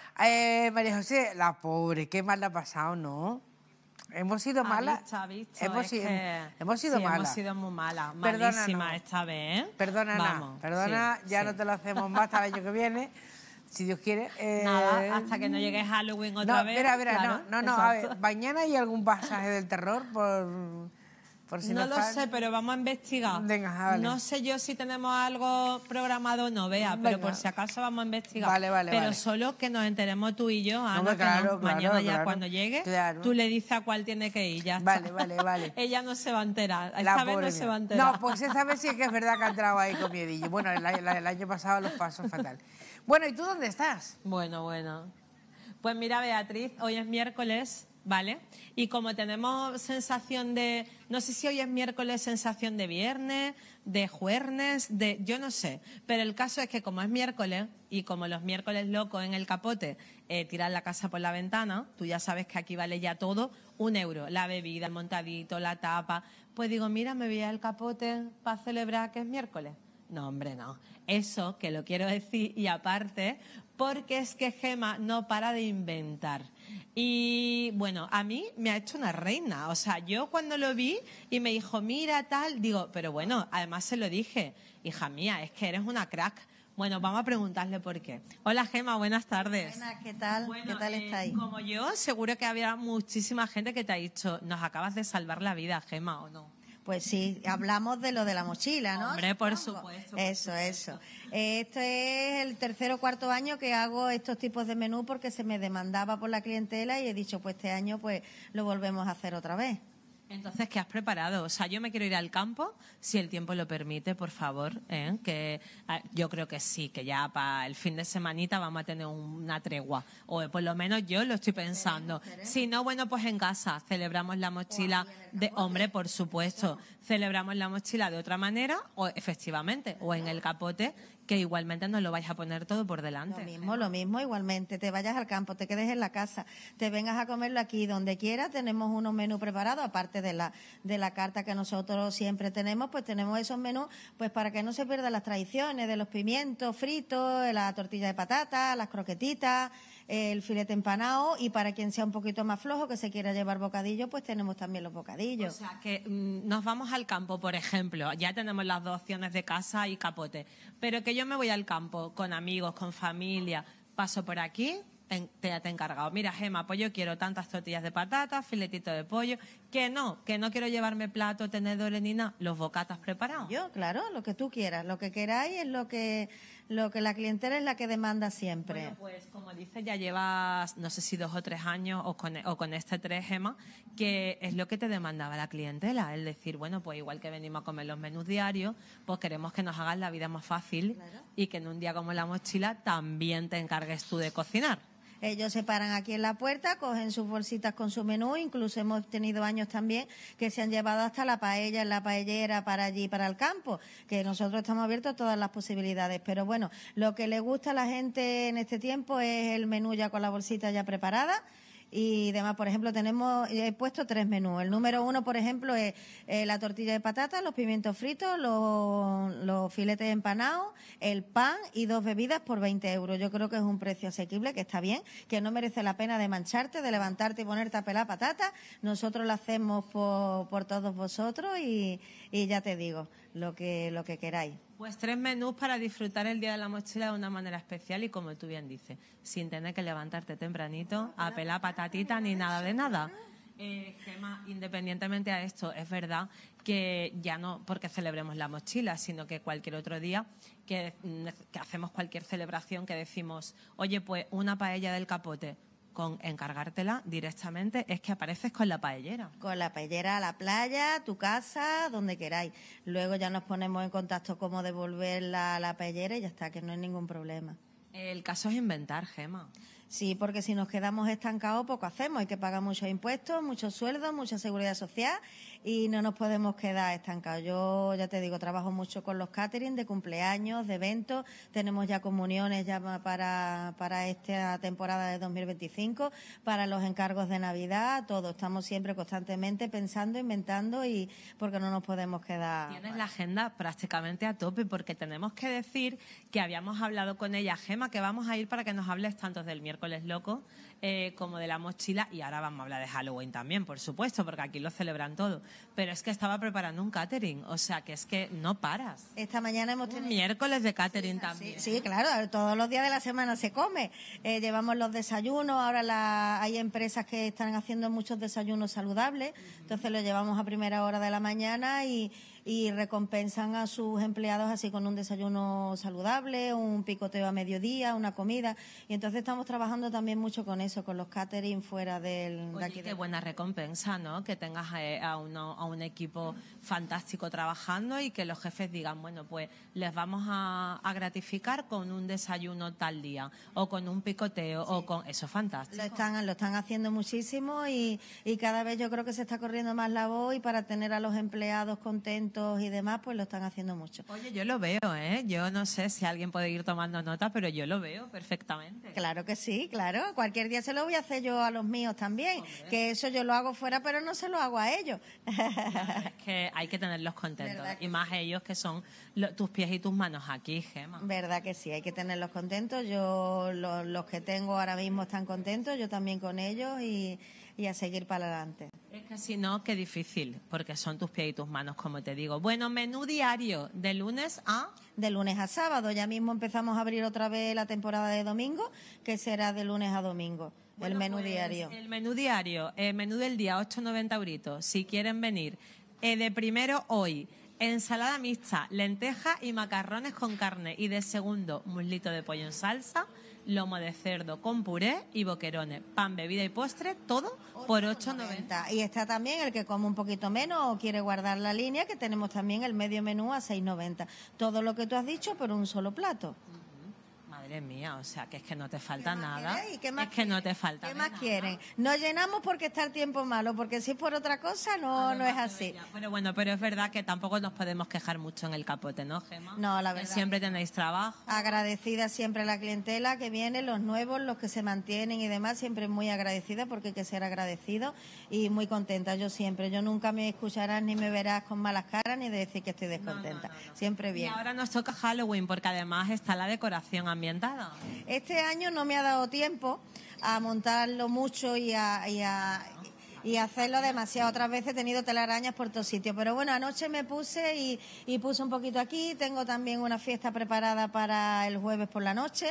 María José, la pobre, qué mal le ha pasado, ¿no? Hemos sido malas. Hemos sido malas. Hemos sido muy malas. Perdona, Malísimas no. esta vez, ¿eh? Perdona, Vamos, perdona, sí, ya sí. no te lo hacemos más hasta el año que viene, si Dios quiere. Nada, hasta que no llegue Halloween otra vez. Verá, claro, no, a ver, mañana hay algún pasaje del terror por si no nos lo falta. sé, pero vamos a investigar. Venga, vale. No sé yo si tenemos algo programado o no, Bea, pero por si acaso vamos a investigar. Vale, pero vale. solo que nos enteremos tú y yo, Ana, Hombre, que claro, mañana ya claro. cuando llegue, Claro. tú le dices a cuál tiene que ir, ya está. Vale. Ella no se va a enterar, La esta vez pobre no mía. se va a enterar. No, pues esta vez sí que es verdad que ha entrado ahí con miedillo. Bueno, el año pasado los pasos fatal. Bueno, ¿y tú dónde estás? Bueno. Pues mira, Beatriz, hoy es miércoles, ¿vale? Y como tenemos sensación de, no sé si hoy es miércoles, sensación de viernes, de jueves, yo no sé. Pero el caso es que como es miércoles y como los miércoles locos en el capote tiran la casa por la ventana, tú ya sabes que aquí vale ya todo 1 euro. La bebida, el montadito, la tapa. Pues digo, mira, me voy al capote para celebrar que es miércoles. No, hombre, no. Eso que lo quiero decir y aparte, porque es que Gema no para de inventar. Y bueno, a mí me ha hecho una reina. O sea, yo cuando lo vi y me dijo, mira, tal, digo, pero bueno, además se lo dije, hija mía, es que eres una crack. Bueno, vamos a preguntarle por qué. Hola, Gema, buenas tardes. Buenas, ¿qué tal? Bueno, ¿Qué tal estáis? Como yo, seguro que había muchísima gente que te ha dicho, nos acabas de salvar la vida, Gema, ¿o no? Pues sí, hablamos de lo de la mochila, ¿no? Hombre, por supuesto. Eso. Esto es el 3º o 4º año que hago estos tipos de menú porque se me demandaba por la clientela y he dicho, pues este año pues lo volvemos a hacer otra vez. Entonces, ¿qué has preparado? O sea, yo me quiero ir al campo, si el tiempo lo permite, por favor, ¿eh? Que yo creo que sí, que ya para el fin de semanita vamos a tener una tregua. O por lo menos yo lo estoy pensando. Si no, bueno, pues en casa celebramos la mochila de hombre, por supuesto. Celebramos la mochila de otra manera, o efectivamente, o en el capote, que igualmente nos lo vais a poner todo por delante. Lo mismo, igualmente. Te vayas al campo, te quedes en la casa, te vengas a comerlo aquí, donde quiera. Tenemos unos menús preparados, aparte de la carta que nosotros siempre tenemos, pues tenemos esos menús pues para que no se pierdan las tradiciones de los pimientos fritos, la tortilla de patata, las croquetitas, el filete empanado, y para quien sea un poquito más flojo, que se quiera llevar bocadillo, pues tenemos también los bocadillos. O sea, que nos vamos al campo, por ejemplo, ya tenemos las 2 opciones de casa y capote, pero que yo me voy al campo con amigos, con familia, paso por aquí, te ha encargado. Mira, Gemma, pues yo quiero tantas tortillas de patata, filetito de pollo, que no quiero llevarme plato, tenedores ni nada, los bocatas preparados. Yo, claro, lo que tú quieras, lo que queráis es lo que la clientela es la que demanda siempre. Bueno, pues como dices, ya llevas, no sé si 2 o 3 años o con este 3, Gemma, que es lo que te demandaba la clientela, es decir, bueno, pues igual que venimos a comer los menús diarios, pues queremos que nos hagas la vida más fácil y que en un día como la mochila también te encargues tú de cocinar. Ellos se paran aquí en la puerta, cogen sus bolsitas con su menú, incluso hemos tenido años también que se han llevado hasta la paella en la paellera para allí, para el campo, que nosotros estamos abiertos a todas las posibilidades. Pero bueno, lo que le gusta a la gente en este tiempo es el menú ya con la bolsita ya preparada. Y demás, por ejemplo, he puesto 3 menús. El número 1, por ejemplo, es la tortilla de patata, los pimientos fritos, los filetes empanados, el pan y 2 bebidas por 20 euros. Yo creo que es un precio asequible, que está bien, que no merece la pena de mancharte, de levantarte y ponerte a pelar patata. Nosotros lo hacemos por todos vosotros y ya te digo, lo que queráis. Pues 3 menús para disfrutar el Día de la Mochila de una manera especial y, como tú bien dices, sin tener que levantarte tempranito a pelar patatita ni nada de nada. Gemma, independientemente a esto, es verdad que ya no porque celebremos la mochila, sino que cualquier otro día que hacemos cualquier celebración que decimos, oye, pues una paella del Capote, con encargártela directamente es que apareces con la paellera. Con la paellera a la playa, tu casa, donde queráis. Luego ya nos ponemos en contacto cómo devolver la paellera y ya está, que no hay ningún problema. El caso es inventar, Gemma. Sí, porque si nos quedamos estancados, poco hacemos. Hay que pagar muchos impuestos, muchos sueldos, mucha seguridad social y no nos podemos quedar estancados. Yo, ya te digo, trabajo mucho con los catering de cumpleaños, de eventos. Tenemos ya comuniones ya para esta temporada de 2025, para los encargos de Navidad, todo. Estamos siempre constantemente pensando, inventando y porque no nos podemos quedar. Tienes la agenda prácticamente a tope porque tenemos que decir que habíamos hablado con ella, Gemma, que vamos a ir para que nos hables tanto del miércoles loco como de la mochila y ahora vamos a hablar de Halloween también, por supuesto, porque aquí lo celebran todo. Pero es que estaba preparando un catering, o sea que es que no paras. Esta mañana hemos tenido... Un miércoles de catering también. Sí, claro, todos los días de la semana se come. Llevamos los desayunos, ahora hay empresas que están haciendo muchos desayunos saludables, entonces los llevamos a primera hora de la mañana y recompensan a sus empleados así con un desayuno saludable, un picoteo a mediodía, una comida. Y entonces estamos trabajando también mucho con eso, con los catering fuera de aquí. Qué buena recompensa, ¿no? Que tengas a un equipo fantástico trabajando y que los jefes digan, bueno, pues les vamos a gratificar con un desayuno tal día o con un picoteo o con... Eso es fantástico. Lo están haciendo muchísimo y cada vez yo creo que se está corriendo más la voz y para tener a los empleados contentos y demás, pues lo están haciendo mucho. Oye, yo lo veo, ¿eh? Yo no sé si alguien puede ir tomando nota, pero yo lo veo perfectamente. Claro que sí, claro. Cualquier día se lo voy a hacer yo a los míos también. Hombre. Que eso yo lo hago fuera, pero no se lo hago a ellos. Claro, es que hay que tenerlos contentos. Y más ellos que son tus pies y tus manos aquí, Gemma. Verdad que sí, hay que tenerlos contentos. Yo, los que tengo ahora mismo están contentos, yo también con ellos y a seguir para adelante. Es que si no, qué difícil, porque son tus pies y tus manos, como te digo. Bueno, menú diario, de lunes a... De lunes a sábado, ya mismo empezamos a abrir otra vez la temporada de domingo, que será de lunes a domingo, bueno, el menú diario. El menú diario, el menú del día, 8,90 euritos. Si quieren venir, de primero hoy, ensalada mixta, lentejas y macarrones con carne. Y de segundo, muslito de pollo en salsa, lomo de cerdo con puré y boquerones, pan, bebida y postre, todo por 8,90. Y está también el que come un poquito menos o quiere guardar la línea, que tenemos también el medio menú a 6,90. Todo lo que tú has dicho por un solo plato. Madre mía, o sea, que es que no te falta nada. ¿Qué más es que no te falta nada. ¿Qué más quieren? Nos llenamos porque está el tiempo malo, porque si es por otra cosa no es así. Pero bueno, pero es verdad que tampoco nos podemos quejar mucho en el Capote, ¿no, Gemma? No, la verdad. Siempre tenéis trabajo. Agradecida siempre a la clientela que viene, los nuevos, los que se mantienen y demás, siempre muy agradecida porque hay que ser agradecido y muy contenta yo siempre. Yo nunca me escucharás ni me verás con malas caras ni de decir que estoy descontenta. No. Siempre bien. Y ahora nos toca Halloween porque además está la decoración ambientada. Este año no me ha dado tiempo a montarlo mucho y a hacerlo demasiado. Otras veces he tenido telarañas por todos sitios. Pero bueno, anoche me puse y puse un poquito aquí. Tengo también una fiesta preparada para el jueves por la noche,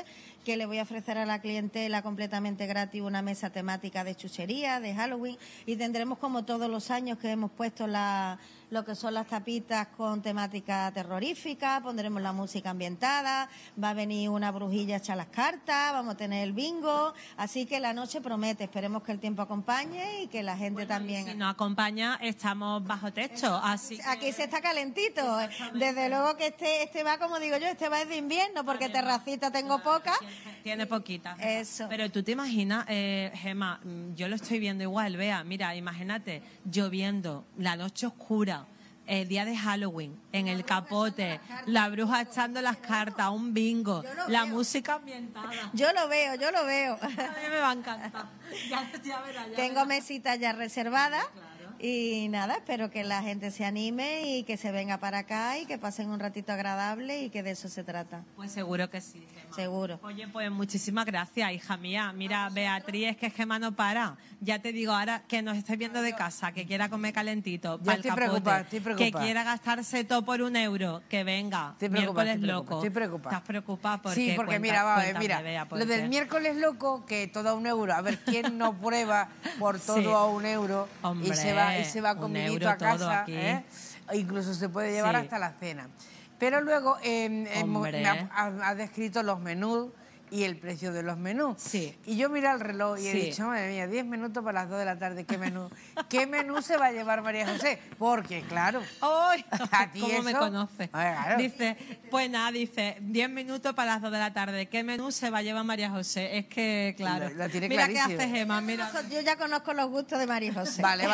que le voy a ofrecer a la clientela completamente gratis una mesa temática de chuchería, de Halloween, y tendremos como todos los años que hemos puesto lo que son las tapitas con temática terrorífica, pondremos la música ambientada, va a venir una brujilla a echar las cartas, vamos a tener el bingo, así que la noche promete, esperemos que el tiempo acompañe y que la gente también... Si nos acompaña, estamos bajo techo, así que... Aquí se está calentito, desde luego que este va, como digo yo, este va de invierno, porque terracita tengo poca. Tiene poquita. Eso. Pero tú te imaginas, Gemma, yo lo estoy viendo igual, vea, mira, imagínate, lloviendo, la noche oscura, el día de Halloween, en el capote, la bruja echando las cartas, un bingo, la música ambientada. Yo lo veo. A mí me va a encantar. Ya verá, Tengo mesitas ya reservadas. Y nada, espero que la gente se anime y que se venga para acá y que pasen un ratito agradable y que de eso se trata. Pues seguro que sí, Gemma. Seguro. Oye, pues muchísimas gracias, hija mía. Mira, Beatriz, es que Gemma no para. Ya te digo ahora que nos estés viendo de casa, que quiera comer calentito, Yo para el estoy capote, preocupada. que quiera gastarse todo por €1, que venga. Miércoles loco. Estoy preocupada. ¿Estás preocupada? Sí, porque mira, lo del miércoles loco, que todo a €1. A ver quién no prueba por todo Sí. a €1 Hombre, y se va comidito €1 a casa. todo aquí. Incluso se puede llevar Sí. hasta la cena. Pero luego Hombre. me ha descrito los menús y el precio de los menús. Sí. Y yo miré el reloj y he Sí. dicho, madre mía, 10 minutos para las 2 de la tarde, ¿qué menú se va a llevar María José? Porque, claro, ¡ay! a ti ¿Cómo me eso- conoce? Claro. Dice, pues nada, dice, 10 minutos para las 2 de la tarde. ¿Qué menú se va a llevar María José? Es que, claro. Lo tiene mira clarísimo. qué hace Gemma, mira. Yo ya conozco los gustos de María José. Vale.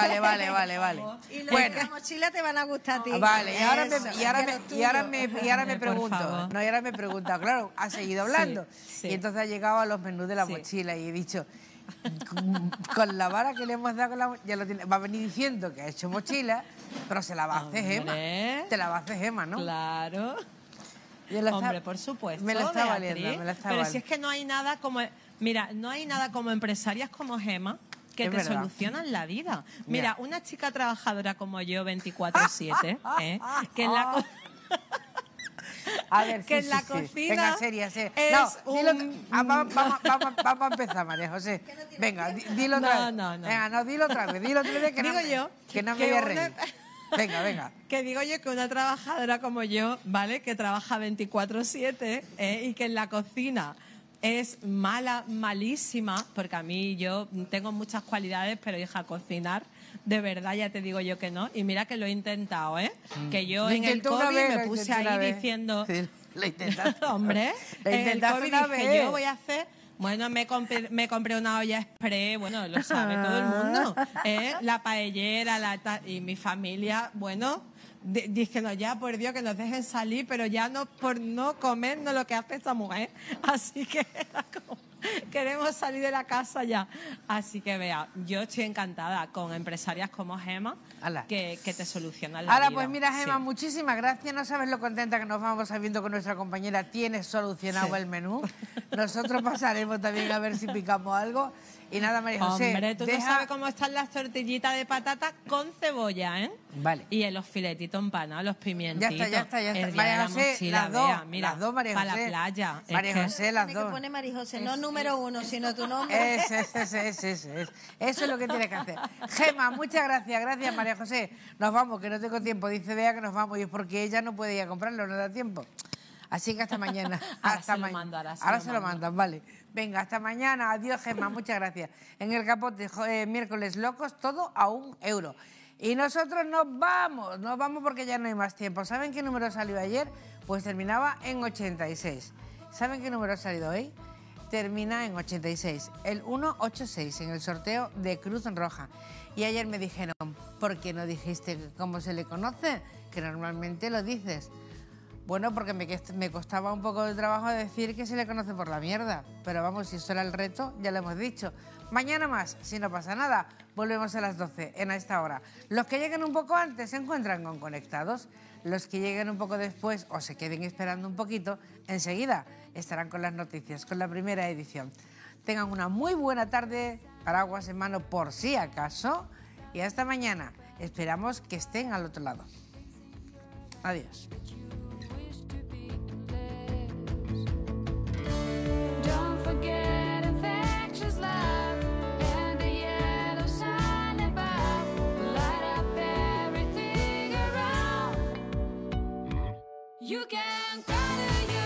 Y los de la mochila te van a gustar a ti. Vale, y ahora Eso, me pregunto, favor. y ahora me pregunto, claro, ha seguido hablando. Sí. Y entonces ha llegado a los menús de la Sí. mochila y he dicho, con la vara que le hemos dado, ya lo tiene, va a venir diciendo que ha hecho mochila, pero se la va a hacer Gemma. Hombre. Te la va a hacer Gemma, ¿no? Claro. Yo la Hombre, está- por supuesto. Me la está Beatriz. valiendo, me la está Pero valiendo. si es que no hay nada como... Mira, no hay nada como empresarias como Gemma que Es te verdad. solucionan la vida. Mira. Mira, una chica trabajadora como yo, 24/7, que en la... A ver, que sí, en la sí, sí. cocina Venga, seria. es No, dilo, un- vamos a empezar, María José. Venga, dilo otra vez. No. Venga, no, dilo otra vez que Digo no, yo que no me que voy a una- reír. Venga. Que digo yo que una trabajadora como yo, ¿vale? Que trabaja 24/7 y que en la cocina es malísima, porque a mí yo tengo muchas cualidades, pero hija, cocinar, de verdad ya te digo yo que no. Y mira que lo he intentado, ¿eh? Que yo Lo en el intentó una COVID vez, me lo puse intentó una ahí vez. diciendo... Sí, lo intentaste. Hombre, Lo en el intentaste COVID una dije, vez. yo voy a hacer... Bueno, me compré una olla express, bueno, lo sabe todo el mundo, la paellera, y mi familia, bueno, diciendo ya, por Dios, que nos dejen salir, pero ya no por no comernos lo que hace esta mujer. Así que era como, queremos salir de la casa ya. Así que vea, yo estoy encantada con empresarias como Gemma, que te solucionan la vida. Ahora, pues mira, Gemma, Sí. muchísimas gracias. No sabes lo contenta que nos vamos sabiendo con nuestra compañera. Tienes solucionado Sí. el menú. Nosotros pasaremos también a ver si picamos algo. Y nada, María José, Hombre, tú no sabes cómo están las tortillitas de patata con cebolla, ¿eh? Vale. Y en los filetitos empanados, los pimientitos. Ya está. El día María de la José, mochila, las dos, vea, mira, las dos, María para José. la playa. Es María que- José, las Tiene que dos. poner María José, no número 1, sino tu nombre. Eso es lo que tienes que hacer. Gemma, muchas gracias. Gracias, María José. Nos vamos, que no tengo tiempo. Dice Bea que nos vamos y es porque ella no puede ir a comprarlo, no da tiempo. Así que hasta mañana. Ahora hasta se lo mañana. mando, ahora se Ahora lo se lo mando. mandan, vale. Venga, hasta mañana. Adiós, Gemma. Muchas gracias. En el capote, miércoles locos, todo a €1. Y nosotros nos vamos porque ya no hay más tiempo. ¿Saben qué número salió ayer? Pues terminaba en 86. ¿Saben qué número ha salido hoy? Termina en 86, el 186 en el sorteo de Cruz Roja. Y ayer me dijeron, ¿por qué no dijiste cómo se le conoce? Que normalmente lo dices. Bueno, porque me costaba un poco de trabajo decir que se le conoce por la mierda. Pero vamos, si eso era el reto, ya lo hemos dicho. Mañana más, si no pasa nada, volvemos a las 12 en esta hora. Los que lleguen un poco antes se encuentran con Conectados. Los que lleguen un poco después o se queden esperando un poquito, enseguida estarán con las noticias, con la primera edición. Tengan una muy buena tarde, paraguas en mano por si acaso, y hasta mañana. Esperamos que estén al otro lado. Adiós. Don't You can cry to you.